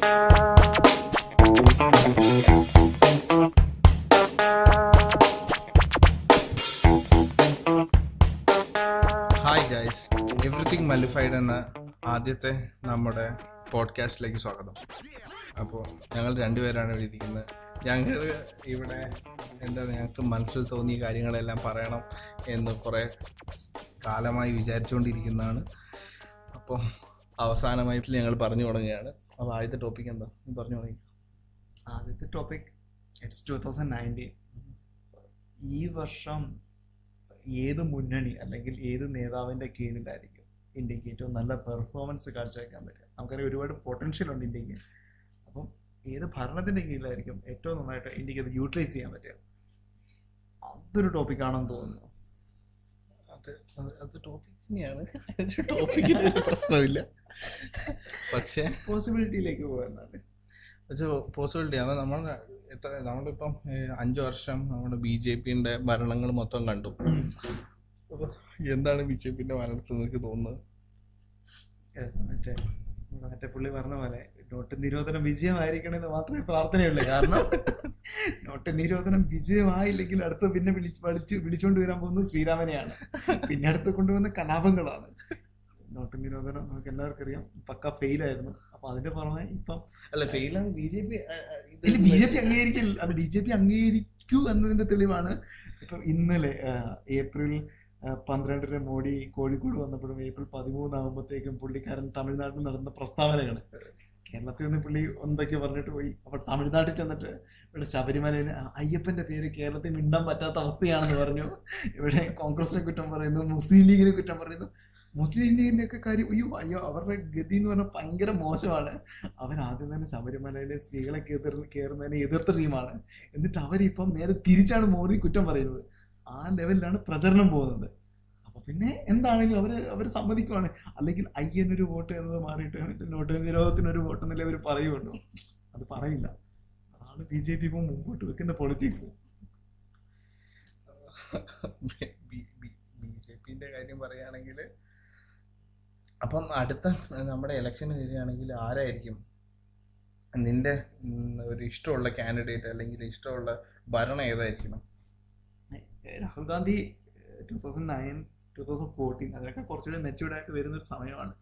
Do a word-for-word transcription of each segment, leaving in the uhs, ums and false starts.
Hi guys, everything മല്ലിഫൈഡ് എന്ന ആദ്യത്തെ നമ്മുടെ പോഡ്കാസ്റ്റിലേക്ക് സ്വാഗതം. അപ്പോൾ ഞങ്ങൾ രണ്ടുപേരാണ് ഇവിടെ ഇരിക്കുന്നത്. ഞങ്ങൾ ഇവിടെ എന്താ ഞങ്ങൾക്ക് മനസ്സിൽ തോന്നിയ കാര്യങ്ങളെല്ലാം പറയണം എന്ന് കുറേ കാലമായി വിചാരിച്ചുകൊണ്ടിരിക്കുന്നതാണ്. അപ്പോൾ അവസാനമായിട്ട് ഞങ്ങൾ പറഞ്ഞു തുടങ്ങുകയാണ്. അപ്പോൾ ആദ്യത്തെ ടോപ്പിക് എന്താ നീ പറഞ്ഞു തുടങ്ങി? ആദ്യത്തെ topic it's two thousand nineteen. ഈ വർഷം ഏത് മുന്നണി അല്ലെങ്കിൽ ഏത് നേതാവിൻ്റെ കീഴിലായിരിക്കും ഇന്ത്യക്ക് ഏറ്റവും നല്ല പെർഫോമൻസ് കാഴ്ചവെക്കാൻ പറ്റുക? നമുക്കറിയാം ഒരുപാട് പൊട്ടൻഷ്യൽ ഉണ്ട് ഇന്ത്യക്ക്. അപ്പം ഏത് ഭരണത്തിൻ്റെ കീഴിലായിരിക്കും ഏറ്റവും നന്നായിട്ട് ഇന്ത്യക്ക് അത് യൂട്ടിലൈസ് ചെയ്യാൻ പറ്റുക? അതൊരു ടോപ്പിക്കാണെന്ന് തോന്നുന്നു. അത് അത് ടോപ്പിക് തന്നെയാണ്, ടോപ്പിക്കിന് പ്രശ്നമില്ല. പക്ഷേ പോസിബിലിറ്റിയിലേക്ക് പോകുന്നത് പക്ഷേ പോസിബിലിറ്റി അത് നമ്മൾ എത്ര നമ്മളിപ്പം അഞ്ച് വർഷം നമ്മുടെ ബി ജെ പിൻ്റെ ഭരണങ്ങൾ മൊത്തം കണ്ടു. എന്താണ് ബി ജെ പിൻ്റെ ഭരണത്തിൽ നിങ്ങൾക്ക് തോന്നുന്നത്? മറ്റേ മറ്റേ പുള്ളി പറഞ്ഞ പോലെ നോട്ട് നിരോധനം വിജയമായിരിക്കണമെന്ന് മാത്രമേ പ്രാർത്ഥനയുള്ളൂ. കാരണം നോട്ട് നിരോധനം വിജയമായില്ലെങ്കിൽ അടുത്ത് പിന്നെ വിളിച്ച് വിളിച്ച് വിളിച്ചുകൊണ്ട് വരാൻ പോകുന്നത് ശ്രീരാമനെയാണ്. പിന്നെ അടുത്ത് കൊണ്ടുവന്ന കലാപങ്ങളാണ്. നോട്ട് നിരോധനം നമുക്ക് എല്ലാവർക്കും അറിയാം പക്ക ഫെയിലായിരുന്നു. അപ്പൊ അതിന്റെ പുറമെ ഇപ്പം അല്ല ഫെയിലാണ് B J P B J P അംഗീകരിക്കില്ല. അത് ബി ജെ പി അംഗീകരിക്കൂ എന്നതിന്റെ തെളിവാണ് ഇപ്പം ഇന്നലെ ഏപ്രിൽ പന്ത്രണ്ടിന് മോഡി കോഴിക്കോട് വന്നപ്പോഴും ഏപ്രിൽ പതിമൂന്നാകുമ്പോഴത്തേക്കും പുള്ളിക്കാരൻ തമിഴ്നാട്ടിൽ നടന്ന പ്രസ്താവനകൾ. കേരളത്തിൽ നിന്ന് പുള്ളി എന്തൊക്കെയോ പറഞ്ഞിട്ട് പോയി. അപ്പോൾ തമിഴ്നാട്ടിൽ ചെന്നിട്ട് ഇവിടെ ശബരിമലയിൽ അയ്യപ്പന്റെ പേര് കേരളത്തിൽ മിണ്ടാൻ പറ്റാത്ത അവസ്ഥയാണെന്ന് പറഞ്ഞു. ഇവിടെ കോൺഗ്രസിനെ കുറ്റം പറയുന്നു, മുസ്ലിം ലീഗിനെ കുറ്റം പറയുന്നു. മുസ്ലിം ലീഗിന്റെ ഒക്കെ കാര്യം അയ്യോ അയ്യോ അവരുടെ ഗതി എന്ന് പറഞ്ഞാൽ ഭയങ്കര മോശമാണ്. അവരാദ്യം തന്നെ ശബരിമലയിലെ സ്ത്രീകളെ എതിർ കയറുന്നതിനെ എതിർത്ത ടീമാണ്. എന്നിട്ട് അവരിപ്പം നേരെ തിരിച്ചാണ് മോദി കുറ്റം പറയുന്നത്. ആ ലെവലിലാണ് പ്രചരണം പോകുന്നത്. അപ്പൊ പിന്നെ എന്താണെങ്കിലും അവര് അവർ സമ്മതിക്കുവാണ്. അല്ലെങ്കിൽ അയ്യനൊരു വോട്ട് എന്നത് മാറിയിട്ട് നോട്ട് നിരോധനത്തിനൊരു വോട്ട് എന്നല്ലേ അവർ പറയുള്ളൂ. അത് പറയില്ല. അതാണ് ബി ജെ പി ഇപ്പം മുമ്പോട്ട് വെക്കുന്ന പൊളിറ്റിക്സ്. ബി ജെ പിന്റെ കാര്യം പറയുകയാണെങ്കിൽ അപ്പം അടുത്ത നമ്മുടെ ഇലക്ഷന് വരികയാണെങ്കിൽ ആരായിരിക്കും നിന്റെ ഒരു ഇഷ്ടമുള്ള കാൻഡിഡേറ്റ് അല്ലെങ്കിൽ ഇഷ്ടമുള്ള ഭരണം ഏതായിരിക്കണം? Rahul Gandhi two thousand nine two thousand fourteen അതിനൊക്കെ കുറച്ചുകൂടി മെച്യൂർഡ് ആയിട്ട് വരുന്നൊരു സമയമാണ്.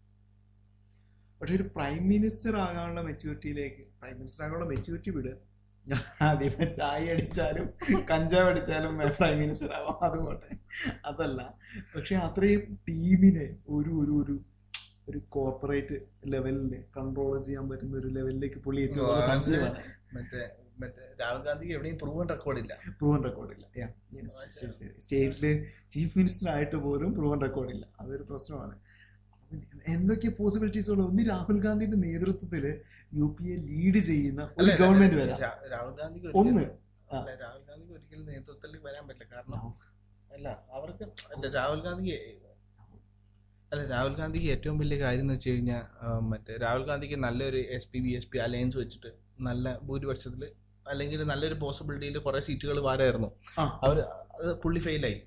പക്ഷെ ഒരു പ്രൈം മിനിസ്റ്റർ ആകാനുള്ള മെച്യൂരിറ്റിയിലേക്ക് പ്രൈം മിനിസ്റ്റർ ആകാനുള്ള മെച്യൂരിറ്റി വിട്. അതിപ്പോ ചായ അടിച്ചാലും കഞ്ചാവ് അടിച്ചാലും പ്രൈം മിനിസ്റ്റർ ആവാം, അതുകൊണ്ട് അതല്ല. പക്ഷെ അത്രയും ടീമിനെ ഒരു ഒരു ഒരു ഒരു കോർപ്പറേറ്റ് ലെവലില് കൺട്രോൾ ചെയ്യാൻ പറ്റുന്ന ഒരു ലെവലിലേക്ക് പുള്ളി എത്തിയുള്ള സംശയമാണ്. മറ്റേ മറ്റേ രാഹുൽ ഗാന്ധിക്ക് എവിടെയും പ്രൂവൻ റെക്കോർഡില്ല പ്രൂവൻ റെക്കോർഡില്ല സ്റ്റേറ്റില് ചീഫ് മിനിസ്റ്റർ ആയിട്ട് പോലും പ്രൂവൻ റെക്കോർഡില്ല. അതൊരു പ്രശ്നമാണ്. എന്തൊക്കെ പോസിബിലിറ്റീസ് ഉള്ളു? ഒന്ന് രാഹുൽ ഗാന്ധിന്റെ നേതൃത്വത്തില് യു പി എ ലീഡ് ചെയ്യുന്ന ഒരു ഗവൺമെന്റ് വരാം. രാഹുൽ ഗാന്ധി ഒന്ന് രാഹുൽ ഗാന്ധിക്ക് ഒരിക്കലും നേതൃത്വത്തിൽ വരാൻ പറ്റില്ല. കാരണം അല്ല അവർക്ക് അല്ല രാഹുൽ ഗാന്ധിക്ക് അല്ല രാഹുൽ ഗാന്ധിക്ക് ഏറ്റവും വലിയ കാര്യം എന്ന് വെച്ച് കഴിഞ്ഞാൽ മറ്റേ രാഹുൽ ഗാന്ധിക്ക് നല്ലൊരു S P B S P alliance വെച്ചിട്ട് നല്ല ഭൂരിപക്ഷത്തിൽ അല്ലെങ്കിൽ നല്ലൊരു പോസിബിലിറ്റിയിൽ കുറെ സീറ്റുകൾ വാരായിരുന്നു. അവർ അത് പുള്ളി ഫെയിലായി.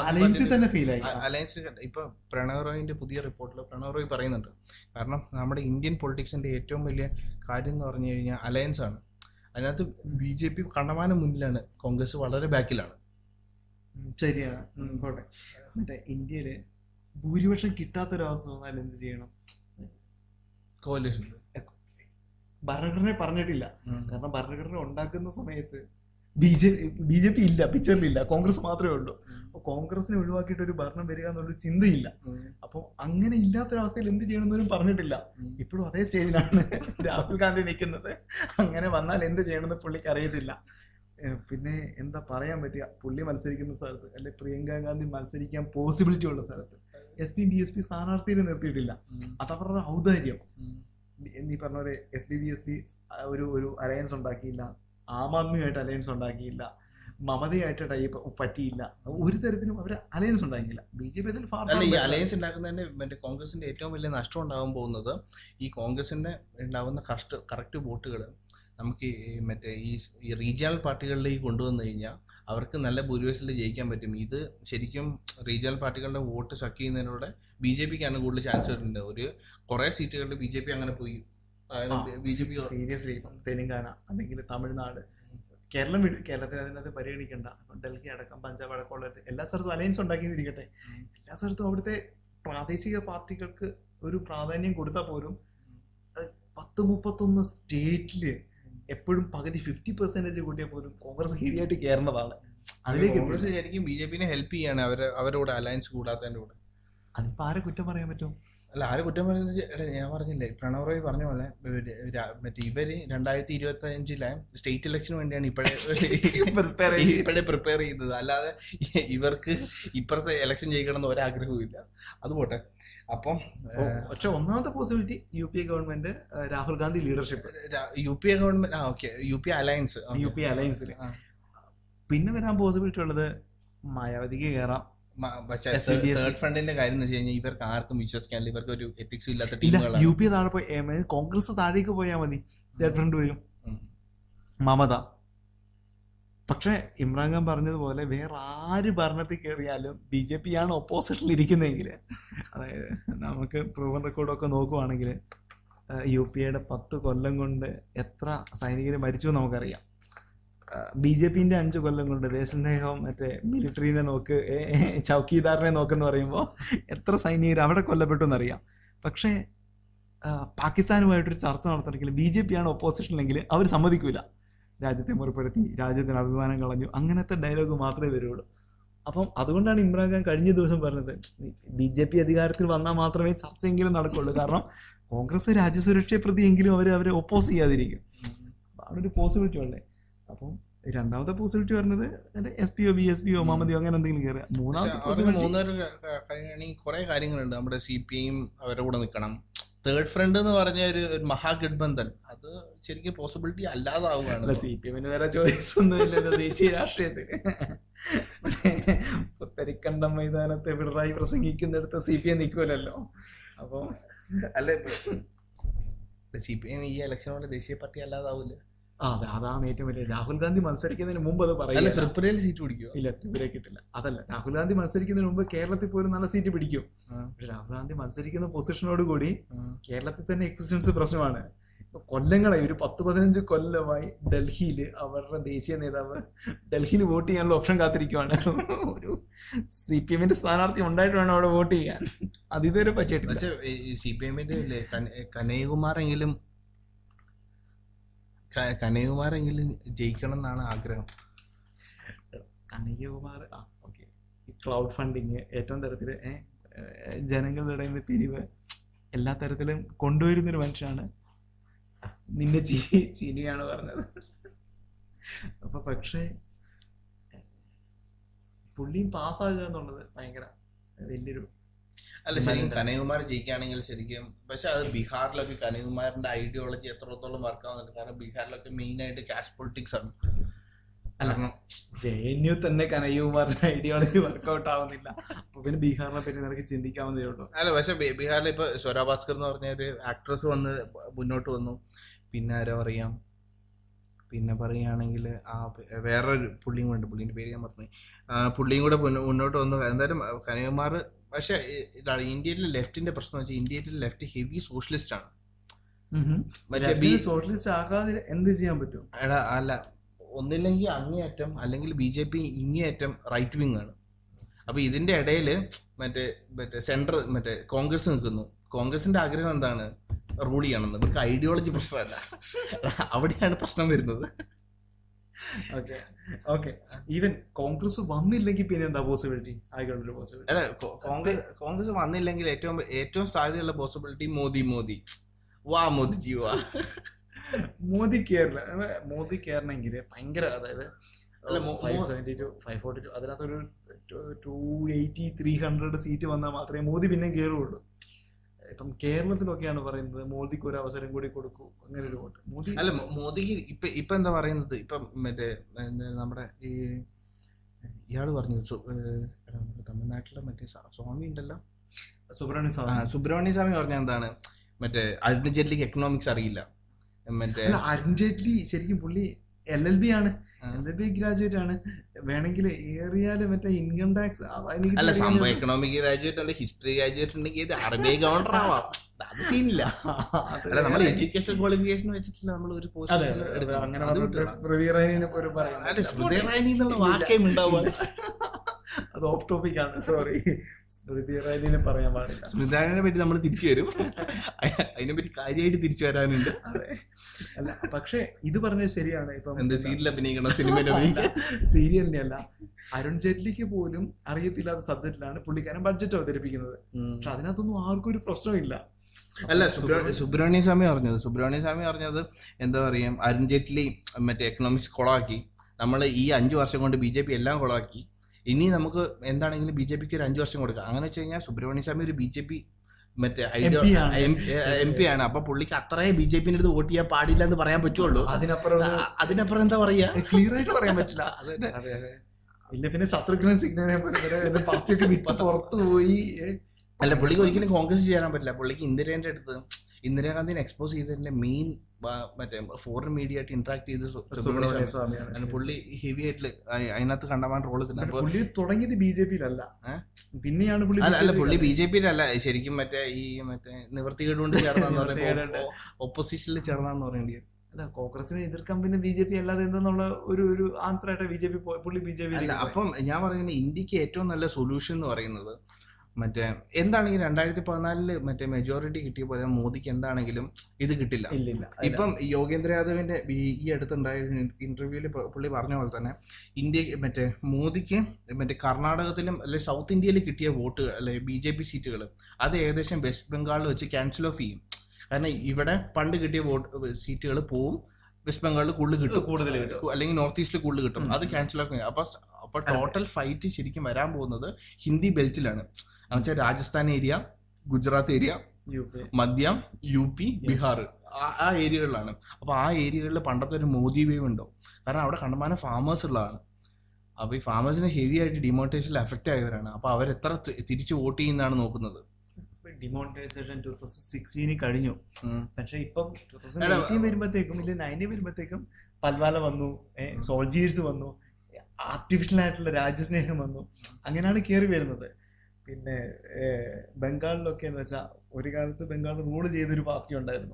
അലയൻസിന് ഇപ്പൊ പ്രണവ് റോയിന്റെ പുതിയ റിപ്പോർട്ടിൽ പ്രണവ് റോയ് പറയുന്നുണ്ട്. കാരണം നമ്മുടെ ഇന്ത്യൻ പൊളിറ്റിക്സിന്റെ ഏറ്റവും വലിയ കാര്യം എന്ന് പറഞ്ഞു കഴിഞ്ഞാൽ അലയൻസ് ആണ്. അതിനകത്ത് ബി ജെ പി കണ്ടമാനം മുന്നിലാണ്, കോൺഗ്രസ് വളരെ ബാക്കിലാണ്. ശരിയാണ്. മറ്റേ ഇന്ത്യയില് ഭൂരിപക്ഷം കിട്ടാത്തൊരവസ്ഥ വന്നാൽ എന്ത് ചെയ്യണം? കോalition ഭരണഘടന പറഞ്ഞിട്ടില്ല. കാരണം ഭരണഘടന ഉണ്ടാക്കുന്ന സമയത്ത് B J B J P ഇല്ല, പിക്ചറിലില്ല, കോൺഗ്രസ് മാത്രമേ ഉള്ളൂ. അപ്പൊ കോൺഗ്രസിനെ ഒഴിവാക്കിയിട്ട് ഒരു ഭരണം വരിക എന്നുള്ളൊരു ചിന്തയില്ല. അപ്പൊ അങ്ങനെ ഇല്ലാത്തൊരവസ്ഥയിൽ എന്ത് ചെയ്യണമെന്നൊന്നും പറഞ്ഞിട്ടില്ല. ഇപ്പോഴും അതേ സ്റ്റേജിലാണ് രാഹുൽ ഗാന്ധി നിൽക്കുന്നത്. അങ്ങനെ വന്നാൽ എന്ത് ചെയ്യണമെന്ന് പുള്ളിക്ക് അറിയത്തില്ല. പിന്നെ എന്താ പറയാൻ പറ്റുക? പുള്ളി മത്സരിക്കുന്ന സ്ഥലത്ത് അല്ലെ പ്രിയങ്ക ഗാന്ധി മത്സരിക്കാൻ പോസിബിലിറ്റി ഉള്ള സ്ഥലത്ത് S P B S P സ്ഥാനാർത്ഥിയെ നിർത്തിയിട്ടില്ല. അതവരുടെ ഔദാര്യം. നീ പറഞ്ഞ പോലെ S P B S P ഒരു ഒരു അലയൻസ് ഉണ്ടാക്കിയില്ല, ആം ആദ്മിയുമായിട്ട് അലയൻസ് ഉണ്ടാക്കിയില്ല, മമതയായിട്ട് ടൈപ്പ് പറ്റിയില്ല, ഒരു തരത്തിലും അവർ അലയൻസ് ഉണ്ടാക്കിയില്ല. ബി ജെ പി ഈ അലയൻസ് ഉണ്ടാക്കുന്നതിന്റെ മറ്റേ കോൺഗ്രസിന്റെ ഏറ്റവും വലിയ നഷ്ടം ഉണ്ടാകാൻ പോകുന്നത് ഈ കോൺഗ്രസിന്റെ ഉണ്ടാകുന്ന കറക്റ്റ് കറക്റ്റ് വോട്ടുകൾ നമുക്ക് മറ്റേ ഈ റീജിയണൽ പാർട്ടികളിലേക്ക് കൊണ്ടുവന്നു കഴിഞ്ഞാൽ അവർക്ക് നല്ല ഭൂരിപക്ഷത്തിൽ ജയിക്കാൻ പറ്റും. ഇത് ശരിക്കും റീജിയണൽ പാർട്ടികളുടെ വോട്ട് സക്ക് ചെയ്യുന്നതിലൂടെ ബി ജെ പിക്കാണ് കൂടുതൽ ചാൻസ് വരുന്നുണ്ട്. ഒരു കുറേ സീറ്റുകളിൽ ബി ജെ പി അങ്ങനെ പോയി ബി ജെ പി സീരിയസ്ലി ഇപ്പം തെലുങ്കാന അല്ലെങ്കിൽ തമിഴ്നാട്, കേരളം വിട് കേരളത്തിൽ അതിനകത്ത് പരിഗണിക്കണ്ട, അപ്പം ഡൽഹി അടക്കം പഞ്ചാബ് അടക്കമുള്ള എല്ലാ സ്ഥലത്തും അലയൻസ് ഉണ്ടാക്കിയിരിക്കട്ടെ, എല്ലാ സ്ഥലത്തും അവിടുത്തെ പ്രാദേശിക പാർട്ടികൾക്ക് ഒരു പ്രാധാന്യം കൊടുത്താൽ പോലും പത്ത് മുപ്പത്തൊന്ന് സ്റ്റേറ്റില് എപ്പോഴും പകുതി ഫിഫ്റ്റി പെർസെന്റേജ് കൂട്ടിയാൽ പോലും കോൺഗ്രസ് ഹെവി ആയിട്ട് കയറേണ്ടതാണ്. അതിലേക്ക് കോൺഗ്രസ് ശരിക്കും ബി ജെ പിനെ ഹെൽപ്പ് ചെയ്യാണ് അവരെ അവരോട് അലയൻസ് കൂടാത്തതിന്റെ കൂടെ. അതിപ്പോ ആരെ കുറ്റം പറയാൻ പറ്റും? അല്ല ആര് കുറ്റം പറയുന്നത്, ഞാൻ പറഞ്ഞില്ലേ പ്രണവ് റോയ് പറഞ്ഞ പോലെ മറ്റേ ഇവര് രണ്ടായിരത്തി ഇരുപത്തി അഞ്ചിലെ സ്റ്റേറ്റ് ഇലക്ഷന് വേണ്ടിയാണ് ഇപ്പോഴേ ഇപ്പോഴേ പ്രിപ്പയർ ചെയ്യുന്നത്. അല്ലാതെ ഇവർക്ക് ഇപ്പുറത്തെ ഇലക്ഷൻ ജയിക്കണമെന്ന് ഒരാഗ്രഹവും ഇല്ല. അത് പോട്ടെ. അപ്പം പക്ഷെ ഒന്നാമത്തെ possibility U P A government, Rahul Gandhi leadership, U P A government ആ okay U P alliance U P അലയൻസിൽ. പിന്നെ വരാൻ പോസിബിലിറ്റി ഉള്ളത് മായാവതിക്ക് കയറാം. പക്ഷേ തേർഡ് ഫ്രണ്ടിന്റെ കാര്യം എന്ന് വെച്ച് കഴിഞ്ഞാൽ ഇവർക്ക് ആർക്കും വിശ്വസിക്കാനില്ല, ഇവർക്ക് ഒരു എത്തിക്സ് ഇല്ലാത്ത ടീമുകളാണ്. യു പി താഴെ പോയി കോൺഗ്രസ് താഴേക്ക് പോയാൽ മതി, തേർഡ് ഫ്രണ്ട് വരും മമത. പക്ഷെ ഇമ്രാൻഖാൻ പറഞ്ഞതുപോലെ വേറെ ആര് ഭരണത്തിൽ കയറിയാലും ബി ജെ പി ആണ് ഓപ്പോസിറ്റിൽ ഇരിക്കുന്നതെങ്കിൽ, അതായത് നമുക്ക് പ്രൂവൻ റെക്കോർഡൊക്കെ നോക്കുവാണെങ്കിൽ യു പി എയുടെ പത്ത് കൊല്ലം കൊണ്ട് എത്ര സൈനികർ മരിച്ചു നമുക്കറിയാം. ബി ജെ പിന്റെ അഞ്ചു കൊല്ലം കൊണ്ട് ദേശസ്നേഹം, മറ്റേ മിലിറ്ററിനെ നോക്ക്, ചൗക്കീദാറിനെ നോക്കെന്ന് പറയുമ്പോൾ എത്ര സൈനികർ അവിടെ കൊല്ലപ്പെട്ടു എന്നറിയാം. പക്ഷേ പാകിസ്ഥാനുമായിട്ടൊരു ചർച്ച നടത്തണമെങ്കിൽ ബി ജെ പി ആണ് ഓപ്പോസിഷനിലെങ്കിൽ അവർ സമ്മതിക്കൂല. രാജ്യത്തെ മുറിപ്പെടുത്തി, രാജ്യത്തിന് അഭിമാനം കളഞ്ഞു, അങ്ങനത്തെ ഡയലോഗ് മാത്രമേ വരുള്ളൂ. അപ്പം അതുകൊണ്ടാണ് ഇമ്രാൻഖാൻ കഴിഞ്ഞ ദിവസം പറഞ്ഞത് ബി ജെ പി അധികാരത്തിൽ വന്നാൽ മാത്രമേ ചർച്ചയെങ്കിലും നടക്കുള്ളൂ. കാരണം കോൺഗ്രസ് രാജ്യസുരക്ഷയെ പ്രതിയെങ്കിലും അവർ അവരെ ഒപ്പോസ് ചെയ്യാതിരിക്കും. അതാണ് ഒരു പോസിബിലിറ്റി ഉള്ളത്. അപ്പം രണ്ടാമത്തെ പോസിബിലിറ്റി പറഞ്ഞത് എസ് പി ഒ ബി എസ് പി ഒ മമതിയോ അങ്ങനെ എന്തെങ്കിലും കയറുക. മൂന്നാമത്തെ മൂന്നര കുറെ കാര്യങ്ങളുണ്ട്. നമ്മുടെ സി പി ഐയും അവരുടെ കൂടെ നിൽക്കണം. തേർഡ് ഫ്രണ്ട് എന്ന് പറഞ്ഞ ഒരു മഹാഗഡ്ബന്ധൻ അത് ശരിക്കും പോസിബിലിറ്റി അല്ലാതാവുകയാണ്. സി പി എമ്മിന് വേറെ ചോയ്സ് ഒന്നുമില്ലല്ലോ ദേശീയ രാഷ്ട്രീയത്തിന്. പുത്തരിക്കണ്ടം മൈതാനത്തെ പിണറായി പ്രസംഗിക്കുന്നിടത്ത് സി പി എം നിൽക്കൂലല്ലോ. അപ്പം അല്ലെ സി പി എം ഈ ഇലക്ഷനോടെ ദേശീയ പാർട്ടി അല്ലാതാവൂല. അതെ, അതാണ് ഏറ്റവും വലിയ. രാഹുൽ ഗാന്ധി മത്സരിക്കുന്നതിന് മുമ്പ് അത് പറയും. ത്രിപുരയിൽ സീറ്റ് പിടിക്കുമോ? ഇല്ല, ത്രിപുര കിട്ടില്ല. അതല്ല, രാഹുൽ ഗാന്ധി മത്സരിക്കുന്നതിന് മുമ്പ് കേരളത്തിൽ പോലും നല്ല സീറ്റ് പിടിക്കും. പക്ഷെ രാഹുൽ ഗാന്ധി മത്സരിക്കുന്ന പൊസിഷനോട് കൂടി കേരളത്തിൽ തന്നെ എക്സിസ്റ്റൻസ് പ്രശ്നമാണ്. കൊല്ലങ്ങളായി, ഒരു പത്ത് പതിനഞ്ച് കൊല്ലമായി ഡൽഹിയിൽ അവരുടെ ദേശീയ നേതാവ് ഡൽഹിയിൽ വോട്ട് ചെയ്യാനുള്ള ഓപ്ഷൻ കാത്തിരിക്കുവാണ്. ഒരു സി പി എമ്മിന്റെ സ്ഥാനാർത്ഥി ഉണ്ടായിട്ട് വേണം അവിടെ വോട്ട് ചെയ്യാൻ. അത് ഇതുവരെ പറ്റിയിട്ടില്ല. സി പി എമ്മിന്റെ കനയ്യകുമാറെങ്കിലും കനയ്യകുമാറെങ്കിലും ജയിക്കണം എന്നാണ് ആഗ്രഹം. കനയ്യകുമാർ ആ ഓക്കെ ക്ലൗഡ് ഫണ്ടിങ്, ഏറ്റവും തരത്തില് ജനങ്ങളുടെ ഇടയിൽ നിന്ന് പിരിവ്, എല്ലാ തരത്തിലും കൊണ്ടുവരുന്നൊരു മനുഷ്യനാണ്. നിന്നെ ചീ ചീനിയാണ് പറഞ്ഞത്. അപ്പൊ പക്ഷേ പുള്ളിയും പാസ്സാകുക എന്നുള്ളത് ഭയങ്കര വലിയൊരു. അല്ല ശരിക്കും കനയ്യകുമാർ ജയിക്കുകയാണെങ്കിൽ ശരിക്കും, പക്ഷെ അത് ബീഹാറിലൊക്കെ കനയ്യകുമാറിന്റെ ഐഡിയോളജി എത്രത്തോളം വർക്ക് ആവുന്നുണ്ട്. കാരണം ബീഹാറിലൊക്കെ മെയിൻ ആയിട്ട് കാസ്റ്റ് പൊളിറ്റിക്സ് ആണ്. ജെ എൻ യു തന്നെ കനയ്യകുമാറിന്റെ ഐഡിയോളജി വർക്ക്ഔട്ട് ആവുന്നില്ല. അപ്പൊ പിന്നെ ബീഹാറിനെ പറ്റി നിനക്ക് ചിന്തിക്കാവുന്നതേ ഉള്ളൂ. അല്ല പക്ഷെ ബീഹാറിൽ ഇപ്പൊ സ്വരാ ഭാസ്കർ എന്ന് പറഞ്ഞ ഒരു ആക്ട്രസ് വന്ന് മുന്നോട്ട് വന്നു. പിന്നെ ആരോ അറിയാം, പിന്നെ പറയുകയാണെങ്കിൽ ആ വേറൊരു പുള്ളിയും കൂടെ ഉണ്ട്, പുള്ളീൻ്റെ പേര് ഞാൻ പറഞ്ഞു, പുള്ളിയും കൂടെ മുന്നോട്ട് വന്നു. എന്തായാലും കനയ്യകുമാർ പക്ഷെ ഇതാണ് ഇന്ത്യയിലെ ലെഫ്റ്റിന്റെ പ്രശ്നം വെച്ചാൽ ഇന്ത്യയിലെ ലെഫ്റ്റ് ഹെവി സോഷ്യലിസ്റ്റ് ആണ്. മറ്റേ സോഷ്യലിസ്റ്റ് ആകാതെ എന്ത് ചെയ്യാൻ പറ്റും? എടാ അല്ല, ഒന്നില്ലെങ്കിൽ അങ്ങേയറ്റം അല്ലെങ്കിൽ ബി ജെ പി ഇങ്ങേയറ്റം റൈറ്റ് വിങ് ആണ്. അപ്പൊ ഇതിന്റെ ഇടയിൽ മറ്റേ മറ്റേ സെൻട്രൽ മറ്റേ കോൺഗ്രസ് നിൽക്കുന്നു. കോൺഗ്രസിന്റെ ആഗ്രഹം എന്താണ്? റൂൾ ചെയ്യണമെന്ന്. ഇവർക്ക് ഐഡിയോളജി പ്രശ്നമല്ല, അവിടെയാണ് പ്രശ്നം വരുന്നത്. ഓക്കെ ഓക്കെ ഈവൻ കോൺഗ്രസ് വന്നില്ലെങ്കിൽ പിന്നെ എന്താ പോസിബിലിറ്റി? ആയിക്കോട്ടെ പോസിബിലിറ്റി. അല്ല കോൺഗ്രസ് കോൺഗ്രസ് വന്നില്ലെങ്കിൽ ഏറ്റവും ഏറ്റവും സാധ്യതയുള്ള പോസിബിലിറ്റി മോദി മോദി വാ മോദിജി വാ. മോദി കേരള മോദി കയറണമെങ്കിൽ ഭയങ്കര, അതായത് five seventy two five forty two അതിനകത്തൊരു two eighty three hundred seat വന്നാൽ മാത്രമേ മോദി പിന്നെ കയറുള്ളൂ. ഇപ്പം കേരളത്തിലൊക്കെയാണ് പറയുന്നത് മോദിക്ക് ഒരു അവസരം കൂടി കൊടുക്കൂ, അങ്ങനെ ഒരു വോട്ട്. മോദി അല്ല മോദിക്ക് ഇപ്പൊ ഇപ്പൊ എന്താ പറയുന്നത്? ഇപ്പം മറ്റേ നമ്മുടെ ഈ ഇയാള് പറഞ്ഞത് തമിഴ്നാട്ടിലെ മറ്റേ സ്വാമി ഉണ്ടല്ലോ, സുബ്രഹ്മണ്യ സ്വാമി സുബ്രഹ്മണ്യ സ്വാമി പറഞ്ഞ എന്താണ്? മറ്റേ അരുൺ ജെയ്റ്റ്ലിക്ക് എക്കണോമിക്സ് അറിയില്ല. മറ്റേ അരുൺ ജെയ്റ്റ്ലി ശരിക്കും പുള്ളി എൽ എൽ ബി ആണ്, എൽ എൽ ബി ഗ്രാജുവേറ്റ് ആണ്. വേണമെങ്കിൽ ഏറിയാല് മറ്റേ ഇൻകം ടാക്സ് അല്ല സംഭവം എക്കണോമിക് ഗ്രാജുവേറ്റ് അല്ല ഹിസ്റ്ററി ഗ്രാജുവേറ്റ് ഉണ്ടെങ്കിൽ ഇത് അറബി ഗവർണർ ആവാം. അത് സീനില്ല. അല്ല നമ്മൾ എഡ്യൂക്കേഷൻ ക്വാളിഫിക്കേഷൻ വെച്ചിട്ടില്ല നമ്മൾ ഒരു പോസ്റ്റ് അങ്ങനെ സ്മൃതി ഇറാനിനെ പോലും പറയാം. അതെ സ്മൃതി ഇറാനി എന്നുള്ള വാക്യം ഉണ്ടാവുക. അത് ഓഫ് ടോപ്പിക് ആണ്, സോറി. സ്മൃതി ഇറാനിനെ പറയാൻ പാടില്ല. സ്മൃതി ഇറാനിനെ പറ്റി നമ്മൾ തിരിച്ചു വരും, അതിനെ പറ്റി കാര്യമായിട്ട് തിരിച്ചു വരാനുണ്ട്. അതെ, അല്ല പക്ഷെ ഇത് പറഞ്ഞത് ശരിയാണ്. ഇപ്പം എന്ത് സീരിയൽ അഭിനയിക്കണം, സിനിമയിൽ അഭിനയിക്കണം, സീരിയലിന്റെ അല്ല, അരുൺ ജെയ്റ്റ്ലിക്ക് പോലും അറിയത്തില്ലാത്ത സബ്ജക്റ്റിലാണ് പുള്ളിക്കാരൻ ബഡ്ജറ്റ് അവതരിപ്പിക്കുന്നത്. പക്ഷെ അതിനകത്തൊന്നും ആർക്കും ഒരു പ്രശ്നമില്ല. അല്ല സുബ്രഹ്മണ്യ സ്വാമി പറഞ്ഞത് സുബ്രഹ്മണ്യ സ്വാമി പറഞ്ഞത് എന്താ പറയാ, അരുൺ ജെയ്റ്റ്ലി മറ്റേ എക്കണോമിക്സ് കൊളാക്കി, നമ്മൾ ഈ അഞ്ചു വർഷം കൊണ്ട് ബി ജെ പി എല്ലാം കൊളാക്കി, ഇനി നമുക്ക് എന്താണെങ്കിലും ബി ജെ പിക്ക് ഒരു അഞ്ചു വർഷം കൊടുക്കാം. അങ്ങനെ വെച്ച് കഴിഞ്ഞാൽ സുബ്രഹ്മണ്യ സ്വാമി ഒരു ബി ജെ പി മറ്റേ എം പി ആണ്. അപ്പൊ പുള്ളിക്ക് അത്രയും ബി ജെ പിന്റെ അടുത്ത് വോട്ട് ചെയ്യാൻ പാടില്ല എന്ന് പറയാൻ പറ്റുള്ളൂ. അതിനപ്പുറം അതിനപ്പുറം എന്താ പറയാ, ക്ലിയർ ആയിട്ട് പറയാൻ പറ്റില്ല. ഇല്ല പിന്നെ ശത്രുഘ്നൻ സിഗ്നനെ പോലെ പാർട്ടിയൊക്കെ വിട്ട് പുറത്തു പോയി. അല്ല പുള്ളിക്ക് ഒരിക്കലും കോൺഗ്രസ് ചെയ്യാൻ പറ്റില്ല. പുള്ളിക്ക് ഇന്ദിരേന്റെ അടുത്ത് ഇന്ദിരാഗാന്ധിനെ എക്സ്പോസ് ചെയ്തതിന്റെ മെയിൻ മറ്റേ ഫോറിൻ മീഡിയ ആയിട്ട് ഇന്ററാക്ട് ചെയ്ത് സുബ്രഹ്മണ്യ പുള്ളി ഹെവി ആയിട്ട് അതിനകത്ത് കണ്ടമാൻ റോള് പുള്ളി തുടങ്ങിയത് ബി ജെ പിയിലല്ല, പിന്നെയാണ് പുള്ളി. അല്ല പുള്ളി ബി ജെ പിയിലല്ല, ശരിക്കും മറ്റേ ഈ മറ്റേ നിവർത്തികേട് കൊണ്ട് ചേർന്നാന്ന് പറയുമ്പോൾ ഓപ്പോസിഷനിൽ ചേർന്നാന്ന് പറയേണ്ടി വരും. അല്ല കോൺഗ്രസിനെ എതിർക്കാൻ പിന്നെ ബി ജെ പി അല്ലാതെ എന്നുള്ള ഒരു ഒരു ആൻസർ ആയിട്ട് ബി ജെ പി പുള്ളി ബി ജെ പി. അപ്പം ഞാൻ പറയുന്നത് ഇന്ത്യക്ക് ഏറ്റവും നല്ല സൊല്യൂഷൻ എന്ന് പറയുന്നത് മറ്റേ എന്താണെങ്കിലും രണ്ടായിരത്തി പതിനാലില് മറ്റേ മെജോറിറ്റി കിട്ടിയ പോലെ മോദിക്ക് എന്താണെങ്കിലും ഇത് കിട്ടില്ല. ഇപ്പം യോഗേന്ദ്ര യാദവിന്റെ ഈ അടുത്തുണ്ടായ ഇന്റർവ്യൂവിൽ പുള്ളി പറഞ്ഞ പോലെ തന്നെ ഇന്ത്യ മറ്റേ മോദിക്ക് മറ്റേ കർണാടകത്തിലും അല്ലെ സൗത്ത് ഇന്ത്യയിൽ കിട്ടിയ വോട്ട് അല്ലെ ബി ജെ പി സീറ്റുകൾ അത് ഏകദേശം വെസ്റ്റ് ബംഗാളിൽ വെച്ച് ക്യാൻസൽ ഓഫ് ചെയ്യും. കാരണം ഇവിടെ പണ്ട് കിട്ടിയ വോട്ട് സീറ്റുകൾ പോവും, വെസ്റ്റ് ബംഗാളിൽ കൂടുതൽ കിട്ടും, കൂടുതൽ കിട്ടും, അല്ലെങ്കിൽ നോർത്ത് ഈസ്റ്റിൽ കൂടുതൽ കിട്ടും. അത് ക്യാൻസൽ ഓഫ് ചെയ്യും. അപ്പൊ അപ്പൊ ടോട്ടൽ ഫൈറ്റ് ശരിക്കും വരാൻ പോകുന്നത് ഹിന്ദി ബെൽറ്റിലാണ്. എന്നുവെച്ചാൽ രാജസ്ഥാൻ ഏരിയ, ഗുജറാത്ത് ഏരിയ, മധ്യം, യു പി, ബീഹാർ ആ ഏരിയകളിലാണ്. അപ്പൊ ആ ഏരിയകളിൽ പണ്ടത്തെ ഒരു മോദി വേവ് ഉണ്ടോ, കാരണം അവിടെ കണ്ടമാനം ഫാമേഴ്സ് ഉള്ളതാണ്. അപ്പൊ ഈ ഫാമേഴ്സിന് ഹെവി ആയിട്ട് ഡിമോണിറ്റൈസേഷനിൽ എഫക്റ്റ് ആയവരാണ്. അപ്പൊ അവരെത്ര തിരിച്ച് വോട്ട് ചെയ്യുന്നതാണ് നോക്കുന്നത്. ഡിമോണിറ്റൈസേഷൻ ടൂ തൗസൻഡ് സിക്സ്റ്റീനിൽ കഴിഞ്ഞു, പക്ഷെ ഇപ്പം ടൂ തൗസൻഡ് എയ്റ്റീൻ വരുമ്പോഴത്തേക്കും ഇല്ല നയൻറ്റീൻ വരുമ്പോഴത്തേക്കും പൽവാല വന്നു, സോൾജിയേഴ്സ് വന്നു, ആർട്ടിഫിഷ്യൽ ആയിട്ടുള്ള രാജ്യസ്നേഹം വന്നു, അങ്ങനെയാണ് കയറി വരുന്നത്. പിന്നെ ബംഗാളിലൊക്കെ എന്ന് വെച്ചാൽ ഒരു കാലത്ത് ബംഗാൾ റൂൾ ചെയ്തൊരു പാർട്ടി ഉണ്ടായിരുന്നു,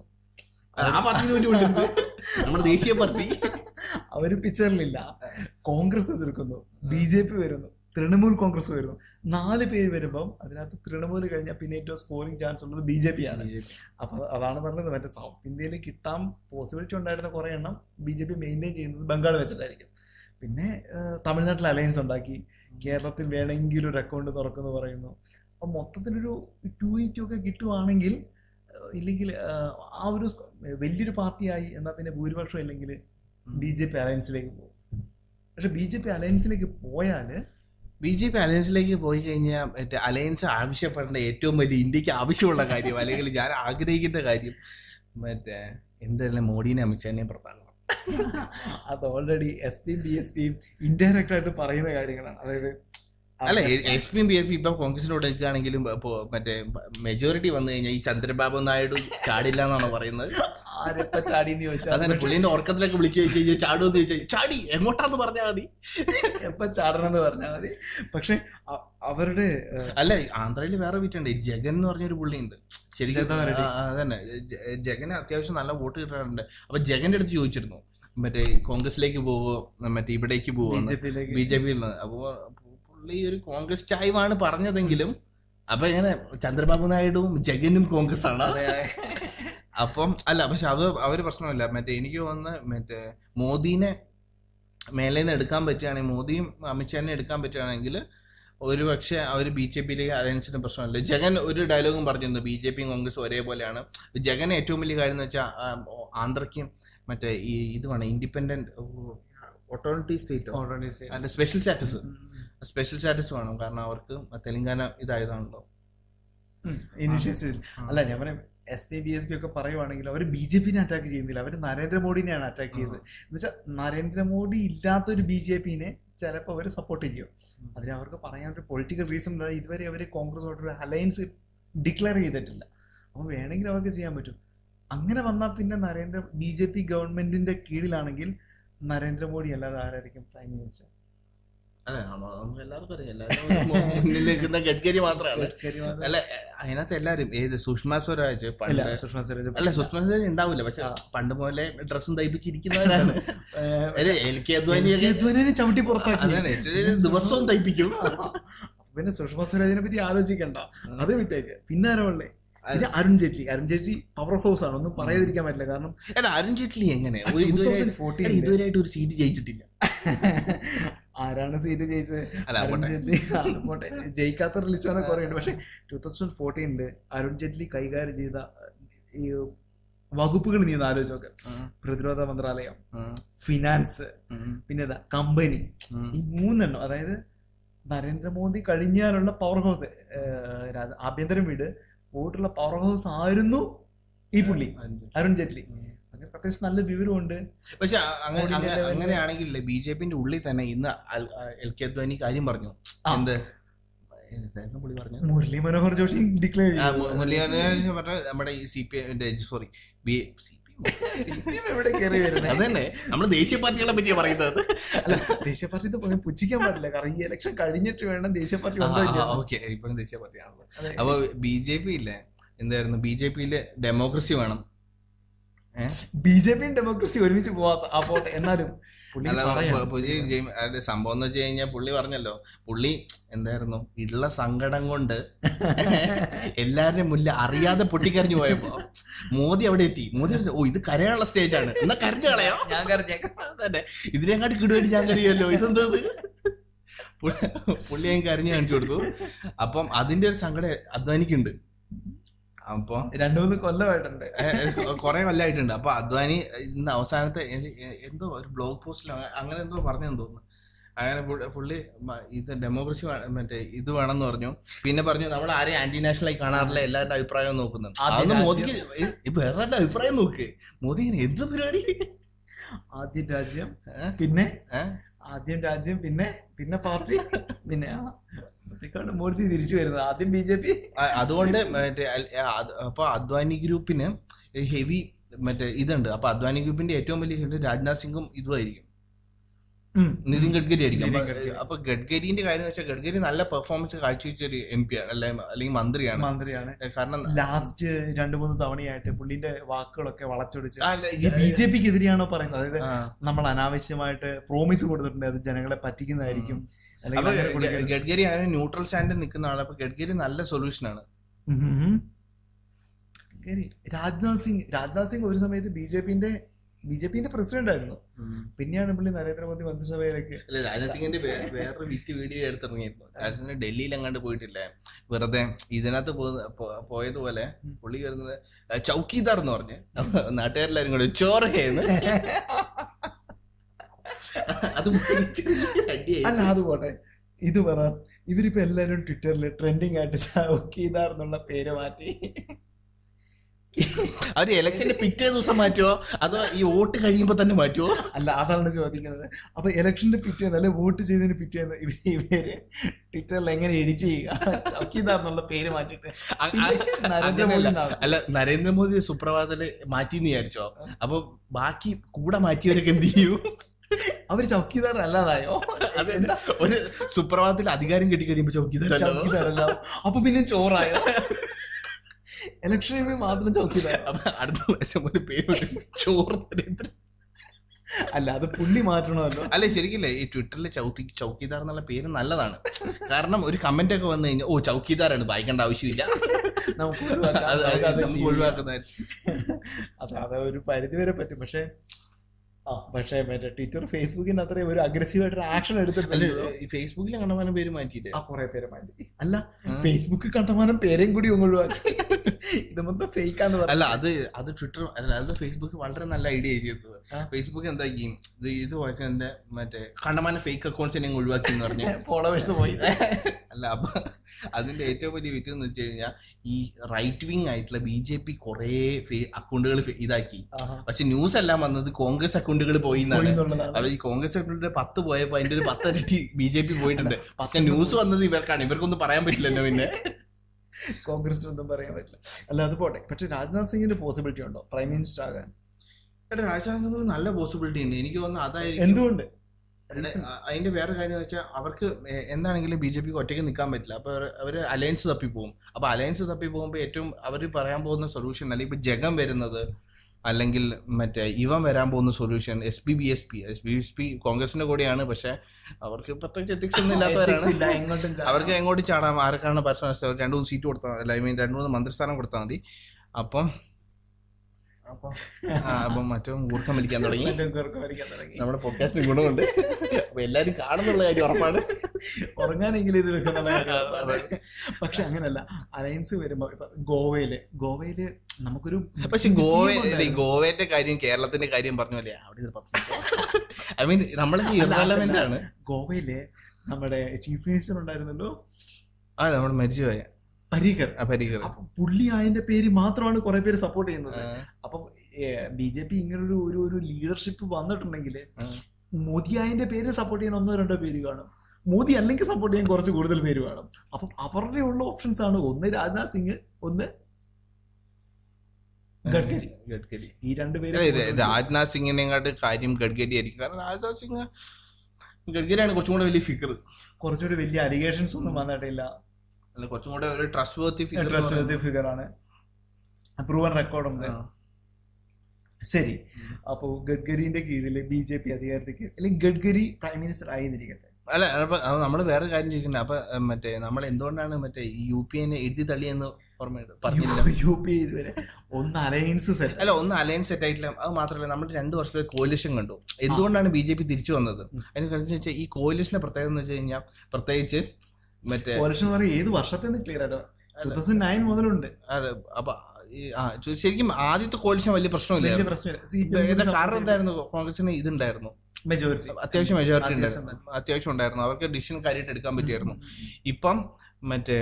നമ്മുടെ ദേശീയ പാർട്ടി. അവര് പിക്ചറിലില്ല. കോൺഗ്രസ് എതിർക്കുന്നു, ബി ജെ പി വരുന്നു, തൃണമൂൽ കോൺഗ്രസ് വരുന്നു. നാല് പേര് വരുമ്പം അതിനകത്ത് തൃണമൂൽ കഴിഞ്ഞാൽ പിന്നെ ഏറ്റവും സ്കോറിംഗ് ചാൻസ് ഉള്ളത് ബി ജെ പി ആണ്. അപ്പൊ അതാണ് പറഞ്ഞത്, മറ്റേ സൗത്ത് ഇന്ത്യയിൽ കിട്ടാൻ പോസിബിലിറ്റി ഉണ്ടായിരുന്ന കുറെ എണ്ണം ബി ജെ പി മെയിൻറ്റെയിൻ ചെയ്യുന്നത് ബംഗാൾ വെച്ചിട്ടായിരിക്കും. പിന്നെ തമിഴ്നാട്ടിൽ അലയൻസ് ഉണ്ടാക്കി, കേരളത്തിൽ വേണമെങ്കിൽ ഒരു അക്കൗണ്ട് തുറക്കുന്നു പറയുന്നു. അപ്പം മൊത്തത്തിലൊരു ടു എയ്റ്റി ഒക്കെ കിട്ടുവാണെങ്കിൽ, ഇല്ലെങ്കിൽ ആ ഒരു വലിയൊരു പാർട്ടിയായി എന്നാൽ പിന്നെ ഭൂരിപക്ഷം ഇല്ലെങ്കിൽ ബി ജെ പി അലയൻസിലേക്ക് പോകും. പക്ഷെ ബി ജെ പി അലയൻസിലേക്ക് പോയാൽ ബി ജെ പി അലയൻസിലേക്ക് പോയി കഴിഞ്ഞാൽ മറ്റേ അലയൻസ് ആവശ്യപ്പെടേണ്ട ഏറ്റവും വലിയ ഇന്ത്യക്ക് ആവശ്യമുള്ള കാര്യം അല്ലെങ്കിൽ ഞാൻ ആഗ്രഹിക്കുന്ന കാര്യം മറ്റേ എന്തായാലും മോഡിനെ അമിത്ഷാനെയും പ്രധാനം. അത് ഓൾറെഡി എസ് പിയും ബി എസ് പിയും ഇൻഡയറക്റ്റ് ആയിട്ട് പറയുന്ന കാര്യങ്ങളാണ്. അതായത് അല്ല എസ് പിയും ബി എസ് പി ഇപ്പം കോൺഗ്രസിനോട് നിൽക്കുകയാണെങ്കിലും മറ്റേ മെജോറിറ്റി വന്നു കഴിഞ്ഞാൽ ഈ ചന്ദ്രബാബു നായിഡു ചാടില്ല എന്നാണ് പറയുന്നത്. ആരെപ്പ ചാടിന്ന് ചോദിച്ചാൽ അതന്നെ പുള്ളിന്റെ ഉറക്കത്തിലൊക്കെ വിളിച്ചു ചോദിച്ചു കഴിഞ്ഞാൽ ചാടുമെന്ന് ചോദിച്ചാൽ ചാടി എങ്ങോട്ടാന്ന് പറഞ്ഞാൽ മതി, എപ്പ ചാടണമെന്ന് പറഞ്ഞാൽ മതി. പക്ഷെ അവരുടെ അല്ല ആന്ധ്രയിൽ വേറെ വീട്ടുണ്ട്, ജഗൻ എന്ന് പറഞ്ഞൊരു പുള്ളിയുണ്ട്. ശരിക്കും അതന്നെ ജഗന് അത്യാവശ്യം നല്ല വോട്ട് കിട്ടാറുണ്ട്. അപ്പൊ ജഗന്റെ അടുത്ത് ചോദിച്ചിരുന്നു മറ്റേ കോൺഗ്രസിലേക്ക് പോവോ മറ്റേ ഇവിടേക്ക് പോവോ ബി ജെ പിയിൽ. അപ്പോ പുള്ളി ഒരു കോൺഗ്രസ് ചായ്വാണ് പറഞ്ഞതെങ്കിലും അപ്പൊ ഇങ്ങനെ ചന്ദ്രബാബു നായിഡുവും ജഗനും കോൺഗ്രസ് ആണ്. അപ്പം അല്ല പക്ഷെ അത് അവര് പ്രശ്നമില്ല. മറ്റേ എനിക്ക് തോന്നുന്നു മറ്റേ മോദീനെ മേലേന്ന് എടുക്കാൻ പറ്റുകയാണെങ്കിൽ, മോദിയും അമിത്ഷാനെ എടുക്കാൻ പറ്റുകയാണെങ്കിൽ ഒരു പക്ഷേ അവർ ബി ജെ പിയിലേക്ക് അലയൻസിന് പ്രശ്നമല്ല. ജഗൻ ഒരു ഡയലോഗും പറഞ്ഞിരുന്നു ബി ജെ പിയും കോൺഗ്രസും ഒരേപോലെയാണ്. ജഗൻ ഏറ്റവും വലിയ കാര്യം എന്ന് വെച്ചാൽ ആന്ധ്രയ്ക്കും മറ്റേ ഈ ഇത് വേണം ഇൻഡിപെൻഡന്റ് ഓട്ടോണമി സ്റ്റേറ്റ് അല്ല സ്പെഷ്യൽ സ്റ്റാറ്റസ് സ്പെഷ്യൽ സ്റ്റാറ്റസ് വേണം. കാരണം അവർക്ക് തെലങ്കാന ഇതായതാണല്ലോ ഇനിഷ്യേറ്റീവ്. അല്ല ഞാൻ പറയാം S P B S P ഒക്കെ പറയുവാണെങ്കിൽ അവർ ബി ജെ പിനെ അറ്റാക്ക് ചെയ്യുന്നില്ല, അവർ നരേന്ദ്രമോദിനെയാണ് അറ്റാക്ക് ചെയ്തത്. എന്ന് വെച്ചാൽ നരേന്ദ്രമോദി ഇല്ലാത്തൊരു ബി ജെ പിനെ ചിലപ്പോൾ അവർ സപ്പോർട്ട് ചെയ്യും. അതിന് അവർക്ക് പറയാൻ ഒരു പൊളിറ്റിക്കൽ റീസൺ ഉണ്ടായി. ഇതുവരെ അവർ കോൺഗ്രസുമായിട്ടൊരു അലയൻസ് ഡിക്ലെയർ ചെയ്തിട്ടില്ല. അപ്പോൾ വേണമെങ്കിൽ അവർക്ക് ചെയ്യാൻ പറ്റും. അങ്ങനെ വന്നാൽ പിന്നെ നരേന്ദ്ര ബി ജെ പി ഗവൺമെന്റിന്റെ കീഴിലാണെങ്കിൽ നരേന്ദ്രമോദി അല്ലാതെ ആരായിരിക്കും പ്രൈം മിനിസ്റ്റർ? അല്ല നമുക്ക് എല്ലാവർക്കും അറിയാം, എല്ലാവരും മുന്നിൽ നിൽക്കുന്ന ഗഡ്കരി മാത്രമാണ്. അല്ല അതിനകത്ത് എല്ലാരും ഏത് സുഷമ സ്വരാജ് പണ്ട് സുഷമ സ്വരാജ് അല്ല സുഷമ സ്വരാജ് ഉണ്ടാവില്ല, പക്ഷെ പണ്ട് പോലെ ഡ്രസ്സും തയ്പ്പിച്ചിരിക്കുന്നവരാണ്. എൽ കെ അദ്വാനിയൊക്കെ ചവിട്ടി പുറത്താക്കി ദിവസവും തയ്പ്പിക്കും. പിന്നെ സുഷമ സ്വരാജിനെ പറ്റി ആലോചിക്കണ്ട, അത് വിട്ടേക്ക്. പിന്നെ ആരോ ഉള്ളേ, പിന്നെ അരുൺ ജെയ്റ്റ്ലി. അരുൺ ജെയ്റ്റ്ലി പവർ ഹൗസ് ആണ്, ഒന്നും പറയാതിരിക്കാൻ പറ്റില്ല. കാരണം അരുൺ ജെയ്റ്റ്ലി എങ്ങനെ ഇതുവരെയായിട്ട് ഒരു സീറ്റ് ജയിച്ചിട്ടില്ല. ആരാണ് സീറ്റ് ജയിച്ചത്? അരുൺ ജെയ്റ്റ്ലി. അതുപോട്ടെ, ജയിക്കാത്ത റിലീസ് കുറെ ഉണ്ട്. പക്ഷെ ടൂ തൗസൻഡ് ഫോർട്ടീനില് അരുൺ ജെയ്റ്റ്ലി കൈകാര്യം ചെയ്ത ഈ വകുപ്പുകൾ നീ ഒന്ന് ആലോചിച്ച് നോക്ക്. പ്രതിരോധ മന്ത്രാലയം, ഫിനാൻസ്, പിന്നെ കമ്പനി, ഈ മൂന്നെണ്ണം. അതായത് നരേന്ദ്രമോദി കഴിഞ്ഞാലുള്ള പവർ ഹൗസ്, ആഭ്യന്തരം വീട് പോയിട്ടുള്ള പവർ ഹൗസ് ആയിരുന്നു ഈ പുള്ളി അരുൺ ജെയ്റ്റ്ലി. അങ്ങനെ അത്യാവശ്യം നല്ല വിവരമുണ്ട്. പക്ഷെ അങ്ങനെയാണെങ്കിൽ ബി ജെ പിന്റെ ഉള്ളിൽ തന്നെ ഇന്ന് എൽ കെ അദ്വാനി കാര്യം പറഞ്ഞു. എന്ത് പുള്ളി പറഞ്ഞു? മുരളി മനോഹർ ജോഷി ഡിക്ലെയർ ചെയ്തു. മുരളി മനോഹർ ജോഷി പറഞ്ഞ നമ്മുടെ ഈ C P I sorry B എവിടെ കയറി വരുന്നത്? അതന്നെ നമ്മള് ദേശീയ പാർട്ടികളെ പറ്റിയാ പറയുന്നത്. അല്ല, ദേശീയ പാർട്ടി പുച്ഛിക്കാൻ പാടില്ല, കാരണം ഈ ഇലക്ഷൻ കഴിഞ്ഞിട്ട് വേണം ദേശീയ പാർട്ടി. ഓക്കെ, ഇപ്പോഴും ദേശീയ പാർട്ടിയാണല്ലോ. അപ്പൊ ബി ജെ പി ഇല്ലേ, എന്തായിരുന്നു ബി ജെ പിയില് ഡെമോക്രസി വേണം. ബി ജെ പിയും ഡെമോക്രസി ഒരുമിച്ച് പോവാത്ത അപ്പോട്ടെ. എന്നാലും സംഭവം എന്ന് വെച്ച് കഴിഞ്ഞാൽ പുള്ളി പറഞ്ഞല്ലോ, പുള്ളി എന്തായിരുന്നു ഉള്ള സങ്കടം കൊണ്ട് എല്ലാവരുടെയും മുന്നിൽ അറിയാതെ പൊട്ടിക്കരഞ്ഞു പോയപ്പോ മോദി അവിടെ എത്തി. മോദി ഓ ഇത് കരയാനുള്ള സ്റ്റേജാണ്, എന്നാ കരഞ്ഞു കളയോ, ഞാൻ കരഞ്ഞേക്കാം തന്നെ, ഇതിനെങ്ങാട്ടി കിടുവേണ്ടി ഞാൻ കരയല്ലോ, ഇതെന്താ പുള്ളി ഞാൻ കരഞ്ഞു കാണിച്ചു കൊടുത്തു. അപ്പം അതിന്റെ ഒരു സങ്കടം അദ്വാനിക്കുണ്ട്. അപ്പൊ രണ്ടു മൂന്ന് കൊല്ലമായിട്ടുണ്ട്, കൊറേ കൊല്ലമായിട്ടുണ്ട്. അപ്പൊ അദ്വാനി ഇന്ന് അവസാനത്തെ എന്തോ ഒരു ബ്ലോഗ് പോസ്റ്റിൽ അങ്ങനെ എന്തോ പറഞ്ഞെന്ന് തോന്നുന്നു. അങ്ങനെ പുള്ളി ഇത് ഡെമോക്രസി മറ്റേ ഇത് വേണമെന്ന് പറഞ്ഞു. പിന്നെ പറഞ്ഞു നമ്മൾ ആരെയും ആന്റി നാഷണൽ ആയി കാണാറില്ല, എല്ലാവരുടെ അഭിപ്രായം നോക്കുന്നുണ്ട്. അതൊന്ന് മോദിക്ക് വേറെ അഭിപ്രായം നോക്ക്. മോദി ഇങ്ങനെ എന്ത് പരിപാടി? ആദ്യം രാജ്യം, പിന്നെ ആദ്യം രാജ്യം, പിന്നെ പിന്നെ പാർട്ടി, പിന്നെ മോദി തിരിച്ചു വരുന്നത് ആദ്യം ബി ജെ പി. അതുകൊണ്ട് മറ്റേ അപ്പൊ അദ്വാനി ഗ്രൂപ്പിന് ഹെവി മറ്റേ ഇതുണ്ട്. അപ്പൊ അദ്വാനി ഗ്രൂപ്പിന്റെ ഏറ്റവും വലിയ രാജ്നാഥ് സിംഗും ഇതുമായിരിക്കും, നിതിൻ ഗഡ്കരി ആയിരിക്കും. അപ്പൊ ഗഡ്കരിന്റെ കാര്യം എന്ന് വെച്ചാൽ ഗഡ്കരി നല്ല പെർഫോമൻസ് കാഴ്ചവെച്ച ഒരു എം പി ആണ്, അല്ലെ അല്ലെങ്കിൽ മന്ത്രിയാണ്. മന്ത്രിയാണ് കാരണം ലാസ്റ്റ് രണ്ടു മൂന്ന് തവണയായിട്ട് പുള്ളിന്റെ വാക്കുകളൊക്കെ വളച്ചൊടിച്ച് ബി ജെ പിക്ക് എതിരെയാണോ പറയുന്നത്. അതായത് നമ്മൾ അനാവശ്യമായിട്ട് പ്രോമിസ് കൊടുത്തിട്ടുണ്ട്, അത് ജനങ്ങളെ പറ്റിക്കുന്നതായിരിക്കും. ഗഡ്കരി അങ്ങനെ ന്യൂട്രൽ സ്റ്റാൻഡിൽ നിൽക്കുന്ന ആളാണ്. അപ്പൊ ഗഡ്കരി നല്ല സൊല്യൂഷനാണ്. രാജ്നാഥ് സിംഗ് രാജ്നാഥ് സിംഗ് ഒരു സമയത്ത് ബി ജെ പിന്റെ ബി ജെ പിന്റെ പ്രസിഡന്റ് ആയിരുന്നു. പിന്നെയാണ് പുള്ളി നരേന്ദ്രമോദി മന്ത്രിസഭയിലേക്ക്. അല്ല, രാജ്നാഥ് സിംഗിന്റെ വേറൊരു വിറ്റ് വീഡിയോ എടുത്തിറങ്ങിയിരുന്നു. രാജ്നാഥ് സിംഗ് ഡൽഹിയിൽ എങ്ങാണ്ട് പോയിട്ടില്ലേ, വെറുതെ ഇതിനകത്ത് പോയതുപോലെ പുള്ളി വരുന്നത് ചൗക്കീദാർ എന്ന് പറഞ്ഞ് നാട്ടുകാരെല്ലാരും കൂടെ ചോറേന്ന്. അത് അല്ല, അത് പോട്ടെ. ഇത് പറ, ഇവരിപ്പോ എല്ലാരും ട്വിറ്ററിൽ ട്രെൻഡിങ് ആയിട്ട് ചൗക്കീദാർ എന്നുള്ള പേര് മാറ്റി. അവര് ഇലക്ഷന്റെ പിറ്റേ ദിവസം മാറ്റുമോ അതോ ഈ വോട്ട് കഴിയുമ്പോ തന്നെ മാറ്റുമോ? അല്ല, അതാണ് ചോദിക്കുന്നത്. അപ്പൊ ഇലക്ഷന്റെ പിറ്റേന്ന് അല്ലെ വോട്ട് ചെയ്തതിന് പിറ്റേന്ന് ഇവര് ട്വിറ്ററിൽ എങ്ങനെ എഡിറ്റ് ചെയ്യുക, ചൗക്കീദാർ എന്നുള്ള പേര് മാറ്റിട്ട് നരേന്ദ്രമോദി. അല്ല, നരേന്ദ്രമോദി സുപ്രഭാതത്തില് മാറ്റിന്ന് വിചാരിച്ചോ, അപ്പൊ ബാക്കി കൂടെ മാറ്റിയവരൊക്കെ എന്ത് ചെയ്യും? അവര് ചൗക്കീദാർ അല്ലാതായോ? അതെന്താ, ഒരു സുപ്രഭാതത്തിൽ അധികാരം കിട്ടി കഴിയുമ്പോ ചൗക്കീദാർ ചൗക്കീദാരല്ലോ, അപ്പൊ പിന്നെ ചോറായോ? ഇലക്ഷനിൽ മാത്രം ചൗക്കീദാർ. അടുത്ത വർഷം ഒരു പേര് ചോറ് നരേന്ദ്രൻ. അല്ല, അത് പുള്ളി മാറ്റണമല്ലോ. അല്ലെ, ശരിക്കില്ലേ ഈ ട്വിറ്ററിൽ ചൗക്കി ചൗക്കീദാർ എന്നുള്ള പേര് നല്ലതാണ്. കാരണം ഒരു കമന്റ് ഒക്കെ വന്നു കഴിഞ്ഞാൽ ഓ ചൗക്കീദാറാണ്, വായിക്കേണ്ട ആവശ്യമില്ല, നമുക്ക് ഒഴിവാക്കുന്നതായിരിക്കും. അതെ, അത് ഒരു പരിധി വരെ പറ്റും. പക്ഷെ ആ പക്ഷേ മറ്റേ ട്വിറ്റർ ഫേസ്ബുക്കിന് അത്രയും ഒരു അഗ്രസീവായിട്ട് ആക്ഷൻ എടുത്തിട്ടുണ്ട്. ഫേസ്ബുക്കിൽ കണ്ടമാനം പേര് മാറ്റിയില്ലേ? ആ കുറെ പേര് മാറ്റി. അല്ല, ഫേസ്ബുക്ക് കണ്ടമാനം പേരെയും കൂടി ഒഴിവാക്കി. ഇത് മൊത്തം ഫേക്കാന്ന് പറഞ്ഞു. അല്ല, അത് അത് ട്വിറ്റർ അല്ല, അത് ഫേസ്ബുക്ക് വളരെ നല്ല ഐഡിയ ചെയ്തത്. ഫേസ്ബുക്ക് എന്താക്കി ഇത് ഇത് എന്റെ മറ്റേ കണ്ടമാനം ഫേക്ക് അക്കൗണ്ട്സിനെ ഒഴിവാക്കി എന്ന് പറഞ്ഞ് ഫോളോവേഴ്സ് പോയി. അല്ല, അപ്പൊ അതിന്റെ ഏറ്റവും വലിയ വിറ്റ് എന്ന് വെച്ച് കഴിഞ്ഞാൽ ഈ റൈറ്റ് വിങ് ആയിട്ടുള്ള ബി ജെ പി കുറെ അക്കൗണ്ടുകൾ ഇതാക്കി. പക്ഷെ ന്യൂസ് എല്ലാം വന്നത് കോൺഗ്രസ് അക്കൗണ്ടുകൾ പോയി എന്നാണ്. അപ്പൊ ഈ കോൺഗ്രസ് അക്കൗണ്ടിന്റെ പത്ത് പോയപ്പോ അതിന്റെ ഒരു പത്തരട്ടി ബി ജെ പി പോയിട്ടുണ്ട്. പക്ഷെ ന്യൂസ് വന്നത് ഇവർക്കാണ്, ഇവർക്കൊന്നും പറയാൻ പറ്റില്ലല്ലോ. പിന്നെ കോൺഗ്രസിനൊന്നും പറയാൻ പറ്റില്ല. അല്ല, അത് പോട്ടെ. പക്ഷെ രാജ്നാഥ് സിംഗിന്റെ പോസിബിലിറ്റി ഉണ്ടോ പ്രൈം മിനിസ്റ്റർ ആകാൻ? രാജ്നാഥ് സിംഗ് നല്ല പോസിബിലിറ്റി ഉണ്ട് എനിക്ക് തോന്നുന്നു. അതായത് എന്തുകൊണ്ട് അതിന്റെ വേറെ കാര്യം വെച്ചാൽ അവർക്ക് എന്താണെങ്കിലും ബി ജെ പിക്ക് ഒറ്റയ്ക്ക് നിൽക്കാൻ പറ്റില്ല. അപ്പൊ അവര് അലയൻസ് തപ്പി പോകും. അപ്പൊ അലയൻസ് തപ്പി പോകുമ്പോൾ ഏറ്റവും അവർ പറയാൻ പോകുന്ന സൊല്യൂഷൻ അല്ലെങ്കിൽ ഇപ്പൊ ജഗം വരുന്നത് അല്ലെങ്കിൽ മറ്റേ ഇവൻ വരാൻ പോകുന്ന solution S P B S P S P S P കോൺഗ്രസിന്റെ കൂടെയാണ്. പക്ഷെ അവർക്ക് പ്രത്യേകിച്ച് എത്തിക്സ് ഒന്നും ഇല്ലാത്തവരാണ്. അവർക്ക് എങ്ങോട്ട് ചാടാം, ആർക്കാണ് പരസ്പരം രണ്ടു മൂന്ന് സീറ്റ് കൊടുത്താൽ മതി, ഐ മീൻ രണ്ടു മൂന്ന് മന്ത്രിസ്ഥാനം കൊടുത്താൽ മതി. അപ്പം അപ്പം മറ്റും ഊർക്കം വലിക്കാൻ തുടങ്ങി. നമ്മുടെ പോഡ്കാസ്റ്റിന് ഗുണമുണ്ട്. അപ്പൊ എല്ലാരും കാണുന്നുള്ള കാര്യം ഉറപ്പാണ്. ഉറങ്ങാനെങ്കിലും ഇത് വെക്കുന്ന. പക്ഷെ അങ്ങനല്ല, അലയൻസ് വരുമ്പോ ഇപ്പൊ ഗോവയില് ഗോവയില് നമുക്കൊരു പക്ഷെ ഗോവ ഗോവയുടെ കാര്യം കേരളത്തിന്റെ കാര്യം പറഞ്ഞല്ലേ അവിടെ ഐ മീൻ നമ്മളെ ഇറലവന്റ് ആണ്. ഗോവയില് നമ്മുടെ ചീഫ് മിനിസ്റ്റർ ഉണ്ടായിരുന്നല്ലോ, ആ നമ്മൾ മരിച്ചുപോയ പരീഖർ. പരീഖർ അപ്പൊ പുള്ളി അതിന്റെ പേര് മാത്രമാണ് കുറെ പേര് സപ്പോർട്ട് ചെയ്യുന്നത്. അപ്പം ബി ജെ പി ഇങ്ങനൊരു ഒരു ഒരു ലീഡർഷിപ്പ് വന്നിട്ടുണ്ടെങ്കിൽ മോദി അതിന്റെ പേര് സപ്പോർട്ട് ചെയ്യാൻ ഒന്നോ രണ്ടോ പേര് കാണും, മോദി അല്ലെങ്കിൽ സപ്പോർട്ട് ചെയ്യാൻ കുറച്ച് കൂടുതൽ പേര് കാണും. അപ്പം അവരുടെ ഉള്ള ഓപ്ഷൻസ് ആണ് ഒന്ന് രാജ്നാഥ് സിംഗ്, ഒന്ന് ഗഡ്കരി. ഗഡ്കരി ഈ രണ്ടുപേരും. രാജ്നാഥ് സിംഗിനെക്കാട്ട് കാര്യം ഗഡ്കരി ആയിരിക്കും. കാരണം രാജ്നാഥ് സിംഗ് ഗഡ്കരിയാണ് കുറച്ചും കൂടെ വലിയ ഫിഗർ. കുറച്ചുകൂടി വലിയ അലിഗേഷൻസ് ഒന്നും വന്നിട്ടില്ല. കുറച്ചും കൂടെ ഒരു trustworthy trustworthy figure ആണ്, പ്രൂവൻ റെക്കോർഡുണ്ട്. ശരി, അപ്പോ ഗഡ്കരിന്റെ കീഴില് ബി ജെ പി അധികാരത്തേക്ക് അല്ലെങ്കിൽ ഗഡ്കരി പ്രൈം മിനിസ്റ്റർ ആയിരിക്കട്ടെ. അല്ല അപ്പൊ നമ്മള് വേറെ കാര്യം ചോദിക്കണ്ടേ. അപ്പൊ മറ്റേ നമ്മൾ എന്തുകൊണ്ടാണ് മറ്റേ യു പി എന്നെ എഴുതി തള്ളിയെന്ന് ഓർമ്മയുണ്ട് പറഞ്ഞില്ല. യു പി ഇതുവരെ ഒന്ന് അലയൻസ് സെറ്റ് അല്ല ഒന്ന് അലയൻസ് സെറ്റ് ആയിട്ടില്ല. അത് മാത്രമല്ല നമ്മൾ രണ്ടു വർഷത്തെ കോalition കണ്ടു. എന്തുകൊണ്ടാണ് ബി ജെ പി തിരിച്ചു വന്നത്? അതിന് കഴിഞ്ഞ വെച്ചാൽ ഈ കോalitionന്റെ പ്രത്യേകത എന്ന് വെച്ച് കഴിഞ്ഞാൽ പ്രത്യേകിച്ച് മറ്റേ ഏത് വർഷത്തെ ക്ലിയർ ആയിട്ട് മുതലുണ്ട്. അപ്പൊ ശരിക്കും ആദ്യത്തെ കോalition വലിയ പ്രശ്നമില്ല. കാരണം എന്തായിരുന്നു, കോൺഗ്രസിന് ഇതുണ്ടായിരുന്നു, മെജോറിറ്റി അത്യാവശ്യം മെജോറിറ്റി ഉണ്ടായിരുന്നു, അത്യാവശ്യം ഉണ്ടായിരുന്നു. അവർക്ക് ഡിസിഷൻ കാര്യമായിട്ട് എടുക്കാൻ പറ്റുമായിരുന്നു. ഇപ്പം മറ്റേ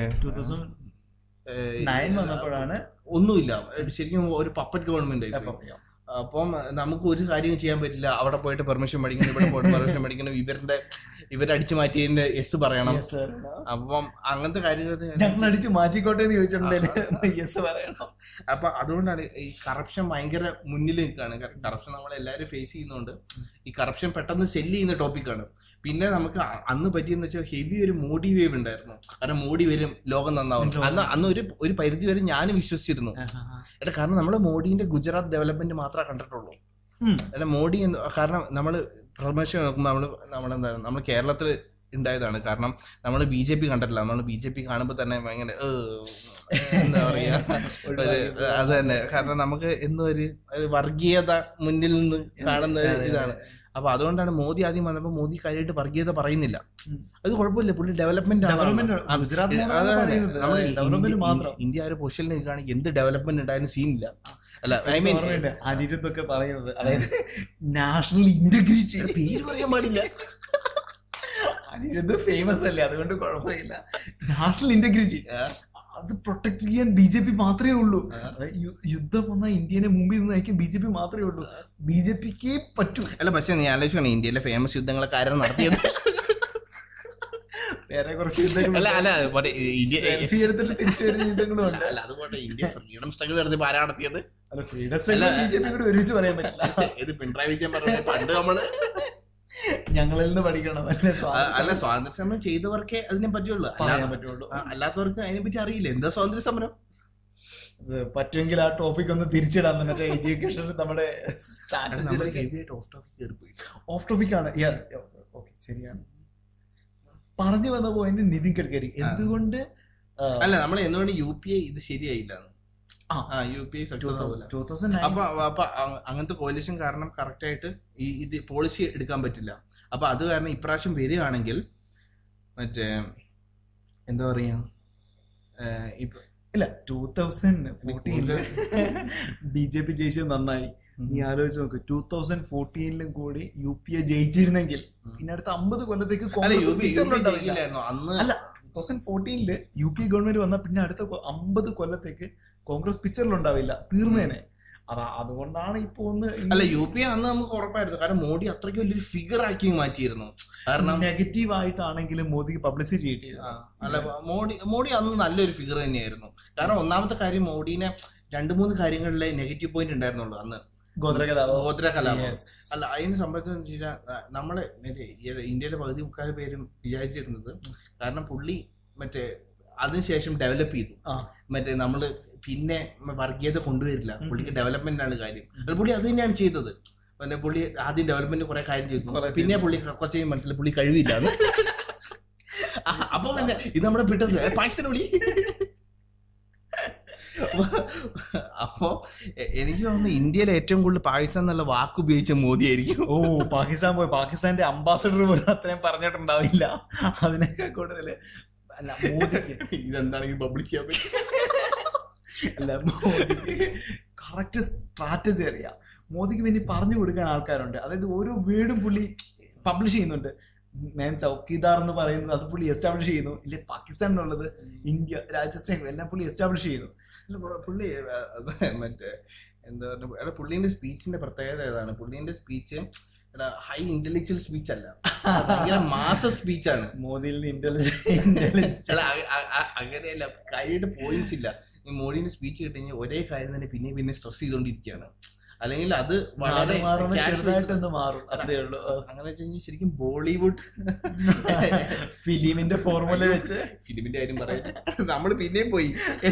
വന്നപ്പോഴാണ് ഒന്നുമില്ല, ശരിക്കും ഒരു പപ്പറ്റ് ഗവൺമെന്റ് ആയിരുന്നു. അപ്പം നമുക്ക് ഒരു കാര്യം ചെയ്യാൻ പറ്റില്ല. അവിടെ പോയിട്ട് പെർമിഷൻ മേടിക്കണം, ഇവിടെ പോയിട്ട് പെർമിഷൻ മേടിക്കണം, ഇവരുടെ ഇവരെ അടിച്ചു മാറ്റിയതിന്റെ എസ് പറയണം. അപ്പം അങ്ങനത്തെ കാര്യങ്ങൾ അടിച്ചു മാറ്റിക്കോട്ടെ എന്ന് ചോദിച്ചിട്ടുണ്ടെങ്കിൽ പറയണം. അപ്പൊ അതുകൊണ്ടാണ് ഈ കറപ്ഷൻ ഭയങ്കര മുന്നിൽ നിൽക്കുകയാണ്. കറപ്ഷൻ നമ്മൾ എല്ലാവരും ഫേസ് ചെയ്യുന്നതുകൊണ്ട് ഈ കറപ്ഷൻ പെട്ടെന്ന് സെല്ല് ചെയ്യുന്ന ടോപ്പിക്കാണ്. പിന്നെ നമുക്ക് അന്ന് പറ്റിയെന്ന് വെച്ചാൽ ഹെവി ഒരു മോഡി വേവ് ഉണ്ടായിരുന്നു. കാരണം മോഡി വരും ലോകം നന്നാവും. അന്ന് അന്ന് ഒരു ഒരു പരിധി വരെ ഞാൻ വിശ്വസിച്ചിരുന്നു. എടാ കാരണം നമ്മള് മോഡിന്റെ ഗുജറാത്ത് ഡെവലപ്മെന്റ് മാത്രമേ കണ്ടിട്ടുള്ളൂ. അല്ല മോഡി കാരണം നമ്മള് പ്രമേഷൻ നോക്കുമ്പോൾ നമ്മള് നമ്മളെന്താണ് നമ്മൾ കേരളത്തിൽ ഉണ്ടായതാണ്. കാരണം നമ്മൾ ബി ജെ പി കണ്ടിട്ടില്ല. നമ്മൾ ബി ജെ പി കാണുമ്പോൾ തന്നെ ഭയങ്കര എന്താ പറയാ അത് തന്നെ. കാരണം നമുക്ക് എന്തോ ഒരു വർഗീയത മുന്നിൽ നിന്ന് കാണുന്ന ഇതാണ്. അപ്പൊ അതുകൊണ്ടാണ് മോദി ആദ്യം വന്നപ്പോ മോദി കാര്യമായിട്ട് വർഗീയത പറയുന്നില്ല. അത് കുഴപ്പമില്ല, പുള്ളി ഡെവലപ്മെന്റ്. ഇന്ത്യ ഒരു പൊസിഷനിൽ നിൽക്കുകയാണെങ്കിൽ എന്ത് ഡെവലപ്മെന്റ് ഉണ്ടായാലും സീനില്ല. അല്ല ഐ മീൻ അനിരുദ്ധൊക്കെ പറയുന്നത് അതായത് നാഷണൽ ഇന്റഗ്രിറ്റി പേര് പറയാൻ പാടില്ല. അനിരുദ്ധ ഫേമസ് അല്ലേ, അതുകൊണ്ട് കുഴപ്പമില്ല. നാഷണൽ ഇന്റഗ്രിറ്റി അത് പ്രൊട്ടക്ട് ചെയ്യാൻ ബി ജെ പി മാത്രമേ ഉള്ളൂ. യുദ്ധം വന്നാൽ ഇന്ത്യനെ മുമ്പിൽ നിന്ന് നയിക്കാൻ ബി ജെ പി മാത്രമേ ഉള്ളൂ. ബി ജെ പിക്ക് പറ്റൂ. അല്ല പക്ഷെ നീ ആലോചിക്കണം, ഇന്ത്യയിലെ ഫേമസ് യുദ്ധങ്ങളൊക്കെ ആരാണ് നടത്തിയത്? വേറെ കുറച്ച് യുദ്ധങ്ങൾ എടുത്തിട്ട് തിരിച്ചു വരുന്ന യുദ്ധങ്ങളും ഉണ്ട്. അല്ല അതുപോലെ ഇന്ത്യ ഫ്രീഡം സ്ട്രഗിൾ നടത്തിയപ്പോൾ ആരാ നടത്തിയത്? അല്ല freedom struggle B J P കൂടെ ഒരുമിച്ച് പറയാൻ പറ്റില്ല. ഇത് പിണറായി വിജയൻ പറഞ്ഞ പണ്ട് നമ്മള് ഞങ്ങളിൽ നിന്ന് പഠിക്കണം. അല്ല സ്വാതന്ത്ര്യ സമരം ചെയ്തവർക്കേ അതിനെ പറ്റുള്ളൂ, പറയാൻ പറ്റുള്ളൂ. അല്ലാത്തവർക്ക് അതിനെ പറ്റി അറിയില്ല. എന്താ സ്വാതന്ത്ര്യ സമരം? പറ്റുമെങ്കിൽ ആ ടോപ്പിക് ഒന്ന് തിരിച്ചിടാം. മറ്റേ എഡ്യൂക്കേഷൻ നമ്മുടെ ഓഫ് ടോപ്പിക് ആണ്. ഓക്കെ ശരിയാണ്. പറഞ്ഞു വന്ന പോയിന്റ് നിതിൻ ഗഡ്കരി എന്തുകൊണ്ട് അല്ല നമ്മൾ എന്തുകൊണ്ട് യു പി ഐ ഇത് ശരിയായില്ല? യു പി ഐ സക്സസ് അപ്പൊ അപ്പൊ അങ്ങനത്തെ കോalition കാരണം കറക്റ്റ് ആയിട്ട് ഈ ഇത് പോളിസി എടുക്കാൻ പറ്റില്ല. അപ്പൊ അത് കാരണം ഇപ്രാവശ്യം വരികയാണെങ്കിൽ മറ്റേ എന്താ പറയാ ഇപ്പൊ ഇല്ല ടൂ തൗസൻഡ് ഫോർട്ടീനില് ബി ജെ പി ജയിച്ചത് നന്നായി. നീ ആലോചിച്ച് നോക്ക്, ടൂ തൗസൻഡ് ഫോർട്ടീനിലും കൂടി യു പി എ ജയിച്ചിരുന്നെങ്കിൽ പിന്നെ അടുത്ത അമ്പത് കൊല്ലത്തേക്ക് അല്ല ടൂ തൗസൻഡ് ഫോർട്ടീനില് യു പി എ ഗവൺമെന്റ് വന്നാൽ പിന്നെ അടുത്ത അമ്പത് കൊല്ലത്തേക്ക് കോൺഗ്രസ് പിക്ചറിലുണ്ടാവില്ല, തീർന്നേനെ. അതാ അതുകൊണ്ടാണ് ഇപ്പൊ ഒന്ന് അല്ല യു പി എ അന്ന് നമുക്ക് ഉറപ്പായിരുന്നു. കാരണം മോഡി അത്രയ്ക്ക് വലിയൊരു ഫിഗർ ആക്കി മാറ്റിയിരുന്നു. കാരണം നെഗറ്റീവ് ആയിട്ടാണെങ്കിലും മോദിക്ക് പബ്ലിസിറ്റി കിട്ടിയിരുന്നു. അല്ല മോഡി മോഡി അന്ന് നല്ലൊരു ഫിഗർ തന്നെയായിരുന്നു. കാരണം ഒന്നാമത്തെ കാര്യം മോഡീനെ രണ്ട് മൂന്ന് കാര്യങ്ങളിലെ നെഗറ്റീവ് പോയിന്റ് ഉണ്ടായിരുന്നുള്ളൂ അന്ന്. ഗോത്ര കലാപം ഗോത്ര കലാപം അല്ല അതിന് സംബന്ധിച്ചെന്ന് വെച്ച് കഴിഞ്ഞാൽ നമ്മളെ മറ്റേ ഇന്ത്യയിലെ പകുതി മുക്കാൽ പേരും വിചാരിച്ചിരുന്നത് കാരണം പുള്ളി മറ്റേ അതിനുശേഷം ഡെവലപ്പ് ചെയ്തു മറ്റേ നമ്മള് പിന്നെ വർഗീയത കൊണ്ടുവരില്ല, പുള്ളിക്ക് ഡെവലപ്മെന്റ് ആണ് കാര്യം. പുള്ളി അത് തന്നെയാണ് ചെയ്തത്. പിന്നെ പുള്ളി ആദ്യം ഡെവലപ്മെന്റ് കുറെ കാര്യം ചെയ്തു, പിന്നെ പുള്ളി കുറച്ച് മനസ്സിലായി പുള്ളി കഴിവില്ല. അപ്പൊ പിന്നെ ഇത് നമ്മുടെ പിട്ടത് പാകിസ്ഥാൻ വിളി. അപ്പോ എനിക്ക് തോന്നുന്നു ഇന്ത്യയിലെ ഏറ്റവും കൂടുതൽ പാകിസ്ഥാൻ എന്നുള്ള വാക്ക് ഉപയോഗിച്ച മോദി ആയിരിക്കും. ഓ പാകിസ്ഥാൻ പോയി പാകിസ്ഥാന്റെ അംബാസഡർ പോലും അത്രയും പറഞ്ഞിട്ടുണ്ടാവില്ല. അതിനേക്കാൾ കൂടുതൽ അല്ല മോദിക്ക് ഇതെന്താണെങ്കിൽ പബ്ലിക് ചെയ്യാൻ പറ്റും. അല്ല മോദിക്ക് കറക്റ്റ് സ്ട്രാറ്റജി അറിയാം. മോദിക്ക് പിന്നെ പറഞ്ഞു കൊടുക്കാൻ ആൾക്കാരുണ്ട്. അതായത് ഓരോ വേർഡും പുള്ളി പബ്ലിഷ് ചെയ്യുന്നുണ്ട്. ഞാൻ ചൗക്കിദാർ എന്ന് പറയുന്നത് അത് പുള്ളി എസ്റ്റാബ്ലിഷ് ചെയ്യുന്നു. ഇല്ലേ പാകിസ്ഥാൻ എന്നുള്ളത് ഇന്ത്യ രാജസ്ഥാൻ എല്ലാം പുള്ളി എസ്റ്റാബ്ലിഷ് ചെയ്യുന്നു. പുള്ളി മറ്റേ എന്താ പറയുക, പുള്ളിന്റെ സ്പീച്ചിന്റെ പ്രത്യേകത ഏതാണ്? പുള്ളിന്റെ സ്പീച്ച് ഹൈ ഇന്റലക്ച്വൽ സ്പീച്ച് അല്ല, ഭയങ്കര മാസ സ്പീച്ചാണ്. മോദിയിൽ ഇന്റലിജൻസ് അല്ല അങ്ങനെയല്ല, കാര്യമായിട്ട് പോയിന്റ്സ് ഇല്ല. ഈ മോദിന്റെ സ്പീച്ച് കിട്ടിക്കഴിഞ്ഞാൽ ഒരേ കാര്യം തന്നെ പിന്നെ പിന്നെ സ്ട്രെസ് ചെയ്തോണ്ടിരിക്കുകയാണ്. അല്ലെങ്കിൽ അത് വളരെ ചെറുതായിട്ടൊന്ന് മാറും, അത്രേ ഉള്ളൂ. അങ്ങനെ വെച്ച് കഴിഞ്ഞാൽ ശരിക്കും ബോളിവുഡ് ഫിലിമിന്റെ ഫോർമുല വെച്ച് ഫിലിമിന്റെ കാര്യം പറയാം, നമ്മൾ പിന്നെയും പോയി.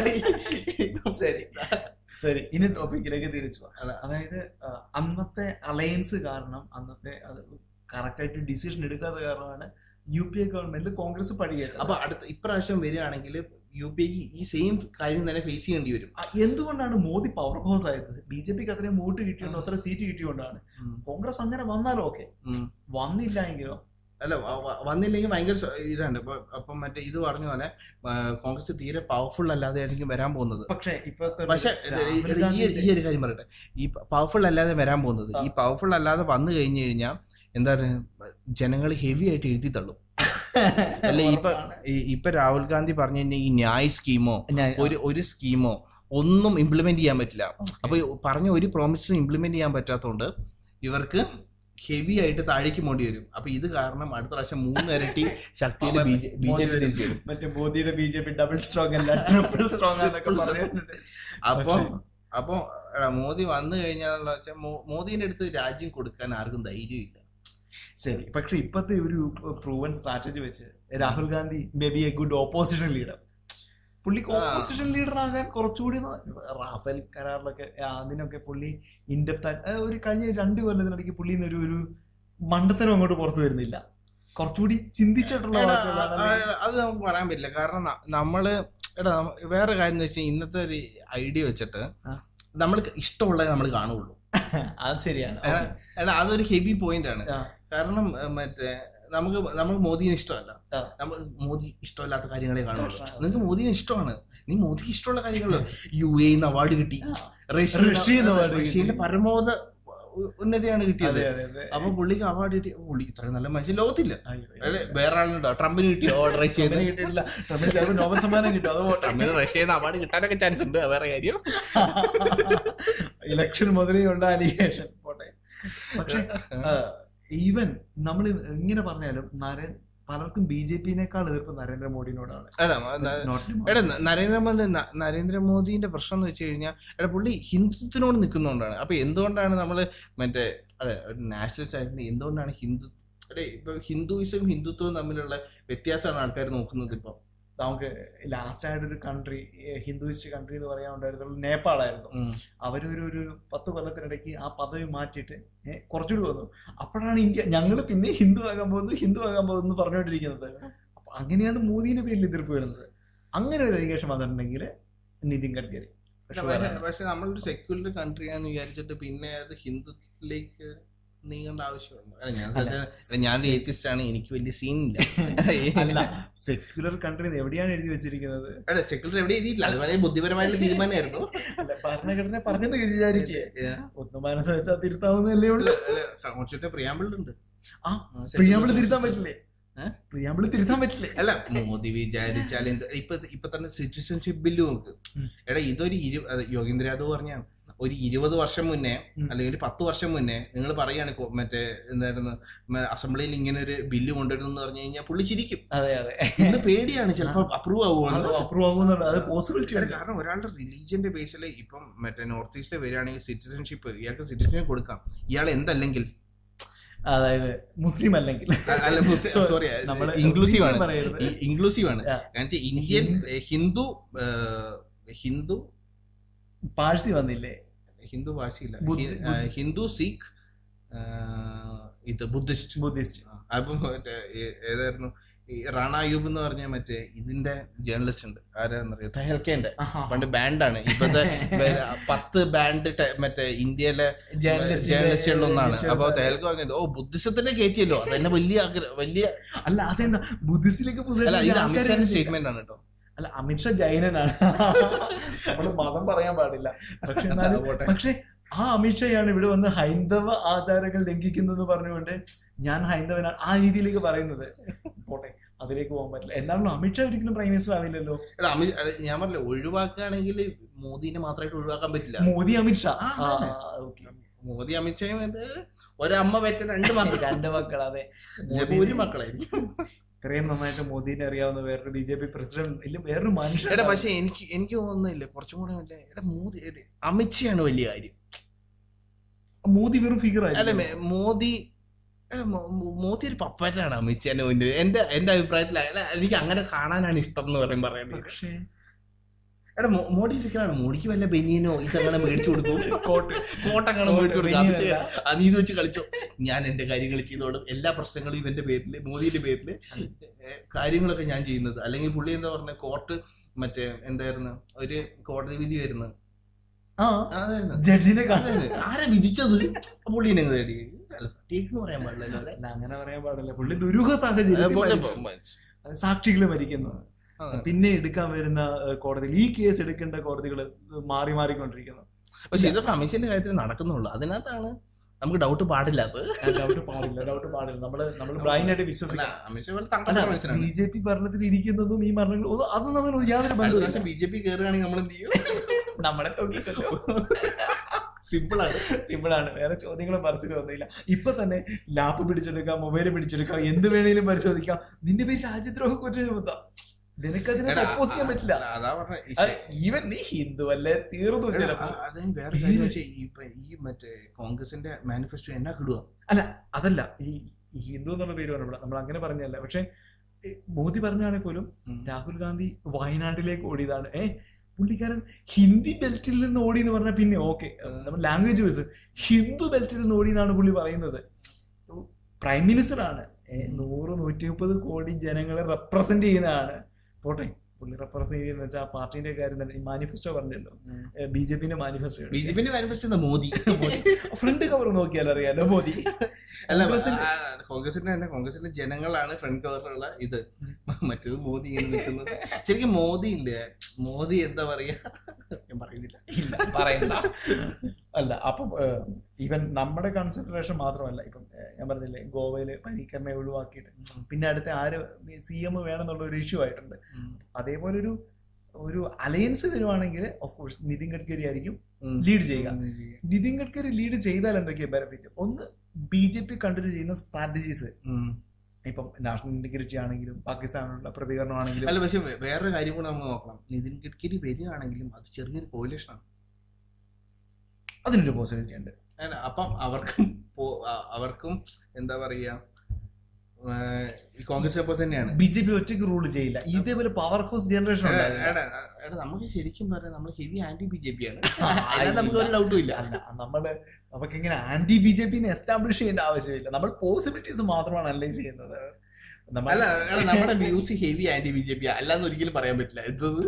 ശരി ശരി ഇനി ടോപ്പിക്കിലേക്ക് തിരിച്ചു. അതായത് അന്നത്തെ അലയൻസ് കാരണം, അന്നത്തെ അത് കറക്റ്റായിട്ട് ഡിസിഷൻ എടുക്കാത്ത കാരണമാണ് U P A government Congress പഴിയത്. അപ്പൊ അടുത്ത ഇപ്രാവശ്യം വരികയാണെങ്കിൽ യു പി എക്ക് ഈ സെയിം കാര്യം തന്നെ ഫേസ് ചെയ്യേണ്ടി വരും. എന്തുകൊണ്ടാണ് മോദി പവർ ഹൗസ് ആയത്? ബി ജെ പിക്ക് അത്രയും വോട്ട് കിട്ടിയോണ്ടോ, അത്ര സീറ്റ് കിട്ടിയോണ്ടാണ്. കോൺഗ്രസ് അങ്ങനെ വന്നാലോ ഓക്കെ, വന്നില്ല എങ്കിലോ അല്ല വന്നില്ലെങ്കിൽ ഭയങ്കര ഇതാണ്. ഇപ്പൊ അപ്പം മറ്റേ ഇത് പറഞ്ഞ പോലെ കോൺഗ്രസ് തീരെ പവർഫുൾ അല്ലാതെ ആയിരിക്കും വരാൻ പോകുന്നത്. പക്ഷേ ഇപ്പോഴത്തെ പക്ഷെ ഈ ഒരു കാര്യം പറയട്ടെ, ഈ പവർഫുൾ അല്ലാതെ വരാൻ പോകുന്നത്, ഈ പവർഫുൾ അല്ലാതെ വന്നു കഴിഞ്ഞു കഴിഞ്ഞാൽ എന്താ പറയുക, ജനങ്ങൾ ഹെവി ആയിട്ട് എഴുതി തള്ളും. അല്ല ഇപ്പൊ ഇപ്പൊ രാഹുൽ ഗാന്ധി പറഞ്ഞു കഴിഞ്ഞാൽ ഈ ന്യായ് സ്കീമോ ഒരു ഒരു സ്കീമോ ഒന്നും ഇംപ്ലിമെന്റ് ചെയ്യാൻ പറ്റില്ല. അപ്പൊ പറഞ്ഞ ഒരു പ്രോമിസും ഇംപ്ലിമെന്റ് ചെയ്യാൻ പറ്റാത്തതുകൊണ്ട് ഇവർക്ക് ഹെവി ആയിട്ട് താഴേക്ക് മോടി വരും. അപ്പൊ ഇത് കാരണം അടുത്ത പ്രാവശ്യം മൂന്ന് ഇരട്ടി ശക്തിയിൽ ബി ജെ പി തിരിച്ചു വരും. മറ്റേ മോദിയുടെ B J P double strong അല്ല ട്രിപ്പിൾ സ്ട്രോങ് എന്നൊക്കെ പറയുന്നുണ്ട്. അപ്പൊ അപ്പൊ മോദി വന്നു കഴിഞ്ഞാൽ വെച്ചാൽ മോദിന്റെ അടുത്ത് രാജ്യം കൊടുക്കാൻ ആർക്കും ധൈര്യമില്ല. ശരി, പക്ഷെ ഇപ്പത്തെ ഒരു പ്രൂവൻ സ്ട്രാറ്റജി വെച്ച് Rahul Gandhi may be a good opposition leader. പുള്ളിക്ക് ഓപ്പോസിഷൻ ലീഡർ ആകാൻ കുറച്ചുകൂടി റാഫേൽ കരാറിലൊക്കെ അതിനൊക്കെ പുള്ളി ഇൻഡെപ്റ്റ് ഒരു കഴിഞ്ഞ രണ്ട് കൊല്ലത്തിനിടയ്ക്ക് പുള്ളി ഒരു ഒരു മണ്ടത്തരം അങ്ങോട്ട് പുറത്തു വരുന്നില്ല. കുറച്ചുകൂടി ചിന്തിച്ചിട്ടുള്ള അത് നമുക്ക് പറയാൻ പറ്റില്ല. കാരണം നമ്മള് എടാ വേറെ കാര്യം എന്ന് വെച്ചാൽ ഇന്നത്തെ ഒരു ഐഡിയ വെച്ചിട്ട് നമ്മൾക്ക് ഇഷ്ടമുള്ളത് നമ്മൾ കാണുള്ളൂ. അത് ശരിയാണ്. അതൊരു ഹെവി പോയിന്റ് ആണ്. കാരണം മറ്റേ നമുക്ക് നമുക്ക് മോദിനെ ഇഷ്ടമല്ല, നമ്മൾ മോദി ഇഷ്ടമല്ലാത്ത കാര്യങ്ങളെ കാണുള്ളൂ. നിങ്ങൾക്ക് മോദിനെ ഇഷ്ടമാണ്, നീ മോദിക്ക് ഇഷ്ടമുള്ള കാര്യങ്ങളോ. യു എ അവാർഡ് കിട്ടി, റഷ്യയിലെ പരമോന്നത ഉന്നതിയാണ് കിട്ടിയത്. അപ്പൊ പുള്ളിക്ക് അവാർഡ് കിട്ടി. പുള്ളി ഇത്രയും നല്ല മനുഷ്യൻ ലോകത്തില്ല. വേറെ ആളുണ്ടോ? ട്രംപിന് കിട്ടിയോ? റഷ്യയിൽ കിട്ടിയിട്ടില്ല. ട്രംപിന് നോബൽ സമ്മാനം കിട്ടും. അതോ ട്രംപിന് റഷ്യയിൽ നിന്ന് അവാർഡ് കിട്ടാനൊക്കെ ചാൻസ് ഉണ്ട്. വേറെ കാര്യം ഇലക്ഷൻ മുതലേയുള്ള അലിഗേഷൻ പോട്ടെ. പക്ഷെ ഈവൻ നമ്മൾ ഇങ്ങനെ പറഞ്ഞാലും നരേ പലർക്കും ബി ജെ പിന്നേക്കാൾ എതിർപ്പ് നരേന്ദ്രമോദിനോടാണ്. എടാ നരേന്ദ്രമോദി നരേന്ദ്രമോദിന്റെ പ്രശ്നം എന്ന് വെച്ച് കഴിഞ്ഞാൽ എടാ പുള്ളി ഹിന്ദുത്വത്തിനോട് നിൽക്കുന്നതുകൊണ്ടാണ്. അപ്പൊ എന്തുകൊണ്ടാണ് നമ്മള് മറ്റേ അതെ നാഷണലിസ്റ്റ് ആയിട്ട് എന്തുകൊണ്ടാണ് ഹിന്ദു അല്ലെ ഇപ്പൊ ഹിന്ദുയിസം ഹിന്ദുത്വവും തമ്മിലുള്ള വ്യത്യാസമാണ് ആൾക്കാർ നോക്കുന്നത്. ഇപ്പൊ നമുക്ക് ലാസ്റ്റ് ആയിട്ടൊരു കൺട്രി ഹിന്ദുയിസ്റ്റ് കൺട്രി എന്ന് പറയാൻ ഉണ്ടായിരുന്നുള്ളൂ നേപ്പാളായിരുന്നു. അവരൊരു ഒരു പത്ത് കൊല്ലത്തിനിടയ്ക്ക് ആ പദവി മാറ്റിയിട്ട് കുറച്ചുകൂടി വന്നു. അപ്പോഴാണ് ഇന്ത്യ ഞങ്ങൾ പിന്നെ ഹിന്ദു ആകാൻ പോകുന്നു ഹിന്ദു ആകാൻ പോകുന്നു പറഞ്ഞുകൊണ്ടിരിക്കുന്നത്. അപ്പൊ അങ്ങനെയാണ് മോദിന്റെ പേരിൽ എതിർപ്പ് വരുന്നത്. അങ്ങനെ ഒരു അലിഗേഷൻ വന്നിട്ടുണ്ടെങ്കിൽ നിതിൻ ഗഡ്കരി. പക്ഷെ നമ്മളൊരു സെക്യുലർ കൺട്രിയാന്ന് വിചാരിച്ചിട്ട് പിന്നെ അത് ഹിന്ദുത്വത്തിലേക്ക് നീങ്ങേണ്ട ആവശ്യമുണ്ട്. ഞാൻ ഏത്തിസ്റ്റ് ആണ്, എനിക്ക് വലിയ സീൻ ഇല്ല. സെക്യുലർ കൺട്രി എവിടെയാണ് എഴുതി വെച്ചിരിക്കുന്നത്? സെക്യുലർ എവിടെ എഴുതിയിട്ടില്ല. അത് വളരെ ബുദ്ധിപരമായിട്ടുള്ള തീരുമാനമായിരുന്നു. ഭരണഘടന പറഞ്ഞത് വിചാരിക്കുക ഒന്ന് മനസ്സ് വെച്ചാൽ തിരുത്താവുന്നല്ലേ ഉള്ളൂ. കുറച്ചിട്ട് പ്രിയാമ്പിളുണ്ട്. ആ പ്രിയാമ്പിള് തിരുത്താൻ പറ്റില്ലേ? പ്രിയാമ്പിള് തിരുത്താൻ പറ്റില്ലേ? അല്ല മോദി വിചാരിച്ചാൽ എന്ത് ഇപ്പൊ ഇപ്പൊ തന്നെ സിറ്റിസൺഷിപ്പ് ബില്ല് നോക്ക്. എടാ ഇതൊരു ഇരു യോഗേന്ദ്ര യാദവ് പറഞ്ഞാണ് ഒരു ഇരുപത് വർഷം മുന്നേ അല്ലെങ്കിൽ ഒരു പത്ത് വർഷം മുന്നേ നിങ്ങൾ പറയാണ് മറ്റേ എന്തായിരുന്നു അസംബ്ലിയിൽ ഇങ്ങനെ ഒരു ബില്ല് കൊണ്ടുവരുന്നു എന്ന് പറഞ്ഞു കഴിഞ്ഞാൽ പുള്ളി ചിരിക്കും. അതെ അതെ, ഇത് പേടിയാണ് ചിലപ്പോൾ അപ്രൂവ് ആവുകയാണ്. അപ്രൂവ് ആകുന്നുണ്ട്, അത് പോസിബിലിറ്റിയാണ്. കാരണം ഒരാളുടെ റിലീജിയന്റെ ബേസിൽ ഇപ്പം മറ്റേ നോർത്ത് ഈസ്റ്റിൽ വരികയാണെങ്കിൽ സിറ്റിസൺഷിപ്പ് ഇയാൾക്ക് സിറ്റിസൺഷിപ്പ് കൊടുക്കാം, ഇയാൾ എന്തല്ലെങ്കിൽ അതായത് മുസ്ലിം അല്ലെങ്കിൽ അല്ല സോറി ഇൻക്ലൂസീവ് ആണ്, ഇൻക്ലൂസീവ് ആണ്. കാരണം ഇന്ത്യൻ ഹിന്ദു ഹിന്ദു പാഴ്സി വന്നില്ലേ, ഹിന്ദു പാഴ്സിയില്ല, ഹിന്ദു സിഖ് ഇത് ബുദ്ധിസ്റ്റ് ബുദ്ധിസ്റ്റ് അപ്പം മറ്റേ ഏതായിരുന്നു ഈ റാണ അയ്യൂബ് എന്ന് പറഞ്ഞ മറ്റേ ഇതിന്റെ ജേർണലിസ്റ്റ് ഉണ്ട്, ആരാന്നറിയോ, തെഹൽക്കേന്റെ പണ്ട് ബാൻഡാണ്. ഇപ്പത്തെ പത്ത് ബാൻഡ് മറ്റേ ഇന്ത്യയിലെ ജേർണലിസ്റ്റുകളിലൊന്നാണ്. അപ്പൊ തെഹൽക്ക് പറഞ്ഞത് ഓ ബുദ്ധിസത്തിന്റെ കയറ്റിയല്ലോ, അതെന്നെ വലിയ വലിയ അല്ല അതെന്താ ബുദ്ധിസ്റ്റിലേക്ക് അല്ല ഇത് അമിത്ഷാന്റെ സ്റ്റേറ്റ്മെന്റ് ആണ് കേട്ടോ. അല്ല അമിത്ഷാ ജൈനനാണ്, നമ്മള് മതം പറയാൻ പാടില്ല. പക്ഷെ പക്ഷെ ആ അമിത്ഷായാണ് ഇവിടെ വന്ന് ഹൈന്ദവ ആചാരങ്ങൾ ലംഘിക്കുന്നു പറഞ്ഞുകൊണ്ട് ഞാൻ ഹൈന്ദവനാണ് ആ രീതിയിലേക്ക് പറയുന്നത്. പോട്ടെ, അതിലേക്ക് പോകാൻ പറ്റില്ല. എന്നാലും അമിത്ഷാ ഒരിക്കലും പ്രൈം മിനിസ്റ്റർ ആവില്ലല്ലോ. ഞാൻ പറഞ്ഞില്ല, ഒഴിവാക്കുകയാണെങ്കിൽ മോദിനെ മാത്രമായിട്ട് ഒഴിവാക്കാൻ പറ്റില്ല. മോദി അമിത്ഷാ മോദി അമിത്ഷായും ഒരമ്മ പറ്റ രണ്ട് മക്കൾ രണ്ട് മക്കൾ അതെ ഒരു മക്കളായിരിക്കും. ഇത്രയും നന്നായിട്ട് മോദിനെ അറിയാവുന്ന വേറൊരു ബി ജെ പി പ്രസിഡന്റ് ഇല്ല, വേറൊരു മനുഷ്യൻ. പക്ഷെ എനിക്ക് എനിക്ക് തോന്നുന്നില്ല, കുറച്ചും കൂടെ മറ്റേ എടാ മോദി അമിത്ഷാണ് വലിയ കാര്യം. മോദി വെറും ഫിഗർ ആയി. അല്ല മോദി മോദി ഒരു പപ്പറ്റാണ് അമിത്ഷാന്റെ മുന്നിൽ. എന്റെ എന്റെ അഭിപ്രായത്തിൽ എനിക്ക് അങ്ങനെ കാണാനാണ് ഇഷ്ടം എന്ന് പറയും പറയുന്നത്. പക്ഷേ എടാ മോഡി ഫിഗറാണ്, മോഡിക്ക് വല്ല ബനിയനോ ഇതങ്ങനെ മേടിച്ചു കൊടുക്കും, കോട്ട് കോട്ടങ്ങനെ മേടിച്ചു കൊടുക്കും. നീ ഇത് വെച്ച് കളിച്ചോ, ഞാൻ എന്റെ കാര്യങ്ങൾ ചെയ്തോളും, എല്ലാ പ്രശ്നങ്ങളും ഇവന്റെ പേരില് മോദിയുടെ പേരില് കാര്യങ്ങളൊക്കെ ഞാൻ ചെയ്യുന്നത്. അല്ലെങ്കിൽ പുള്ളി എന്താ പറഞ്ഞ കോർട്ട് മറ്റേ എന്തായിരുന്നു ഒരു കോടതി വിധി വരുന്നത് ജഡ്ജിനെ ആരാ വിധിച്ചത്, പുള്ളിനെ തേടി എന്ന് പറയാൻ പാടില്ലല്ലോ. അങ്ങനെ പറയാൻ പാടില്ല. പുള്ളി ദുരൂഹ സാഹചര്യം സാക്ഷികൾ മരിക്കുന്നു, പിന്നെ എടുക്കാൻ വരുന്ന കോടതികൾ ഈ കേസ് എടുക്കേണ്ട കോടതികൾ മാറി മാറിക്കൊണ്ടിരിക്കുന്നു. പക്ഷെ ഇതൊക്കെ അമിത്ഷാന്റെ കാര്യത്തിൽ നടക്കുന്നുള്ളൂ, അതിനകത്താണ് നമുക്ക് ഡൗട്ട് പാടില്ലാത്തത്. ഡൗട്ട് പാടില്ല ഡൗട്ട് പാടില്ല നമ്മള് നമ്മൾ ബ്ലൈൻഡായിട്ട് വിശ്വസിക്കാം. ബി ജെ പി ഭരണത്തിൽ ഇരിക്കുന്നതും ഈ മരണങ്ങളും അത് നമ്മൾ യാതൊരു ബന്ധവും. ബി ജെ പി കയറുകയാണെങ്കിൽ നമ്മൾ എന്ത് ചെയ്യും, നമ്മളെ സിമ്പിളാണ് സിമ്പിളാണ് വേറെ ചോദ്യങ്ങളും പരിശോധിക്കില്ല. ഇപ്പൊ തന്നെ ലാപ്പ് പിടിച്ചെടുക്കാം, മൊബൈൽ പിടിച്ചെടുക്കാം, എന്ത് വേണേലും പരിശോധിക്കാം. നിന്റെ പേര് രാജ്യദ്രോഹ കുറ്റം ചുമത്താം, നിനക്കതിനെ ഒപ്പോസ് ചെയ്യാൻ പറ്റില്ല. ഈവൻ നീ ഹിന്ദു അല്ലേ തീർന്നു. വേറെ കാര്യം ഈ മറ്റേ കോൺഗ്രസിന്റെ മാനിഫെസ്റ്റോ എന്നാ കിടുക. അല്ല അതല്ല ഈ ഹിന്ദു എന്നുള്ള പേര് പറഞ്ഞ നമ്മൾ അങ്ങനെ പറഞ്ഞല്ല. പക്ഷെ മോദി പറഞ്ഞാണെങ്കിൽ പോലും രാഹുൽ ഗാന്ധി വയനാട്ടിലേക്ക് ഓടിയതാണ്. ഏഹ് പുള്ളിക്കാരൻ ഹിന്ദി ബെൽറ്റിൽ നിന്ന് ഓടി എന്ന് പറഞ്ഞാൽ പിന്നെ ഓക്കെ, നമ്മൾ ലാംഗ്വേജ് വൈസ് ഹിന്ദു ബെൽറ്റിൽ നിന്ന് ഓടി എന്നാണ് പുള്ളി പറയുന്നത്. പ്രൈം മിനിസ്റ്റർ ആണ്, നൂറ് നൂറ്റി മുപ്പത് കോടി ജനങ്ങളെ റെപ്രസെന്റ് ചെയ്യുന്നതാണ്. പോട്ടെ, പുള്ളി റെപ്രസെന്റ് ചെയ്യുന്ന വെച്ചാൽ പാർട്ടിന്റെ കാര്യം തന്നെ. മാനിഫെസ്റ്റോ പറഞ്ഞല്ലോ, ബി ജെ പിന്റെ മാനിഫെസ്റ്റോ ബി ജെ പിന്റെ മാനിഫെസ്റ്റോ മോദി ഫ്രണ്ട് കവർ നോക്കിയാൽ അറിയാലോ മോദി. അല്ല കോൺഗ്രസിന്റെ തന്നെ കോൺഗ്രസിന്റെ ജനങ്ങളാണ് ഫ്രണ്ട് കവറിലുള്ള ഇത്, മറ്റേത് മോദി നിൽക്കുന്നത്. ശരിക്കും മോദി ഇല്ലേ, മോദി എന്താ പറയാ ഞാൻ പറയുന്നില്ല, ഇല്ല പറയണ്ട. അല്ല അപ്പം ഈവൻ നമ്മുടെ കൺസിഡറേഷൻ മാത്രമല്ല, ഇപ്പം ഞാൻ പറഞ്ഞില്ലേ ഗോവയില് പരീക്കറിനെ ഒഴിവാക്കിയിട്ട് പിന്നെ അടുത്ത ആര് സി എം വേണമെന്നുള്ള ഒരു ഇഷ്യൂ ആയിട്ടുണ്ട്. അതേപോലെ ഒരു ഒരു അലയൻസ് വരുവാണെങ്കിൽ ഓഫ് കോഴ്സ് നിതിൻ ഗഡ്കരി ആയിരിക്കും ലീഡ് ചെയ്യുക. നിതിൻ ഗഡ്കരി ലീഡ് ചെയ്താൽ എന്തൊക്കെയാ ബെനിഫിറ്റ്? ഒന്ന്, ബി ജെ പി കണ്ടിന്യൂ ചെയ്യുന്ന സ്ട്രാറ്റജീസ്, ഇപ്പം നാഷണൽ ഇന്റഗ്രിറ്റി ആണെങ്കിലും പാകിസ്ഥാനുള്ള പ്രതികരണമാണെങ്കിലും. അല്ല പക്ഷെ വേറൊരു കാര്യം കൂടെ നമ്മൾ നോക്കണം, നിതിൻ ഗഡ്കരി വരികയാണെങ്കിലും അത് ചെറിയൊരു കോalitionആണ്, അതിനൊരു പോസിബിലിറ്റി ഉണ്ട്. അപ്പം അവർക്കും അവർക്കും എന്താ പറയാ കോൺഗ്രസിനെ പോലെ തന്നെയാണ്. ബി ജെ പി ഒറ്റയ്ക്ക് റൂൾ ചെയ്യില്ല, ഇതേപോലെ പവർ ഹൗസ് ജനറേഷൻ. നമുക്ക് ശരിക്കും പറയാം നമ്മൾ heavy anti B J P ആണ്, നമുക്ക് ഒരു ഡൗട്ടും ഇല്ല. അല്ല നമ്മള് നമുക്ക് ഇങ്ങനെ ആന്റി ബി ജെ പിനെ എസ്റ്റാബ്ലിഷ് ചെയ്യേണ്ട ആവശ്യമില്ല, നമ്മൾ പോസിബിലിറ്റീസ് മാത്രമാണ് അനലൈസ് ചെയ്യുന്നത്. അല്ല നമ്മുടെ views heavy anti B J P അല്ലാന്ന് ഒരിക്കലും പറയാൻ പറ്റില്ല. എന്തത്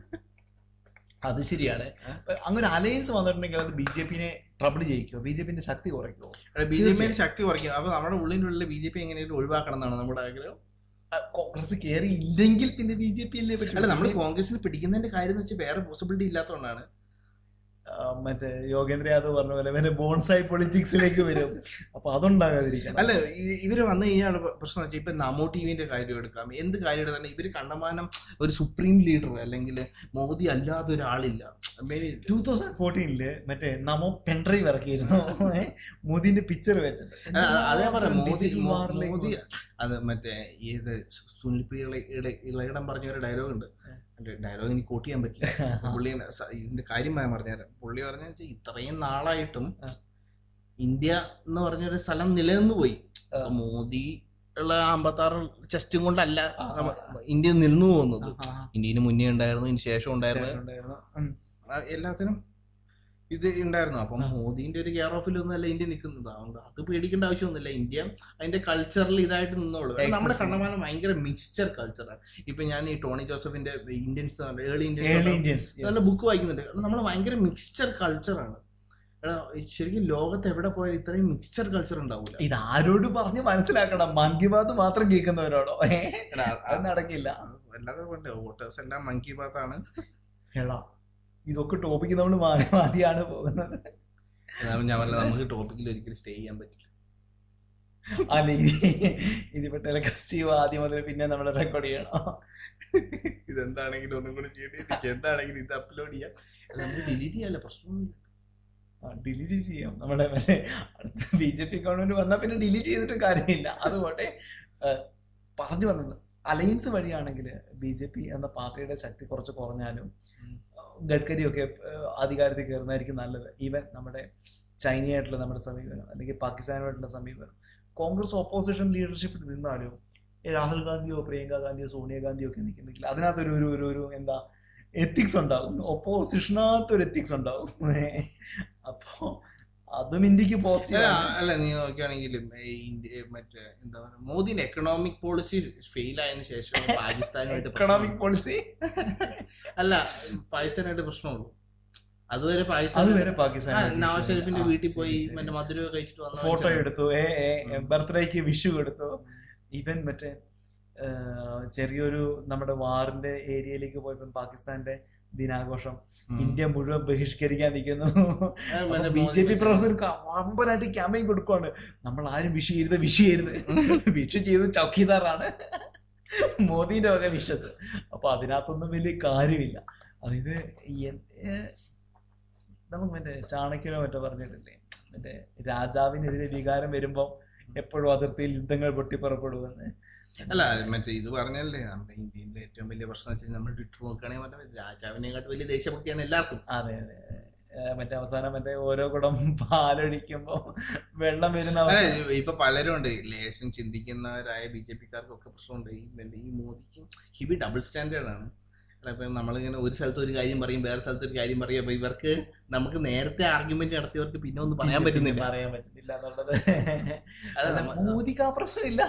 അത് ശരിയാണ്. അങ്ങനെ അലയൻസ് വന്നിട്ടുണ്ടെങ്കിൽ അത് ബി ജെ പിനെ ട്രബിൾ ചെയ്യിക്കുമോ, ബി ജെ പിന്റെ ശക്തി കുറയ്ക്കുമോ? ബി ജെ പിന്റെ ശക്തി കുറയ്ക്കും. അപ്പൊ നമ്മുടെ ഉള്ളിൻ്റെ ഉള്ളിൽ ബി ജെ പി എങ്ങനെയും ഒഴിവാക്കണം എന്നാണ് നമ്മുടെ ആഗ്രഹം. കോൺഗ്രസ് കയറി ഇല്ലെങ്കിൽ പിന്നെ ബി ജെ പി അല്ലേ പറ്റും. അല്ല നമ്മൾ കോൺഗ്രസിന് പിടിക്കുന്നതിന്റെ കാര്യം എന്ന് വെച്ചാൽ വേറെ പോസിബിലിറ്റി ഇല്ലാത്തതുകൊണ്ടാണ്. മറ്റേ യോഗേന്ദ്ര യാദവ് പറഞ്ഞ പോലെ പിന്നെ ബോൺസായി പൊളിറ്റിക്സിലേക്ക് വരും. അപ്പൊ അതുണ്ടാകാതിരിക്കണം. അല്ല ഇവര് വന്നു കഴിഞ്ഞാൽ പ്രശ്നം വെച്ചാൽ ഇപ്പൊ നമോ ടി വിന്റെ കാര്യം എടുക്കാം, എന്ത് കാര്യം എടുത്താലും ഇവര് കണ്ടമാനം ഒരു സുപ്രീം ലീഡർ അല്ലെങ്കിൽ മോദി അല്ലാത്ത ഒരാളില്ല. ടൂ തൗസൻഡ് ഫോർട്ടീനില് മറ്റേ നമോ പെൻഡ്രൈവ് ഇറക്കിയിരുന്നു മോദിന്റെ പിക്ചർ വെച്ചിട്ട്. അതേ പറയാം മോദി മോദി അത് മറ്റേ ഏത് സുനിൽ പ്രിയ ഇളയിടം പറഞ്ഞ ഒരു ഡയലോഗ് ഉണ്ട്. ഡയലോഗ് എനിക്ക് കോട്ട് ചെയ്യാൻ പറ്റില്ല. പുള്ളി ഇതിന്റെ കാര്യം പറഞ്ഞുതരാം. പുള്ളി പറഞ്ഞ ഇത്രയും നാളായിട്ടും ഇന്ത്യ എന്ന് പറഞ്ഞൊരു സ്ഥലം നിലനിന്ന് പോയി. മോദി ഉള്ള അമ്പത്തി ആറ് ചെസ്റ്റും കൊണ്ടല്ല ഇന്ത്യ നിന്നു പോകുന്നത്. ഇന്ത്യന് മുന്നേ ഉണ്ടായിരുന്നു, ഇതിന് ശേഷം ഉണ്ടായിരുന്നു, എല്ലാത്തിനും ഇത് ഉണ്ടായിരുന്നു. അപ്പം മോദിന്റെ ഒരു കെയർ ഓഫിലൊന്നും അല്ല ഇന്ത്യ നിൽക്കുന്നത്. അതുകൊണ്ട് അത് പേടിക്കേണ്ട ആവശ്യമൊന്നുമില്ല. ഇന്ത്യ അതിന്റെ കൾച്ചറിൽ ഇതായിട്ട് നിന്നോളൂ. നമ്മുടെ കണ്ടമാനം ഭയങ്കര മിക്സ്ചർ കൾച്ചറാണ്. ഇപ്പൊ ഞാൻ ഈ ടോണി ജോസഫിന്റെ ഇന്ത്യൻസ് ഏർലി ഇന്ത്യൻസ് നല്ല ബുക്ക് വായിക്കുന്നുണ്ട്. നമ്മൾ ഭയങ്കര മിക്സ്ചർ കൾച്ചറാണ്. ശരിക്കും ലോകത്ത് എവിടെ പോയാലും ഇത്രയും മിക്സ്ചർ കൾച്ചർ ഉണ്ടാവില്ല. ഇത് ആരോട് പറഞ്ഞ് മനസ്സിലാക്കണം? മൻ കി ബാത്ത് മാത്രം കേൾക്കുന്നവരോടോ നടക്കില്ല. അല്ലാതെ വോട്ടേഴ്സ് എല്ലാം മൻ കി ബാത്താണ്. എടാ ഇതൊക്കെ ടോപ്പിക്ക് നമ്മൾ മാറി മാറിയാണ് പോകുന്നത്. ഞാൻ പറഞ്ഞത് നമുക്ക് ടോപ്പിക്കിൽ ഒരിക്കലും സ്റ്റേ ചെയ്യാൻ പറ്റില്ല. അല്ല ഇതിപ്പോ ടെലികാസ്റ്റ് ചെയ്യുക ആദ്യം മുതൽ പിന്നെ നമ്മൾ റെക്കോർഡ് ചെയ്യണം. ഇതെന്താണെങ്കിലും ഒന്നും കൂടി ചെയ്യേണ്ടി, എന്താണെങ്കിലും ഇത് അപ്ലോഡ് ചെയ്യാം. നമുക്ക് ഡിലീറ്റ് ചെയ്യാല്ല, പ്രശ്നമൊന്നുമില്ല. ഡിലീറ്റ് ചെയ്യാം. നമ്മുടെ മറ്റേ ബി ജെ പി ഗവൺമെന്റ് വന്നാൽ പിന്നെ ഡിലീറ്റ് ചെയ്തിട്ട് കാര്യമില്ല. അതുപോട്ടെ, പറഞ്ഞു വന്നത് അലയൻസ് വഴിയാണെങ്കിൽ ബി ജെ പി എന്ന പാർട്ടിയുടെ ശക്തി കുറച്ച് കുറഞ്ഞാലും ഗഡ്കരിയൊക്കെ അധികാരത്തിൽ കയറുന്നതായിരിക്കും നല്ലത്. ഈവൻ നമ്മുടെ ചൈനയായിട്ടുള്ള നമ്മുടെ സമീപനം അല്ലെങ്കിൽ പാകിസ്ഥാനുമായിട്ടുള്ള സമീപനം, കോൺഗ്രസ് ഓപ്പോസിഷൻ ലീഡർഷിപ്പിൽ നിന്നാലും രാഹുൽ ഗാന്ധിയോ പ്രിയങ്ക ഗാന്ധിയോ സോണിയാഗാന്ധിയോ ഒക്കെ നിൽക്കുന്നെങ്കിൽ അതിനകത്തൊരു ഒരു ഒരു ഒരു എന്താ എത്തിക്സ് ഉണ്ടാകും. ഒപ്പോസിഷനകത്തൊരു എത്തിക്സ് ഉണ്ടാകും. അപ്പോ അതും ഇന്ത്യക്ക് പോസിറ്റീവ് അല്ല. നീ നോക്കുകയാണെങ്കിൽ ഇന്ത്യ മറ്റേ എന്താ പറയുക, മോദിന്റെ എക്കണോമിക് പോളിസി ഫെയിൽ ആയതിനു ശേഷം പാകിസ്ഥാനുമായിട്ട് എക്കണോമിക് പോളിസി അല്ല പാകിസ്ഥാനായിട്ട് പ്രശ്നമുള്ളൂ. അതുവരെ അതുവരെ പാകിസ്ഥാൻ നവാസ് ഷെരീഫിന്റെ വീട്ടിൽ പോയി മറ്റേ മധുരമൊക്കെ കഴിച്ചിട്ട് വന്നു, ഫോട്ടോ എടുത്തു, ബർത്ത്ഡേക്ക് വിഷു എടുത്തു. ഈവൻ മറ്റേ ചെറിയൊരു നമ്മുടെ വാറിന്റെ ഏരിയയിലേക്ക് പോയപ്പോൾ പാകിസ്ഥാന്റെ ദിനാഘോഷം ഇന്ത്യ മുഴുവൻ ബഹിഷ്കരിക്കാൻ നിൽക്കുന്നു. ബി ജെ പി പ്രവർത്തകർക്ക് വമ്പനായിട്ട് ക്യാമ്പയിൻ കൊടുക്കുവാണ്, നമ്മൾ ആരും വിഷു ചെയ്ത് വിഷു ചെയ്ത് വിഷു ചെയ്ത് ചൗക്കിദാറാണ് മോദിന്റെ വക വിഷസ്. അപ്പൊ അതിനകത്തൊന്നും വലിയ കാര്യമില്ല. അതായത് നമുക്ക് മറ്റേ ചാണക്യനോ മറ്റോ പറഞ്ഞിട്ടില്ലേ, മറ്റേ രാജാവിനെതിരെ വികാരം വരുമ്പോ എപ്പോഴും അതിർത്തിയിൽ യുദ്ധങ്ങൾ പൊട്ടിപ്പുറപ്പെടുമെന്ന്. അല്ല മറ്റേ ഇത് പറഞ്ഞല്ലേ നമ്മുടെ ഇന്ത്യയിലെ ഏറ്റവും വലിയ പ്രശ്നം വെച്ചാൽ നമ്മൾ ട്വിറ്റർ നോക്കുകയാണെങ്കിൽ മറ്റേ രാജാവിനെക്കാട്ട് വലിയ ദേശഭക്തിയാണ് എല്ലാവർക്കും. അതെ അതെ. മറ്റേ അവസാനം മറ്റേ ഓരോ കുടം പാലൊഴിക്കുമ്പോ വെള്ളം വരുന്ന ഇപ്പൊ പലരും ഉണ്ട്. ലേശം ചിന്തിക്കുന്നവരായ ബി ജെ പിക്കാർക്കൊക്കെ പ്രശ്നമുണ്ട്. ഈ ഈ മോദിക്കും ഹിബി ഡബിൾ സ്റ്റാൻഡേർഡ് ആണ്. ഇപ്പൊ നമ്മളിങ്ങനെ ഒരു സ്ഥലത്ത് ഒരു കാര്യം പറയും, വേറെ സ്ഥലത്ത് ഒരു കാര്യം പറയും. അപ്പൊ ഇവർക്ക് നമുക്ക് നേരത്തെ ആർഗ്യുമെന്റ് നടത്തിയവർക്ക് പിന്നെ ഒന്നും പറയാൻ പറ്റുന്നില്ല പറയാൻ പറ്റുന്നില്ല എന്നുള്ളത്. മോദിക്ക് ആ പ്രശ്നമില്ല.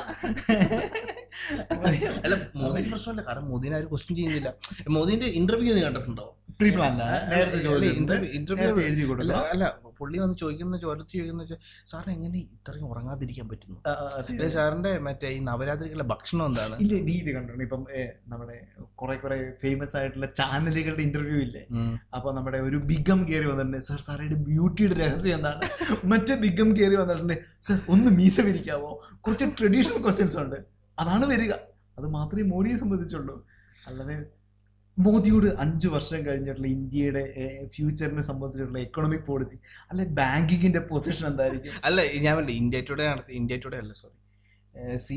അല്ല മോദിക്ക് പ്രശ്നമില്ല, കാരണം മോദിനെ ആരും ക്വസ്റ്റ്യൻ ചെയ്യുന്നില്ല. മോദിന്റെ ഇന്റർവ്യൂ നീ കണ്ടിട്ടുണ്ടോ? പ്രീ പ്ലാൻ ഇന്റർവ്യൂ എഴുതി കൊടുക്കില്ല. അല്ല പുള്ളി വന്ന് ചോദിക്കുന്ന ചോദിച്ച് ചോദിക്കുന്ന സാറിന് എങ്ങനെ ഇത്രയും ഉറങ്ങാതിരിക്കാൻ പറ്റുന്നു? സാറിന്റെ മറ്റേ ഈ നവരാത്രിക്കുള്ള ഭക്ഷണം എന്താണ്? ഇല്ല നീ ഇത് കണ്ടോ? ഇപ്പം നമ്മുടെ കുറെ കുറെ ഫേമസ് ആയിട്ടുള്ള ചാനലുകളുടെ ഇന്റർവ്യൂ ഇല്ലേ, അപ്പൊ നമ്മുടെ ഒരു ബിഗം കയറി വന്നിട്ടുണ്ട്, സാർ സാറിന്റെ ബ്യൂട്ടിയുടെ രഹസ്യം എന്താണ്? മറ്റേ ബിഗം കയറി വന്നിട്ടുണ്ട്, സാർ ഒന്ന് മീശ വിരിക്കാവോ? കുറച്ച് ട്രഡീഷണൽ ക്വസ്റ്റ്യൻസ് ഉണ്ട്, അതാണ് വരിക. അത് മാത്രമേ മോദിയെ സംബന്ധിച്ചുള്ളൂ. അല്ലാതെ മോദിയോട് അഞ്ചു വർഷം കഴിഞ്ഞിട്ടുള്ള ഇന്ത്യയുടെ ഫ്യൂച്ചറിനെ സംബന്ധിച്ചിട്ടുള്ള എക്കണോമിക് പോളിസി അല്ലെ ബാങ്കിങ്ങിന്റെ പൊസിഷൻ എന്തായിരിക്കും? അല്ല ഞാൻ വേണ്ട ഇന്ത്യ ടുഡേ നടത്തി ഇന്ത്യ ടുഡേ അല്ല സോറി സി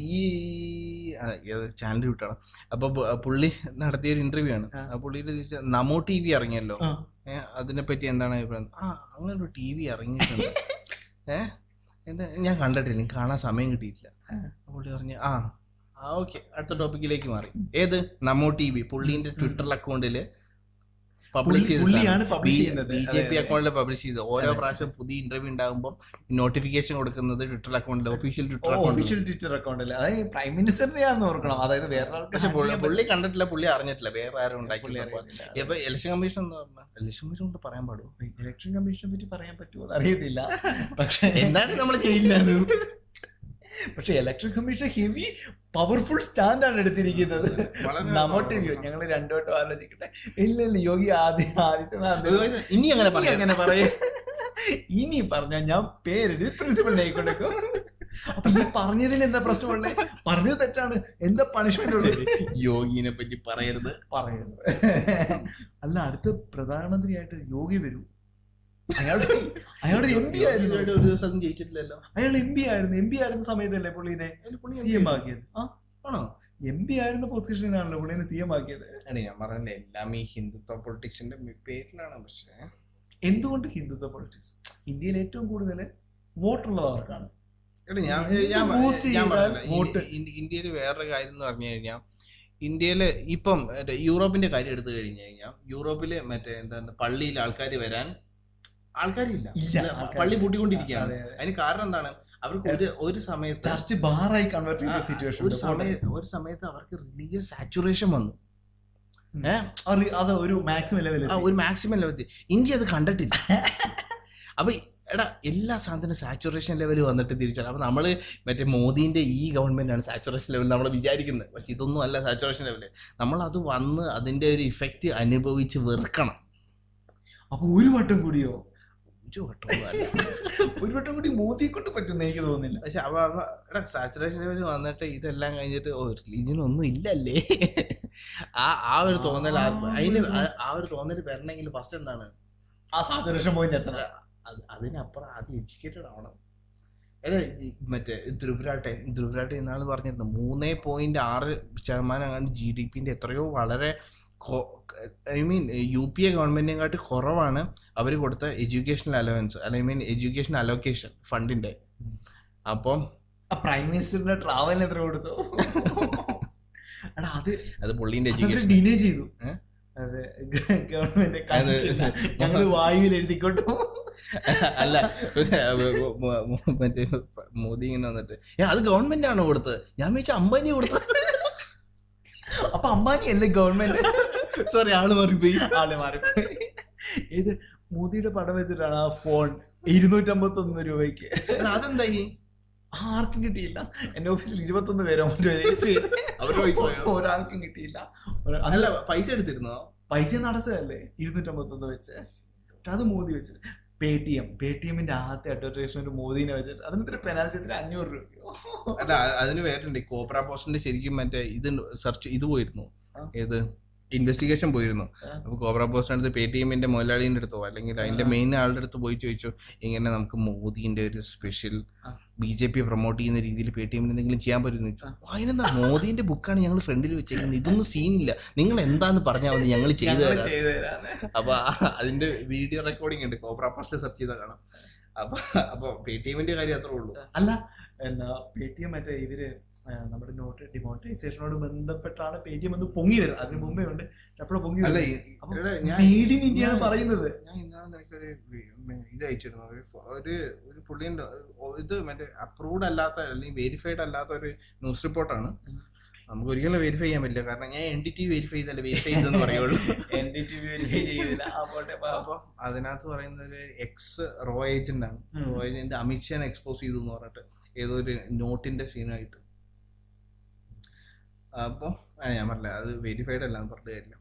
ചാനൽ വിട്ടാണ്. അപ്പൊ പുള്ളി നടത്തിയൊരു ഇന്റർവ്യൂ ആണ്. ആ പുള്ളിയുടെ നമോ ടി വി ഇറങ്ങിയല്ലോ, ഏഹ് അതിനെപ്പറ്റി എന്താണ് അഭിപ്രായം? ആ അങ്ങനെ ഒരു ടി വി ഇറങ്ങിയിട്ടുണ്ട്, ഏഹ് എന്റെ ഞാൻ കണ്ടിട്ടില്ല, എനിക്ക് കാണാൻ സമയം കിട്ടിയിട്ടില്ല. പുള്ളി പറഞ്ഞു ആ ആ ഓക്കെ അടുത്ത ടോപ്പിക്കിലേക്ക് മാറി. ഏത് നമോ ടി വി പുള്ളിന്റെ ട്വിറ്റർ അക്കൗണ്ടില് പബ്ലിഷ് ചെയ്ത് ബി ജെ പി അക്കൗണ്ടിൽ പബ്ലിഷ് ചെയ്ത് ഓരോ പ്രാവശ്യം പുതിയ ഇന്റർവ്യൂ ഉണ്ടാകുമ്പോൾ നോട്ടിഫിക്കേഷൻ കൊടുക്കുന്നത് ട്വിറ്റർ അക്കൗണ്ടിൽ ഒഫീഷ്യൽ ട്വിറ്റർ ഒഫീഷ്യൽ ട്വിറ്റർ അക്കൗണ്ടിൽ. അതായത് പ്രൈം മിനിസ്റ്ററിനെയാണെന്ന് ഓർക്കണം. അതായത് വേറെ പക്ഷെ പുള്ളി കണ്ടിട്ടില്ല, പുള്ളി അറിഞ്ഞിട്ടില്ല, വേറെ ആരും ഉണ്ടാക്കി. ഇപ്പൊ ഇലക്ഷൻ കമ്മീഷൻ എന്ന് പറഞ്ഞാൽ ഇലക്ഷൻ കമ്മീഷൻ കൊണ്ട് പറയാൻ പാടുമോ? ഇലക്ഷൻ കമ്മീഷനെ പറ്റി പറയാൻ പറ്റുമോ അറിയത്തില്ല. പക്ഷെ എന്താണ് നമ്മൾ ചെയ്യില്ലാണ്. പക്ഷെ ഇലക്ഷൻ കമ്മീഷൻ ഹെവി പവർഫുൾ സ്റ്റാൻഡാണ് എടുത്തിരിക്കുന്നത്. നമോ ടി വി ഞങ്ങൾ രണ്ടോട്ടം ആലോചിക്കട്ടെ. ഇല്ല ഇല്ല യോഗി ആദ്യം ആദ്യത്തെ ഇനി അങ്ങനെ അങ്ങനെ പറയ ഇനി പറഞ്ഞ ഞാൻ പേരെടുത്ത് പ്രിൻസിപ്പളിനെ ആയിക്കൊണ്ടേക്കും. അപ്പൊ ഈ പറഞ്ഞതിന് എന്താ പ്രശ്നമുള്ളേ? പറഞ്ഞത് തെറ്റാണ്, എന്താ പണിഷ്മെന്റ് ഉള്ളത്? യോഗിനെ പറ്റി പറയരുത് പറയരുത്. അല്ല, അടുത്ത പ്രധാനമന്ത്രിയായിട്ട് യോഗി വരൂ. അയാളുടെ അയാളുടെ എം പി ആയിരുന്നു, ഒരു ദിവസം ജയിച്ചിട്ടില്ലല്ലോ. അയാൾ എം പി ആയിരുന്നു. എം പി ആയിരുന്ന സമയത്തല്ലേ പുള്ളിനെ സി എം ആക്കിയത്? ആ ആണോ? എം പി ആയിരുന്ന പൊസിഷനാണല്ലോ പുള്ളിനെ സി എം ആക്കിയത്. ഞാൻ പറഞ്ഞില്ലേ, എല്ലാം ഈ ഹിന്ദുത്വ പൊളിറ്റിക്സിന്റെ പേരിലാണ്. പക്ഷേ എന്തുകൊണ്ട് ഹിന്ദുത്വ പൊളിറ്റിക്സ്? ഇന്ത്യയിൽ ഏറ്റവും കൂടുതൽ വോട്ടുള്ളത് അവർക്കാണ്. ഇന്ത്യയിൽ വേറൊരു കാര്യം എന്ന് പറഞ്ഞു കഴിഞ്ഞാൽ, ഇന്ത്യയില് ഇപ്പം യൂറോപ്പിന്റെ കാര്യം എടുത്തു കഴിഞ്ഞു കഴിഞ്ഞാൽ, യൂറോപ്പില് മറ്റേ എന്താ പള്ളിയിൽ ആൾക്കാർ വരാൻ ആൾക്കാരില്ല, പള്ളി പൂട്ടിക്കൊണ്ടിരിക്കുകയാണ്. അതിന് കാരണം എന്താണ്? അവർക്ക് ഒരു ഒരു സമയത്ത് ചർച്ച് ബാറായി കൺവേർട്ട് ചെയ്ത സിറ്റുവേഷൻ, ഒരു സമയത്ത് ഒരു സമയത്ത് അവർക്ക് റിലീജിയസ് സാച്ചുറേഷൻ വന്നു. അത് ഒരു മാക്സിമം ലെവൽ ഒരു മാക്സിമം ലെവൽ ഇന്ത്യ അത് കണ്ടിട്ടില്ല. അപ്പൊ എടാ, എല്ലാ സാധനത്തിനും സാച്ചുറേഷൻ ലെവൽ വന്നിട്ട് തിരിച്ചാണ്. അപ്പൊ നമ്മള് മറ്റേ മോദീന്റെ ഈ ഗവൺമെന്റ് ആണ് സാച്ചുറേഷൻ ലെവൽ നമ്മൾ വിചാരിക്കുന്നത്. പക്ഷെ ഇതൊന്നും അല്ല സാച്ചുറേഷൻ ലെവല്. നമ്മൾ അത് വന്ന് അതിന്റെ ഒരു ഇഫക്റ്റ് അനുഭവിച്ച് വെറുക്കണം. അപ്പൊ ഒരു വട്ടം കൂടിയോ? ഒരു വട്ടം ഒരു വട്ടം കൂടി മോദിയെ കൊണ്ട് പറ്റുമെന്ന് എനിക്ക് തോന്നുന്നില്ല. പക്ഷെ അവ എടാ സാച്ചുറേഷൻ ലെവൽ വന്നിട്ട് ഇതെല്ലാം കഴിഞ്ഞിട്ട് ഓ റിലീജിയൻ ഒന്നും ഇല്ലല്ലേ, ആ ആ ഒരു തോന്നൽ, അതിന് ആ ഒരു തോന്നൽ വരണമെങ്കിൽ ഫസ്റ്റ് എന്താണ് ആ സാച്ചുറേഷൻ പോയിന്റ് എത്ര? അതിനപ്പുറം ആദ്യം എഡ്യൂക്കേറ്റഡ് ആവണം. എടാ മറ്റേ ധ്രുവരാട്ടെ ധ്രുവരാട്ടെ എന്നാണ് പറഞ്ഞിരുന്നത്, മൂന്നേ പോയിന്റ് ആറ് ശതമാനം ജി ഡി പിന്റെ എത്രയോ വളരെ I mean U P A ഗവൺമെന്റിനെക്കാട്ടി കുറവാണ് അവർ കൊടുത്ത educational allowance, I mean education allocation ഫണ്ടിന്റെ. അപ്പം പ്രൈം മിനിസ്റ്ററിന്റെ ട്രാവലിന് എത്ര കൊടുത്തു? എടാ അത് അത് പുള്ളിന്റെ എഡ്യൂക്കേഷൻ ഡിലേ ചെയ്തു. അതെ, ഗവൺമെന്റ് ഞങ്ങള് വായുവിൽ എഴുതിക്കോട്ടു. അല്ല, മറ്റേ മോദി ഇങ്ങനെ വന്നിട്ട് അത് ഗവൺമെന്റ് ആണോ കൊടുത്തത്? ഞാൻ വെച്ചാൽ അംബാനി കൊടുത്തത്. അപ്പൊ അംബാനി അല്ലേ ഗവൺമെന്റ്? സോറി, ആള് മാറിപ്പോയി ആള് മാറിപ്പോയി. ഇത് മോദിയുടെ പടം വെച്ചിട്ടാണ് ആ ഫോൺ ഇരുന്നൂറ്റമ്പത്തി ഒന്ന് രൂപയ്ക്ക്. അതെന്തായി? ആർക്കും കിട്ടിയില്ല. എന്റെ ഓഫീസിൽ ഇരുപത്തൊന്ന് പേരോ ഒരാൾക്കും കിട്ടിയില്ല. അല്ല, പൈസ എടുത്തിരുന്നോ? പൈസ നടച്ചതല്ലേ ഇരുന്നൂറ്റമ്പത്തി ഒന്ന് വെച്ച്. അത് മോദി വെച്ചത്. Paytm pay T എമ്മിന്റെ ആദ്യത്തെ അഡ്വർടൈസ്മെന്റ് മോദിനെ വെച്ചിട്ട് അതിന് പെനാൽറ്റി എത്ര? അഞ്ഞൂറ് രൂപയോ? അല്ല, അതിന് വേറുണ്ട്. കോബ്ര പോസ്റ്റിന്റെ ശരിക്കും മറ്റേ ഇത് സെർച്ച് ഇത് പോയിരുന്നു, ഏത് ഇൻവെസ്റ്റിഗേഷൻ പോയിരുന്നു. അപ്പൊ കോബ്ര പോസ്റ്റിന്റെ അടുത്ത് പേ ടി എമ്മിന്റെ മുതലാളിന്റെ അടുത്തോ അല്ലെങ്കിൽ അതിന്റെ മെയിൻ ആളുടെ അടുത്ത് പോയി ചോദിച്ചു, ഇങ്ങനെ നമുക്ക് മോദിന്റെ ഒരു special B J P promote ചെയ്യുന്ന രീതിയിൽ പേ ടി എമ്മിന് എന്തെങ്കിലും ചെയ്യാൻ പറ്റുമെന്ന് ചോദിച്ചു. അതിനെന്താ, മോദിന്റെ ബുക്കാണ് ഞങ്ങൾ ഫ്രണ്ടിൽ വെച്ചേക്കുന്നത്, ഇതൊന്നും സീനില്ല, നിങ്ങൾ എന്താന്ന് പറഞ്ഞാൽ മതി, ഞങ്ങൾ ചെയ്തു തരാം. അപ്പൊ അതിന്റെ വീഡിയോ റെക്കോർഡിംഗ് ഉണ്ട്, കോബ്ര പോസ്റ്റ് സെർച്ച് ചെയ്താൽ കാണാം. അപ്പൊ അപ്പൊ പേ ടി എമ്മിന്റെ കാര്യം അത്രേ ഉള്ളൂ. അല്ല, എന്നാ പേ ടി എം മറ്റേ ഇവര് നമ്മുടെ നോട്ട് ഡിമോണിറ്റൈസേഷനോട് ബന്ധപ്പെട്ടാണ് പേ ടി എം എന്ന് പൊങ്ങി വരുന്നത്. അതിന് മുമ്പേ ഉണ്ട് എപ്പോഴും പൊങ്ങി മെയ്ഡ് ഇൻ ഇന്ത്യ ആണ് പറയുന്നത്. ഞാൻ ഇന്നാണ് എനിക്കൊരു ഇത് അയച്ചിരുന്നു, ഒരു ഒരു പുള്ളിന്റെ ഇത് മറ്റേ അപ്രൂവ്ഡ് അല്ലാത്ത അല്ലെങ്കിൽ വെരിഫൈഡ് അല്ലാത്ത ഒരു ന്യൂസ് റിപ്പോർട്ടാണ്. നമുക്ക് ഒരിക്കലും വെരിഫൈ ചെയ്യാൻ പറ്റില്ല, കാരണം ഞാൻ എൻ ഡി ടി വെരിഫൈ ചെയ്തല്ലേ വെരിഫൈ ചെയ്തെന്ന് പറയുള്ളൂ. എൻ ഡി ടി വെരിഫൈ ചെയ്തില്ല. അപ്പൊ അതിനകത്ത് പറയുന്നത് ഒരു എക്സ് റോ ഏജന്റ് ആണ്. റോ ഏജന്റ് അമിത്ഷാനെ എക്സ്പോസ് ചെയ്തു എന്ന് പറഞ്ഞിട്ട് ഏതോ ഒരു നോട്ടിന്റെ സീനായിട്ട്. അപ്പൊ ഞാൻ പറഞ്ഞില്ല, അത് വെരിഫൈഡ് അല്ല പറഞ്ഞ കാര്യമില്ല.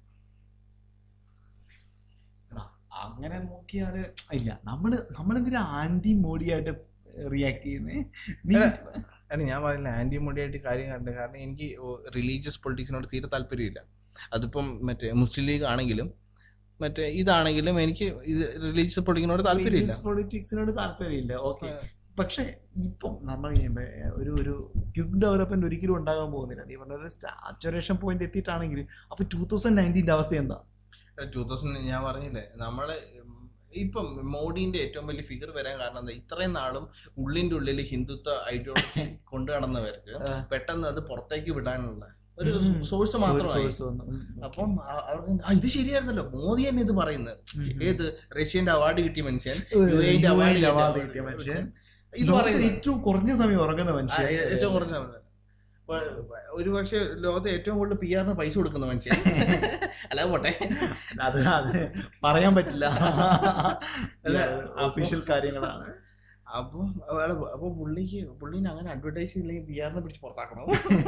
അങ്ങനെ നോക്കിയാല് ഇല്ല, നമ്മള് നമ്മളെന്തിനാ ആന്റി മോഡിയായിട്ട് റിയാക്ട് ചെയ്യുന്നേ? അല്ല, ഞാൻ പറഞ്ഞില്ല ആന്റി മോഡിയായിട്ട് കാര്യം കണ്ടത്, കാരണം എനിക്ക് റിലീജിയസ് പൊളിറ്റിക്സിനോട് തീരെ താല്പര്യമില്ല. അതിപ്പം മറ്റേ മുസ്ലിം ലീഗ് ആണെങ്കിലും മറ്റേ ഇതാണെങ്കിലും എനിക്ക് ഇത് റിലീജിയസ് പൊളിറ്റിക്സിനോട് താല്പര്യമില്ല. പൊളിറ്റിക്സിനോട് താല്പര്യമില്ല, ഓക്കെ. പക്ഷെ ഇപ്പം നമ്മൾ ഒരു ഒരു ക്വിക്ക് ഡെവലപ്മെന്റ് ഒരിക്കലും ഉണ്ടാകാൻ പോകുന്നില്ല. നീ പറഞ്ഞ സാച്ചുറേഷൻ പോയിന്റ് എത്തിയിട്ടാണെങ്കിൽ അപ്പൊ ടൂ തൗസൻഡ് നയൻറ്റീൻ്റെ അവസ്ഥ എന്താ? ടൂ തൗസൻഡ് ഞാൻ പറഞ്ഞില്ലേ, നമ്മള് ഇപ്പം മോഡിന്റെ ഏറ്റവും വലിയ ഫിഗർ വരാൻ കാരണം എന്താ, ഇത്രയും നാളും ഉള്ളിന്റെ ഉള്ളിൽ ഹിന്ദുത്വ ഐഡിയോളജി കൊണ്ടു നടന്നവർക്ക് പെട്ടെന്ന് അത് പുറത്തേക്ക് വിടാനുള്ള ഒരു സോഴ്സ് മാത്രമായി. അപ്പം ഇത് ശരിയായിരുന്നല്ലോ, മോദി തന്നെ ഇത് പറയുന്നത്. ഏത് റഷ്യന്റെ അവാർഡ് കിട്ടിയ മനുഷ്യൻ, യു എന്റെ അവാർഡ് കിട്ടിയ മനുഷ്യൻ, ഇത് പറയുന്നത് ഏറ്റവും കുറഞ്ഞ സമയം ഉറങ്ങുന്ന മനുഷ്യൻ, ഏറ്റവും കുറഞ്ഞ സമയം ഒരു പക്ഷെ ലോകത്തെ ഏറ്റവും കൂടുതൽ പി ആറിന് പൈസ കൊടുക്കുന്ന മനുഷ്യൻ. അല്ല പോട്ടെ, അത് അത് പറയാൻ പറ്റില്ല, ഒഫീഷ്യൽ കാര്യങ്ങളാണ്. അപ്പൊ അപ്പൊ പുള്ളിക്ക് പുള്ളിനെ അങ്ങനെ അഡ്വർടൈസ് ചെയ്യില്ലെങ്കിൽ പി ആറിനെ പിടിച്ച് പുറത്താക്കണം.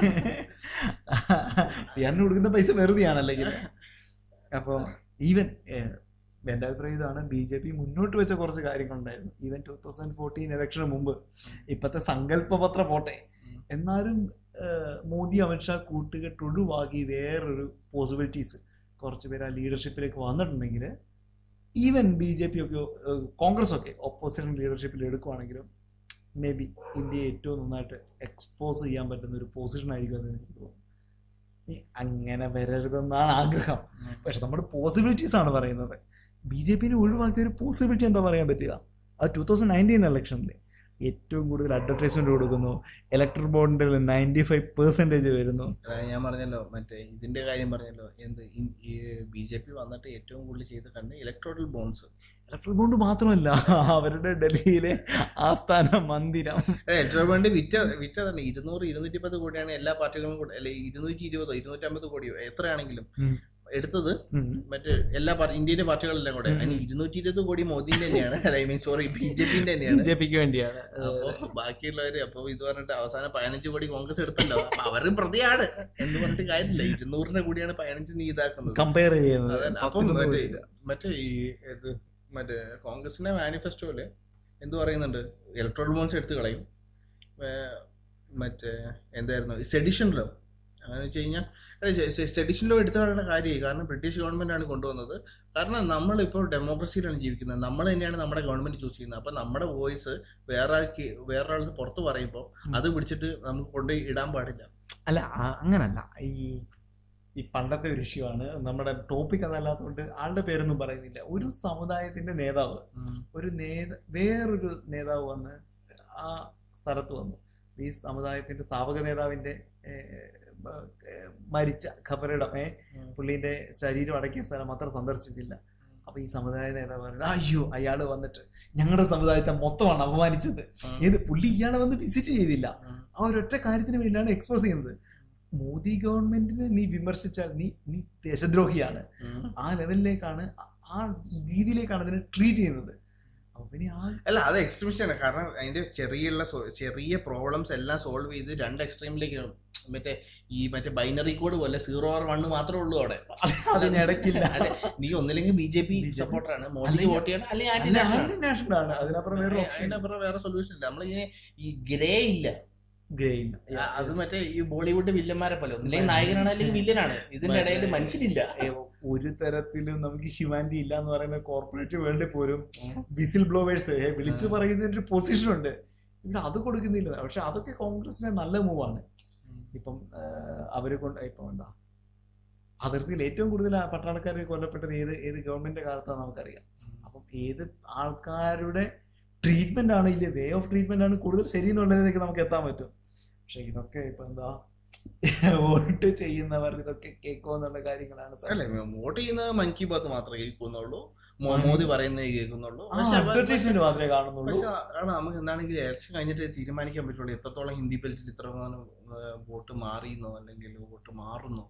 പി ആറിന് കൊടുക്കുന്ന പൈസ വെറുതെയാണല്ലെങ്കിൽ. അപ്പോൾ ഈവൻ എൻ്റെ അഭിപ്രായം ഇതാണ്, ബി ജെ പി മുന്നോട്ട് വെച്ച കുറച്ച് കാര്യങ്ങളുണ്ടായിരുന്നു ഈവൻ ടൂ തൗസൻഡ് ഫോർട്ടീൻ ഇലക്ഷന് മുമ്പ്. ഇപ്പോഴത്തെ സങ്കല്പപത്ര പോട്ടെ, എന്നാലും മോദി അമിത്ഷാ കൂട്ടുകെട്ട് ഒഴിവാക്കി വേറൊരു പോസിബിലിറ്റീസ് കുറച്ച് പേര് ആ ലീഡർഷിപ്പിലേക്ക് വന്നിട്ടുണ്ടെങ്കിൽ ഈവൻ ബി ജെ പി ഒക്കെ കോൺഗ്രസ് ഒക്കെ ഓപ്പോസിഷൻ ലീഡർഷിപ്പിൽ എടുക്കുവാണെങ്കിലും മേ ബി ഇന്ത്യയെ ഏറ്റവും നന്നായിട്ട് എക്സ്പോസ് ചെയ്യാൻ പറ്റുന്ന ഒരു പൊസിഷൻ ആയിരിക്കും എന്ന് എനിക്ക് തോന്നുന്നു. അങ്ങനെ വരരുതെന്നാണ് ആഗ്രഹം, പക്ഷെ നമ്മുടെ പോസിബിലിറ്റീസ് ആണ് പറയുന്നത്. ബി ജെ പിനെ ഒഴിവാക്കിയ ഒരു പോസിബിലിറ്റി എന്താ പറയാൻ പറ്റുക? ആ ടൂ തൗസൻഡ് നയൻറ്റീൻ ഇലക്ഷനിൽ ഏറ്റവും കൂടുതൽ അഡ്വർടൈസ്മെന്റ് കൊടുക്കുന്നു, ഇലക്ട്രൽ ബോണ്ടിൽ നയൻറ്റി ഫൈവ് പെർസെൻറ്റേജ് വരുന്നു. ഞാൻ പറഞ്ഞല്ലോ മറ്റേ ഇതിന്റെ കാര്യം പറഞ്ഞല്ലോ, എന്ത് ബി ജെ പി വന്നിട്ട് ഏറ്റവും കൂടുതൽ ചെയ്ത് കണ്ട് ഇലക്ട്രോറൽ ബോണ്ട്സ്. ഇലക്ട്രൽ ബോണ്ട് മാത്രമല്ല, അവരുടെ ഡൽഹിയിലെ ആസ്ഥാന മന്ദിരം ഇലക്ട്രൽ ബോണ്ട് വിറ്റ വിറ്റതല്ല ഇരുന്നൂറ് ഇരുന്നൂറ്റി പത്ത് കോടിയാണ് എല്ലാ പാർട്ടികളും കൂടെ, അല്ലെ ഇരുന്നൂറ്റി ഇരുപതോ ഇരുന്നൂറ്റി അമ്പത് കോടിയോ എത്രയാണെങ്കിലും എടുത്തത് മറ്റേ എല്ലാ പാർട്ടി ഇന്ത്യയിലെ പാർട്ടികളെല്ലാം കൂടെ. അതിന് ഇരുന്നൂറ്റി ഇരുപത് കോടി മോദിന്റെ തന്നെയാണ്, I mean sorry B J പിന്റെ തന്നെയാണ്, ബി ജെ പിക്ക് വേണ്ടിയാണ്. അപ്പൊ ബാക്കിയുള്ളവര് അപ്പൊ ഇത് പറഞ്ഞിട്ട് അവസാനം പതിനഞ്ച് കോടി കോൺഗ്രസ് എടുത്തല്ലോ, അപ്പൊ അവരും പ്രതിയാണ് എന്ന് പറഞ്ഞിട്ട് കാര്യമില്ല. ഇരുന്നൂറിന്റെ കൂടിയാണ് പതിനഞ്ച് നീ ഇതാക്കുന്നത്, കമ്പയർ ചെയ്യുന്നത്. അപ്പം മറ്റേ മറ്റേ ഈ ഇത് മറ്റേ കോൺഗ്രസിന്റെ മാനിഫെസ്റ്റോയില് എന്ത് പറയുന്നുണ്ട്, ഇലക്ട്രോൾ ബോണ്ട്സ് എടുത്ത് കളയും, മറ്റേ എന്തായിരുന്നു സെഡിഷൻ ലോ. അങ്ങനെ വെച്ച് കഴിഞ്ഞാൽ സെഡിഷൻ ലോ എടുത്തു കളയേണ്ട കാര്യമായി, കാരണം ബ്രിട്ടീഷ് ഗവൺമെന്റ് ആണ് കൊണ്ടുവന്നത്. കാരണം നമ്മളിപ്പോൾ ഡെമോക്രസിയിലാണ് ജീവിക്കുന്നത്, നമ്മൾ തന്നെയാണ് നമ്മുടെ ഗവൺമെന്റ് ചൂസ് ചെയ്യുന്നത്. അപ്പം നമ്മുടെ വോയിസ് വേറെ വേറൊരാൾ പുറത്ത് പറയുമ്പോൾ അത് പിടിച്ചിട്ട് നമുക്ക് കൊണ്ട് ഇടാൻ പാടില്ല. അല്ല അങ്ങനല്ല, ഈ ഈ പണ്ടത്തെ ഒരു ഇഷ്യൂ ആണ്, നമ്മുടെ ടോപ്പിക് അതല്ലാത്തതുകൊണ്ട് ആളുടെ പേരൊന്നും പറയുന്നില്ല. ഒരു സമുദായത്തിന്റെ നേതാവ്, ഒരു നേത വേറൊരു നേതാവ് വന്ന് ആ സ്ഥലത്ത് വന്നു, ഈ സമുദായത്തിന്റെ സ്ഥാപക നേതാവിന്റെ മരിച്ച ഖബറിടം ഏ പുള്ളിന്റെ ശരീരം അടക്കിയ സ്ഥലം മാത്രം സന്ദർശിച്ചില്ല. അപ്പൊ ഈ സമുദായ നേതാവ് പറയുന്നത്, അയ്യോ അയാള് വന്നിട്ട് ഞങ്ങളുടെ സമുദായത്തെ മൊത്തമാണ് അപമാനിച്ചത്. ഏത് പുള്ളി ഇയാളെ വന്ന് വിസിറ്റ് ചെയ്തില്ല, ആ ഒരൊറ്റ കാര്യത്തിന് വേണ്ടിയാണ് എക്സ്പ്രസ് ചെയ്യുന്നത്. മോദി ഗവൺമെന്റിനെ നീ വിമർശിച്ചാൽ നീ നീ ദേശദ്രോഹിയാണ്. ആ ലെവലിലേക്കാണ്, ആ രീതിയിലേക്കാണ് അതിനെ ട്രീറ്റ് ചെയ്യുന്നത്. അല്ല അത് എക്സ്ട്രീമിസ്റ്റാണ്, കാരണം അതിന്റെ ചെറിയുള്ള ചെറിയ പ്രോബ്ലംസ് എല്ലാം സോൾവ് ചെയ്ത് രണ്ട് എക്സ്ട്രീമിലേക്ക് മറ്റേ ഈ മറ്റേ ബൈനറി കോഡ് പോലെ സീറോ ഓർ വണ്ണ് മാത്രമേ ഉള്ളൂ അവിടെ. അതിനിടയ്ക്കില്ല, നീ ഒന്നില്ലെങ്കിൽ ബി ജെ പി സപ്പോർട്ടറാണ്, മോദി വോട്ട് ചെയ്യണം, അല്ലെങ്കിൽ ആന്റി നാഷണൽ ആണ്. അതിനപ്പുറം വേറെ അതിനപ്പുറം വേറെ സൊല്യൂഷൻ ഇല്ല. നമ്മളിങ്ങനെ ഈ ഗ്രേ ഇല്ല, ഗ്രേ ഇല്ല. അത് മറ്റേ ഈ ബോളിവുഡ് വില്ലന്മാരെ പോലെ ഒന്നില്ലെങ്കിൽ നായകനാണ് അല്ലെങ്കിൽ വില്ലനാണ്, ഇതിന്റെ ഇടയിൽ മനുഷ്യനില്ല. ഒരു തരത്തിലും നമുക്ക് ഹ്യൂമാനിറ്റി ഇല്ല എന്ന് പറയുന്ന കോർപ്പറേറ്റ് വേൾഡിൽ പോലും വിസിൽ ബ്ലോവേഴ്സ് വിളിച്ചു പറയുന്നതിന് ഒരു പൊസിഷൻ ഉണ്ട്. ഇവിടെ അത് കൊടുക്കുന്നില്ല. പക്ഷെ അതൊക്കെ കോൺഗ്രസിന്റെ നല്ല മൂവാണ്. ഇപ്പം അവരെ കൊണ്ട് ഇപ്പം എന്താ അതിർത്തിയിൽ ഏറ്റവും കൂടുതൽ പട്ടാളക്കാർ കൊല്ലപ്പെട്ടത് ഏത് ഏത് ഗവൺമെന്റിന്റെ കാലത്താണ് നമുക്കറിയാം. അപ്പം ഏത് ആൾക്കാരുടെ ട്രീറ്റ്മെന്റ് ആണ്, ഇല്ല വേ ഓഫ് ട്രീറ്റ്മെന്റ് ആണ് കൂടുതൽ ശരിയെന്നുള്ളതിലേക്ക് നമുക്ക് എത്താൻ പറ്റും. പക്ഷെ ഇതൊക്കെ ഇപ്പൊ എന്താ വോട്ട് ചെയ്യുന്നവർ ഇതൊക്കെ കേൾക്കുമെന്നുള്ള കാര്യങ്ങളാണ്. അല്ലെ വോട്ട് ചെയ്യുന്ന മൻ കി ബാത്ത് മാത്രമേ കേൾക്കുന്നുള്ളൂ, മോദി പറയുന്നത് കേൾക്കുന്നുള്ളൂ, അഡ്വർടൈസ്മെന്റ് മാത്രമേ കാണുന്നുള്ളൂ. പക്ഷെ നമുക്ക് എന്താണെങ്കിൽ ഇലക്ഷൻ കഴിഞ്ഞിട്ട് തീരുമാനിക്കാൻ പറ്റുള്ളൂ എത്രത്തോളം ഹിന്ദി ബെൽറ്റിൽ ഇത്ര വോട്ട് മാറിയെന്നോ അല്ലെങ്കിൽ വോട്ട് മാറുന്നോ.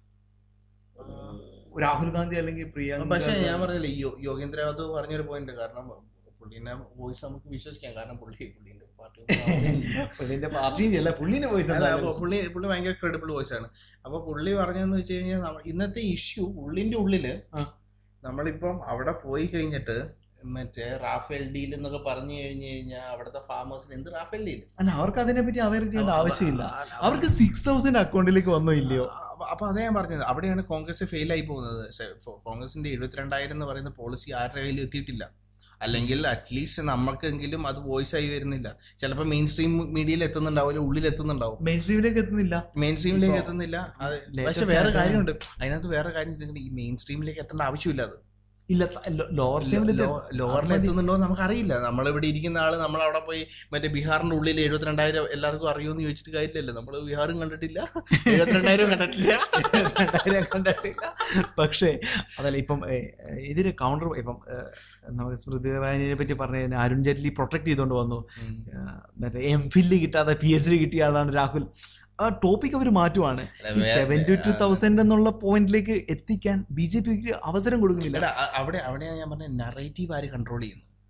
രാഹുൽ ഗാന്ധി അല്ലെങ്കിൽ പ്രിയങ്ക. പക്ഷെ ഞാൻ പറഞ്ഞില്ലേ യോഗേന്ദ്ര യാദവ് പറഞ്ഞൊരു പോയിന്റ്, കാരണം പുള്ളിന്റെ വോയിസ് നമുക്ക് വിശ്വസിക്കാം, കാരണം പുള്ളി പുള്ളിന്റെ പാർട്ടി പുള്ളിന്റെ പാർട്ടിന്റെ പുള്ളിന്റെ വോയിസ് അല്ല, അപ്പൊ പുള്ളി പുള്ളി ഭയങ്കര ക്രെഡിബിൾ വോയിസ് ആണ്. അപ്പൊ പുള്ളി പറഞ്ഞതെന്ന് വെച്ച് കഴിഞ്ഞാൽ ഇന്നത്തെ ഇഷ്യൂ ഉള്ളിന്റെ ഉള്ളില് നമ്മളിപ്പം അവിടെ പോയി കഴിഞ്ഞിട്ട് മറ്റേ റാഫേൽ ഡീൽ എന്നൊക്കെ പറഞ്ഞു കഴിഞ്ഞു കഴിഞ്ഞാൽ അവിടുത്തെ ഫാമേഴ്സിന് എന്ത് റാഫേൽ ഡീൽ? അല്ല, അവർക്ക് അതിനെ പറ്റി അവയർ ചെയ്യേണ്ട ആവശ്യമില്ല. അവർക്ക് സിക്സ് തൗസൻഡ് അക്കൗണ്ടിലേക്ക് വന്നോ ഇല്ലയോ? അപ്പൊ അതേ ഞാൻ പറഞ്ഞത്, അവിടെയാണ് കോൺഗ്രസ് ഫെയിൽ ആയി പോകുന്നത്. കോൺഗ്രസിന്റെ എഴുപത്തിരണ്ടായിരം എന്ന് പറയുന്ന പോളിസി ആരുടെ കയ്യിൽ എത്തിയിട്ടില്ല, അല്ലെങ്കിൽ അറ്റ്ലീസ്റ്റ് നമുക്കെങ്കിലും അത് വോയിസ് ആയി വരുന്നില്ല. ചിലപ്പോൾ മെയിൻ സ്ട്രീം മീഡിയയിൽ എത്തുന്നുണ്ടാവില്ല, ഉള്ളിൽ എത്തുന്നുണ്ടാവും, മെയിൻ സ്ട്രീമിലേക്ക് എത്തുന്നില്ല മെയിൻ സ്ട്രീമിലേക്ക് എത്തുന്നില്ല പക്ഷെ വേറെ കാര്യമുണ്ട് അതിനകത്ത്, വേറെ കാര്യം ഈ മെയിൻ സ്ട്രീമിലേക്ക് എത്തേണ്ട ആവശ്യമില്ല. അത് ഇല്ല, ലോവർ സ്ട്രീമിൽ ലോവറിൽ എത്തുന്നുണ്ടോ നമുക്ക് അറിയില്ല. നമ്മളിവിടെ ഇരിക്കുന്ന ആള് നമ്മളവിടെ പോയി മറ്റേ ബീഹാറിന്റെ ഉള്ളിൽ എഴുപത്തിരണ്ടായിരം എല്ലാവർക്കും അറിയുമെന്ന് ചോദിച്ചിട്ട് കാര്യമില്ലല്ലോ. നമ്മള് ബീഹാറും കണ്ടിട്ടില്ല, എഴുപത്തിരണ്ടായിരം കണ്ടിട്ടില്ല രണ്ടായിരം കണ്ടിട്ടില്ല. പക്ഷേ അതല്ല, ഇപ്പം ഇതിന് കൗണ്ടർ ഇപ്പം നമുക്ക് സ്മൃതി ഇറാനിയെ പറ്റി പറഞ്ഞ അരുൺ ജെയ്റ്റ്ലി പ്രൊട്ടക്ട് ചെയ്തുകൊണ്ട് വന്നു. മറ്റേ എം ഫില്ല് കിട്ടാതെ പി എച്ച് ഡി കിട്ടിയ ആളാണ് രാഹുൽ. ആ ടോപ്പിക് അവർ മാറ്റുവാണ്. സെവന്റി ടു തൗസൻഡ് എന്നുള്ള പോയിന്റിലേക്ക് എത്തിക്കാൻ ബി ജെ പിക്ക് അവസരം കൊടുക്കുന്നില്ല. അവിടെ അവിടെയാണ് ഞാൻ പറഞ്ഞത് നറേറ്റീവ് ആര് കൺട്രോൾ ചെയ്യുന്നു.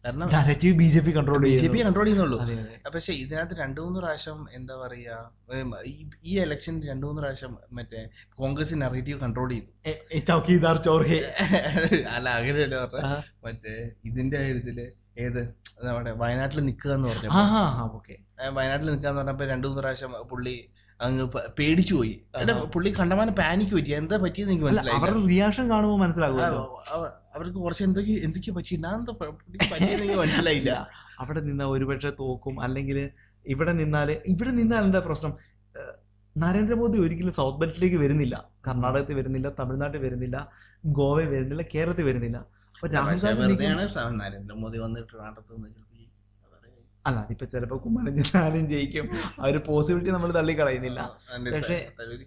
കാരണം B J P control B J P control ചെയ്യുന്നുള്ളൂ. പക്ഷെ ഇതിനകത്ത് രണ്ടു മൂന്ന് പ്രാവശ്യം എന്താ പറയാ, ഈ ഇലക്ഷൻ രണ്ടു മൂന്ന് പ്രാവശ്യം മറ്റേ കോൺഗ്രസ് നെറേറ്റീവ് കൺട്രോൾ ചെയ്തു. ചൗക്കിദാർ ചോർഹെ അല്ല അങ്ങനെയല്ല പറഞ്ഞ, മറ്റേ ഇതിന്റെ കാര്യത്തില് ഏത് നമ്മുടെ വയനാട്ടിൽ നിൽക്കുക എന്ന് പറഞ്ഞു. വയനാട്ടിൽ നിൽക്കുക എന്ന് പറഞ്ഞപ്പോ രണ്ടു മൂന്ന് പ്രാവശ്യം പുള്ളി അങ്ങ് പേടിച്ചു പോയി. പുള്ളി കണ്ടമാനം പാനിക്ക് പറ്റി. എന്താ പറ്റിയെന്ന് എനിക്ക് മനസ്സിലായി. അവരുടെ റിയാക്ഷൻ കാണുമ്പോൾ മനസ്സിലാകും അവർക്ക് കുറച്ച് എന്തൊക്കെ എന്തൊക്കെയാ പറ്റിയെന്ന് മനസ്സിലായില്ല. അവിടെ നിന്ന ഒരുപക്ഷെ തോക്കും, അല്ലെങ്കിൽ ഇവിടെ നിന്നാല് ഇവിടെ നിന്നാൽ എന്താ പ്രശ്നം, നരേന്ദ്രമോദി ഒരിക്കലും സൗത്ത് ബെൽറ്റിലേക്ക് വരുന്നില്ല. കർണാടകത്തിൽ വരുന്നില്ല, തമിഴ്നാട്ടിൽ വരുന്നില്ല, ഗോവയിൽ വരുന്നില്ല, കേരളത്തിൽ വരുന്നില്ല. അപ്പൊ രാഹുൽ ഗാന്ധി നരേന്ദ്രമോദി വന്നിട്ട് അല്ല അതിപ്പോ ചിലപ്പോ കുമ്മനഞ്ഞാലും ജയിക്കും, ആ ഒരു പോസിബിലിറ്റി നമ്മൾ തള്ളിക്കളയുന്നില്ല. പക്ഷേ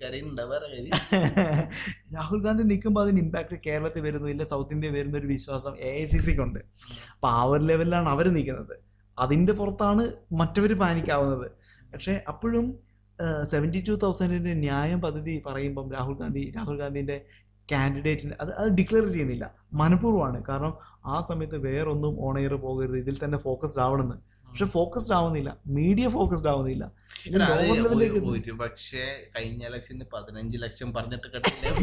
രാഹുൽ ഗാന്ധി നിൽക്കുമ്പോൾ അതിന് ഇമ്പാക്ട് കേരളത്തിൽ വരുന്നു, ഇല്ല സൗത്ത് ഇന്ത്യ വരുന്ന ഒരു വിശ്വാസം എ ഐ സി സിക്ക് ഉണ്ട്. അപ്പൊ ആ ഒരു ലെവലിലാണ് അവർ നിൽക്കുന്നത്. അതിന്റെ പുറത്താണ് മറ്റവർ പാനിക്കാവുന്നത്. പക്ഷെ അപ്പോഴും സെവൻറ്റി ടു തൗസൻഡിന്റെ ന്യായം പദ്ധതി പറയുമ്പം രാഹുൽ ഗാന്ധി രാഹുൽ ഗാന്ധിന്റെ കാൻഡിഡേറ്റിന് അത് അത് ഡിക്ലെയർ ചെയ്യുന്നില്ല, മനഃപൂർവ്വമാണ്. കാരണം ആ സമയത്ത് വേറൊന്നും ഓൺ എയർ പോകരുത്, ഇതിൽ തന്നെ ഫോക്കസ്ഡ് ആവണമെന്ന്. പക്ഷെ ഫോക്കസ്ഡ് ആവുന്നില്ല, മീഡിയ ഫോക്കസ്ഡ് ആവുന്നില്ല. പക്ഷേ കഴിഞ്ഞ ഇലക്ഷന് പതിനഞ്ച് ലക്ഷം പറഞ്ഞിട്ട്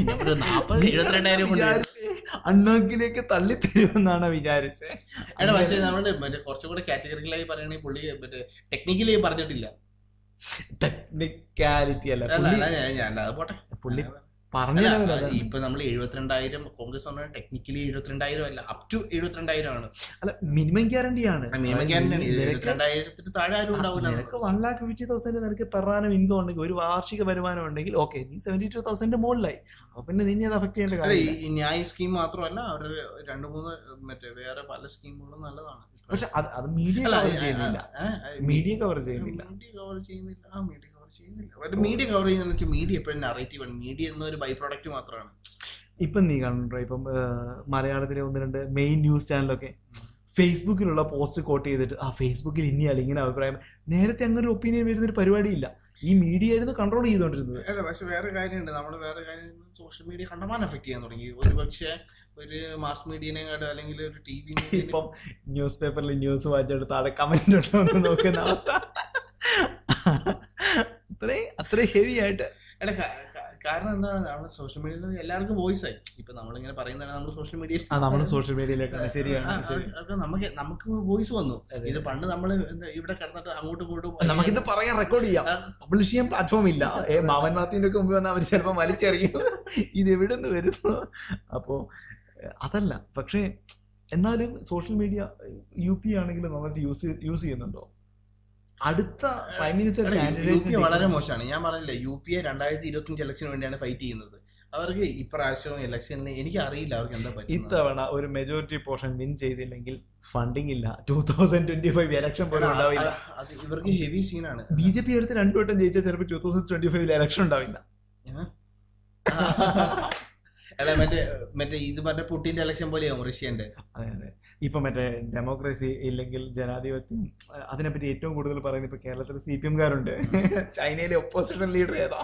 അണ്ണാക്കിലേക്ക് തള്ളിത്തരുമെന്നാണ് വിചാരിച്ചത്. പക്ഷേ നമ്മുടെ മറ്റേ കുറച്ചുകൂടെ കാറ്റഗറികളായി പറയുകയാണെങ്കിൽ പുള്ളി മറ്റേ ടെക്നിക്കലി പറഞ്ഞിട്ടില്ല. ടെക്നിക്കാലിറ്റി അല്ല പോട്ടെ, പുള്ളി ഇപ്പൊ നമ്മൾ എഴുപത്തിരണ്ടായിരം കോൺഗ്രസ് ടെക്നിക്കലി എഴുപത്തിരണ്ടായിരം അല്ല, അപ് ടു എഴുപത്തിരണ്ടായിരം ആണ്. അല്ല മിനിമം ഗ്യാരണ്ടി ആണ്. മിനിമം ഗ്യാരണ്ടി എഴുപത്തിരണ്ടായിരത്തിന് താഴെ ആരും ഉണ്ടാവില്ല. നിനക്ക് വൺ ലാക്ക് ഫിഫ്റ്റി തൗസൻഡ് നിനക്ക് പെർ ആനം ഇൻകം ഉണ്ടെങ്കിൽ, ഒരു വാർഷിക വരുമാനം ഉണ്ടെങ്കിൽ ഓക്കെ, നീ സെവന്റി ടു തൗസൻഡ് മുകളിലായി. അപ്പൊ പിന്നെ നിന്നെ അത് അഫക്ട് ചെയ്യേണ്ട കാര്യം. ഈ ന്യായ സ്കീം മാത്രമല്ല, അവരുടെ രണ്ടു മൂന്ന് മറ്റേ വേറെ പല സ്കീമുകളും നല്ലതാണ്. പക്ഷെ അത് അത് മീഡിയ കവർ ചെയ്യുന്നില്ല. മീഡിയ കവർ ചെയ്യുന്നില്ല മീഡിയ കവർ ചെയ്യുന്നില്ല ആ മീഡിയ ചെയ്യുന്നില്ല. മീഡിയ കവർ ചെയ്യുന്ന വെച്ചാൽ മീഡിയ എപ്പോഴും നറേറ്റീവ് ആണ്. മീഡിയ എന്നൊരു ബൈ പ്രോഡക്റ്റ് മാത്രമാണ്. ഇപ്പം നീ കണ്ടോ, ഇപ്പം മലയാളത്തിലെ ഒന്ന് രണ്ട് മെയിൻ ന്യൂസ് ചാനലൊക്കെ ഫേസ്ബുക്കിലുള്ള പോസ്റ്റ് കോട്ട് ചെയ്തിട്ട് ആ ഫേസ്ബുക്കിൽ ഇനിയല്ല ഇങ്ങനെ അഭിപ്രായം. നേരത്തെ അങ്ങനെ ഒരു ഒപ്പീനിയൻ വരുന്നൊരു പരിപാടിയില്ല. ഈ മീഡിയ ആയിരുന്നു കൺട്രോൾ ചെയ്തുകൊണ്ടിരുന്നത്. അല്ല പക്ഷെ വേറെ കാര്യമുണ്ട്, നമ്മൾ വേറെ കാര്യം സോഷ്യൽ മീഡിയ കണ്ടമാനം എഫക്ട് ചെയ്യാൻ തുടങ്ങി. ഒരു പക്ഷേ ഒരു മാസ് മീഡിയനെക്കാട്ടും അല്ലെങ്കിൽ ഒരു ടി വി ഇപ്പം ന്യൂസ് പേപ്പറിൽ ന്യൂസ് വായിച്ചെടുത്ത് താഴെ കമന്റ് ഉണ്ടോ എന്ന് നോക്കുന്ന അവസ്ഥ അത്രയും അത്രയും ഹെവി ആയിട്ട്. അല്ല കാരണം എന്താണ്, നമ്മുടെ സോഷ്യൽ മീഡിയയിൽ എല്ലാവർക്കും വോയിസ് ആയി. ഇപ്പൊ നമ്മളിങ്ങനെ പറയുന്നതാണ് നമ്മൾ സോഷ്യൽ മീഡിയയിൽ നമ്മൾ സോഷ്യൽ മീഡിയയിലേക്കാണ്. ശരിയാണ്, നമുക്ക് നമുക്ക് വോയിസ് വന്നു. ഇത് പണ്ട് നമ്മൾ ഇവിടെ കിടന്നിട്ട് അങ്ങോട്ടും ഇങ്ങോട്ടും നമുക്കിത് പറയാൻ റെക്കോർഡ് ചെയ്യാം, പബ്ലിഷ് ചെയ്യാൻ പ്ലാറ്റ്ഫോം ഇല്ല. മാവൻ മാത്തിന്റെ ഒക്കെ മുമ്പ് വന്നാൽ അവർ ചിലപ്പോൾ വലിച്ചെറിയും ഇത് എവിടെ നിന്ന് വരുന്നു. അപ്പോൾ അതല്ല, പക്ഷേ എന്നാലും സോഷ്യൽ മീഡിയ യു പി ആണെങ്കിലും നന്നായിട്ട് യൂസ് യൂസ് ചെയ്യുന്നുണ്ടോ? അടുത്ത പ്രൈം മിനിസ്റ്റർ കാൻഡിഡേറ്റ് വളരെ മോശമാണ്. ഞാൻ പറഞ്ഞില്ലേ, യു പി എ രണ്ടായിരത്തി ഇരുപത്തി അഞ്ച് ഇലക്ഷന് വേണ്ടിയാണ് ഫൈറ്റ് ചെയ്യുന്നത്. അവർക്ക് ഇപ്രാവശ്യം ഇലക്ഷനിൽ എനിക്ക് അറിയില്ല അവർക്ക് എന്താ പറ്റും. ഇത്തവണ ഒരു മെജോറിറ്റി പോർഷൻ വിൻ ചെയ്തില്ലെങ്കിൽ ഫണ്ടിങ് ഇല്ല. Two thousand twenty five election പോലും ഉണ്ടാവില്ല. അത് ഇവർക്ക് ഹെവി സീനാണ്. ബി ജെ പി എടുത്ത് രണ്ടു വട്ടം ജയിച്ചാൽ ചിലപ്പോൾ ടൂ തൗസൻഡ് ട്വന്റി ഫൈവിൽ ഇലക്ഷൻ ഉണ്ടാവില്ല. അല്ല മറ്റേ മറ്റേ ഇത് മറ്റേ പുട്ടിന്റെ ഇലക്ഷൻ പോലെയാവും റഷ്യന്റെ. അതെ അതെ. ഇപ്പൊ മറ്റേ ഡെമോക്രസി ഇല്ലെങ്കിൽ ജനാധിപത്യം, അതിനെപ്പറ്റി ഏറ്റവും കൂടുതൽ പറയുന്നത് ഇപ്പൊ കേരളത്തിൽ സി പി എംകാരുണ്ട്. ചൈനയിലെ ഒപ്പോസിഷൻ ലീഡർ ഏതാ?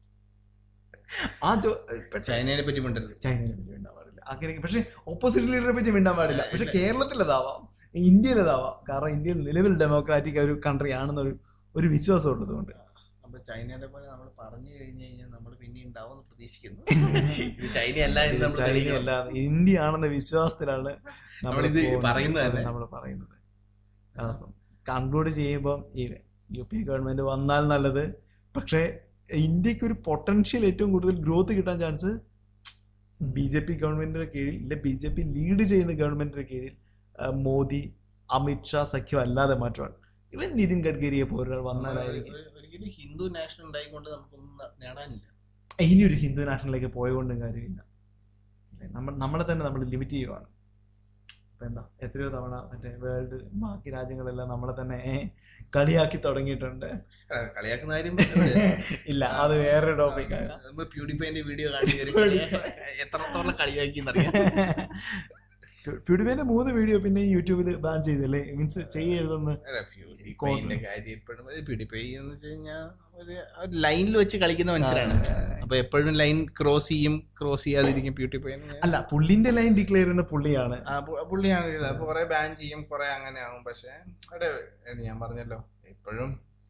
ആ ചൈനയെ പറ്റി മിണ്ടരുത്, ചൈനയെ പറ്റി മിണ്ടാൻ പാടില്ല അങ്ങനെ. പക്ഷെ ഓപ്പോസിഷൻ ലീഡറെ പറ്റി മിണ്ടാൻ പാടില്ല. പക്ഷെ കേരളത്തിൽ അതാവാം, ഇന്ത്യയിൽ അതാവാം. കാരണം ഇന്ത്യയിൽ നിലവിൽ ഡെമോക്രാറ്റിക് ഒരു കൺട്രി ആണെന്നൊരു ഒരു വിശ്വാസം ഉള്ളതുകൊണ്ട്. അപ്പൊ ചൈനയുടെ പോലെ നമ്മൾ പറഞ്ഞു കഴിഞ്ഞു കഴിഞ്ഞാൽ നമ്മൾ പിന്നെ ഉണ്ടാവും പ്രതീക്ഷിക്കുന്നു. ചൈനയല്ല ചൈനയല്ല ഇന്ത്യ ആണെന്ന വിശ്വാസത്തിലാണ് നമ്മൾ പറയുന്നത് നമ്മൾ പറയുന്നത്. കൺക്ലൂഡ് ചെയ്യുമ്പോൾ ഈ യു പി ഗവൺമെന്റ് വന്നാൽ നല്ലത്. പക്ഷേ ഇന്ത്യക്ക് ഒരു പൊട്ടൻഷ്യൽ ഏറ്റവും കൂടുതൽ ഗ്രോത്ത് കിട്ടാൻ ചാൻസ് ബി ജെ പി ഗവൺമെന്റിന്റെ കീഴിൽ, ഇല്ല ബി ജെ പി ലീഡ് ചെയ്യുന്ന ഗവൺമെന്റിന്റെ കീഴിൽ മോദി അമിത്ഷാ സഖ്യം അല്ലാതെ മാറ്റമാണ്. ഇവൻ നിതിൻ ഗഡ്കരിയെ പോലെ വന്നാലായിരിക്കും. ഹിന്ദു നാഷണൽ ഉണ്ടായിക്കൊണ്ട് നമുക്കൊന്നും നേടാനില്ല. ഇനിയൊരു ഹിന്ദു നാഷണലിലേക്ക് പോയകൊണ്ടും കാര്യമില്ല. നമ്മൾ നമ്മളെ തന്നെ നമ്മൾ ലിമിറ്റ് ചെയ്യുവാണ്. ഇപ്പൊ എന്താ എത്രയോ തവണ മറ്റേ വേൾഡ് ബാക്കി രാജ്യങ്ങളെല്ലാം നമ്മളെ തന്നെ കളിയാക്കി തുടങ്ങിയിട്ടുണ്ട്. കളിയാക്കുന്ന കാര്യം ഇല്ല, അത് വേറെ ടോപ്പിക്കാണ്. പ്യൂഡിഫൈന്റെ വീഡിയോ എത്രത്തോളം കളിയാക്കി പ്യൂഡിഫൈന്റെ മൂന്ന് വീഡിയോ പിന്നെ യൂട്യൂബിൽ ബാൻ ചെയ്തല്ലേ, മീൻസ് ചെയ്യരുതെന്ന്. പ്യൂഡിഫൈന്റെ കാര്യം എപ്പോഴും പ്യൂഡിഫൈ എന്ന് വെച്ച് കഴിഞ്ഞാൽ ഒരു ലൈനിൽ വെച്ച് കളിക്കുന്ന മനുഷ്യരാണ്. അപ്പൊ എപ്പോഴും ലൈൻ ക്രോസ് ചെയ്യും, ക്രോസ് ചെയ്യാതിരിക്കും. പ്യൂഡിഫൈ അല്ല, പുള്ളിന്റെ ലൈൻ ഡിക്ലെയർ ചെയ്യുന്ന പുള്ളിയാണ്. പുള്ളിയാണ്. അപ്പൊ കുറെ ബാൻ ചെയ്യും, കുറെ അങ്ങനെ ആവും. പക്ഷെ അവിടെ ഞാൻ പറഞ്ഞല്ലോ എപ്പോഴും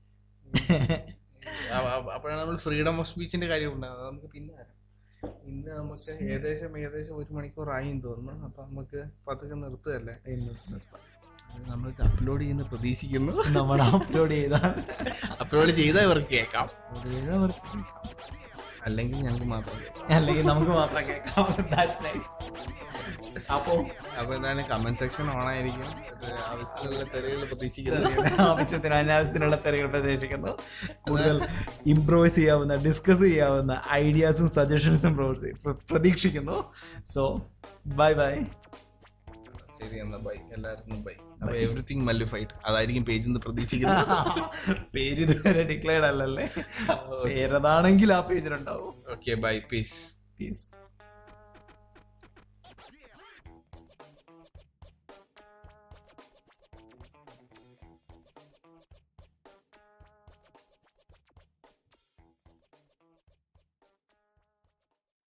അപ്പോഴാണ് നമ്മൾ ഫ്രീഡം ഓഫ് സ്പീച്ചിന്റെ കാര്യം ഉണ്ടാകും. അത് നമുക്ക് പിന്നെ വരാം. ഇന്ന് നമുക്ക് ഏകദേശം ഏകദേശം ഒരു മണിക്കൂറായി തോന്നുന്നു. അപ്പൊ നമുക്ക് പതുക്കെ നിർത്തുകയല്ലേ. നമ്മൾ അപ്ലോഡ് ചെയ്യുന്ന പ്രതീക്ഷിക്കുന്നു. നമ്മൾ അപ്ലോഡ് ചെയ്താൽ അപ്ലോഡ് ചെയ്താൽ ഇവർക്ക് കേൾക്കാം, അല്ലെങ്കിൽ ഞങ്ങൾക്ക് മാത്രം കേൾക്കാം, അല്ലെങ്കിൽ നമുക്ക് മാത്രം കേൾക്കാം. അപ്പോ അപ്പൊ എന്താണ് കമന്റ് സെക്ഷൻ ഓൺ ആയിരിക്കും. ആവശ്യത്തിനുള്ള തെറികൾ പ്രതീക്ഷിക്കുന്നു. ആവശ്യത്തിന് അനാവശ്യത്തിനുള്ള തെറികൾ പ്രതീക്ഷിക്കുന്നു. കൂടുതൽ ഇംപ്രൂവൈസ് ചെയ്യാവുന്ന, ഡിസ്കസ് ചെയ്യാവുന്ന ഐഡിയാസും സജഷൻസും പ്രതീക്ഷിക്കുന്നു. So bye bye. ശരി എന്നാ ബൈ, എല്ലാവർക്കും ബൈ. അപ്പൊ എവറിത്തിങ് മല്ലിഫൈഡ് അതായിരിക്കും പേജിൽ നിന്ന് പ്രതീക്ഷിക്കുന്നത്. പേര് ഇതുവരെ ഡിക്ലെയർഡ് അല്ലല്ലേ, പേരതാണെങ്കിൽ ആ പേജിലുണ്ടാവും. Okay bye, peace piece.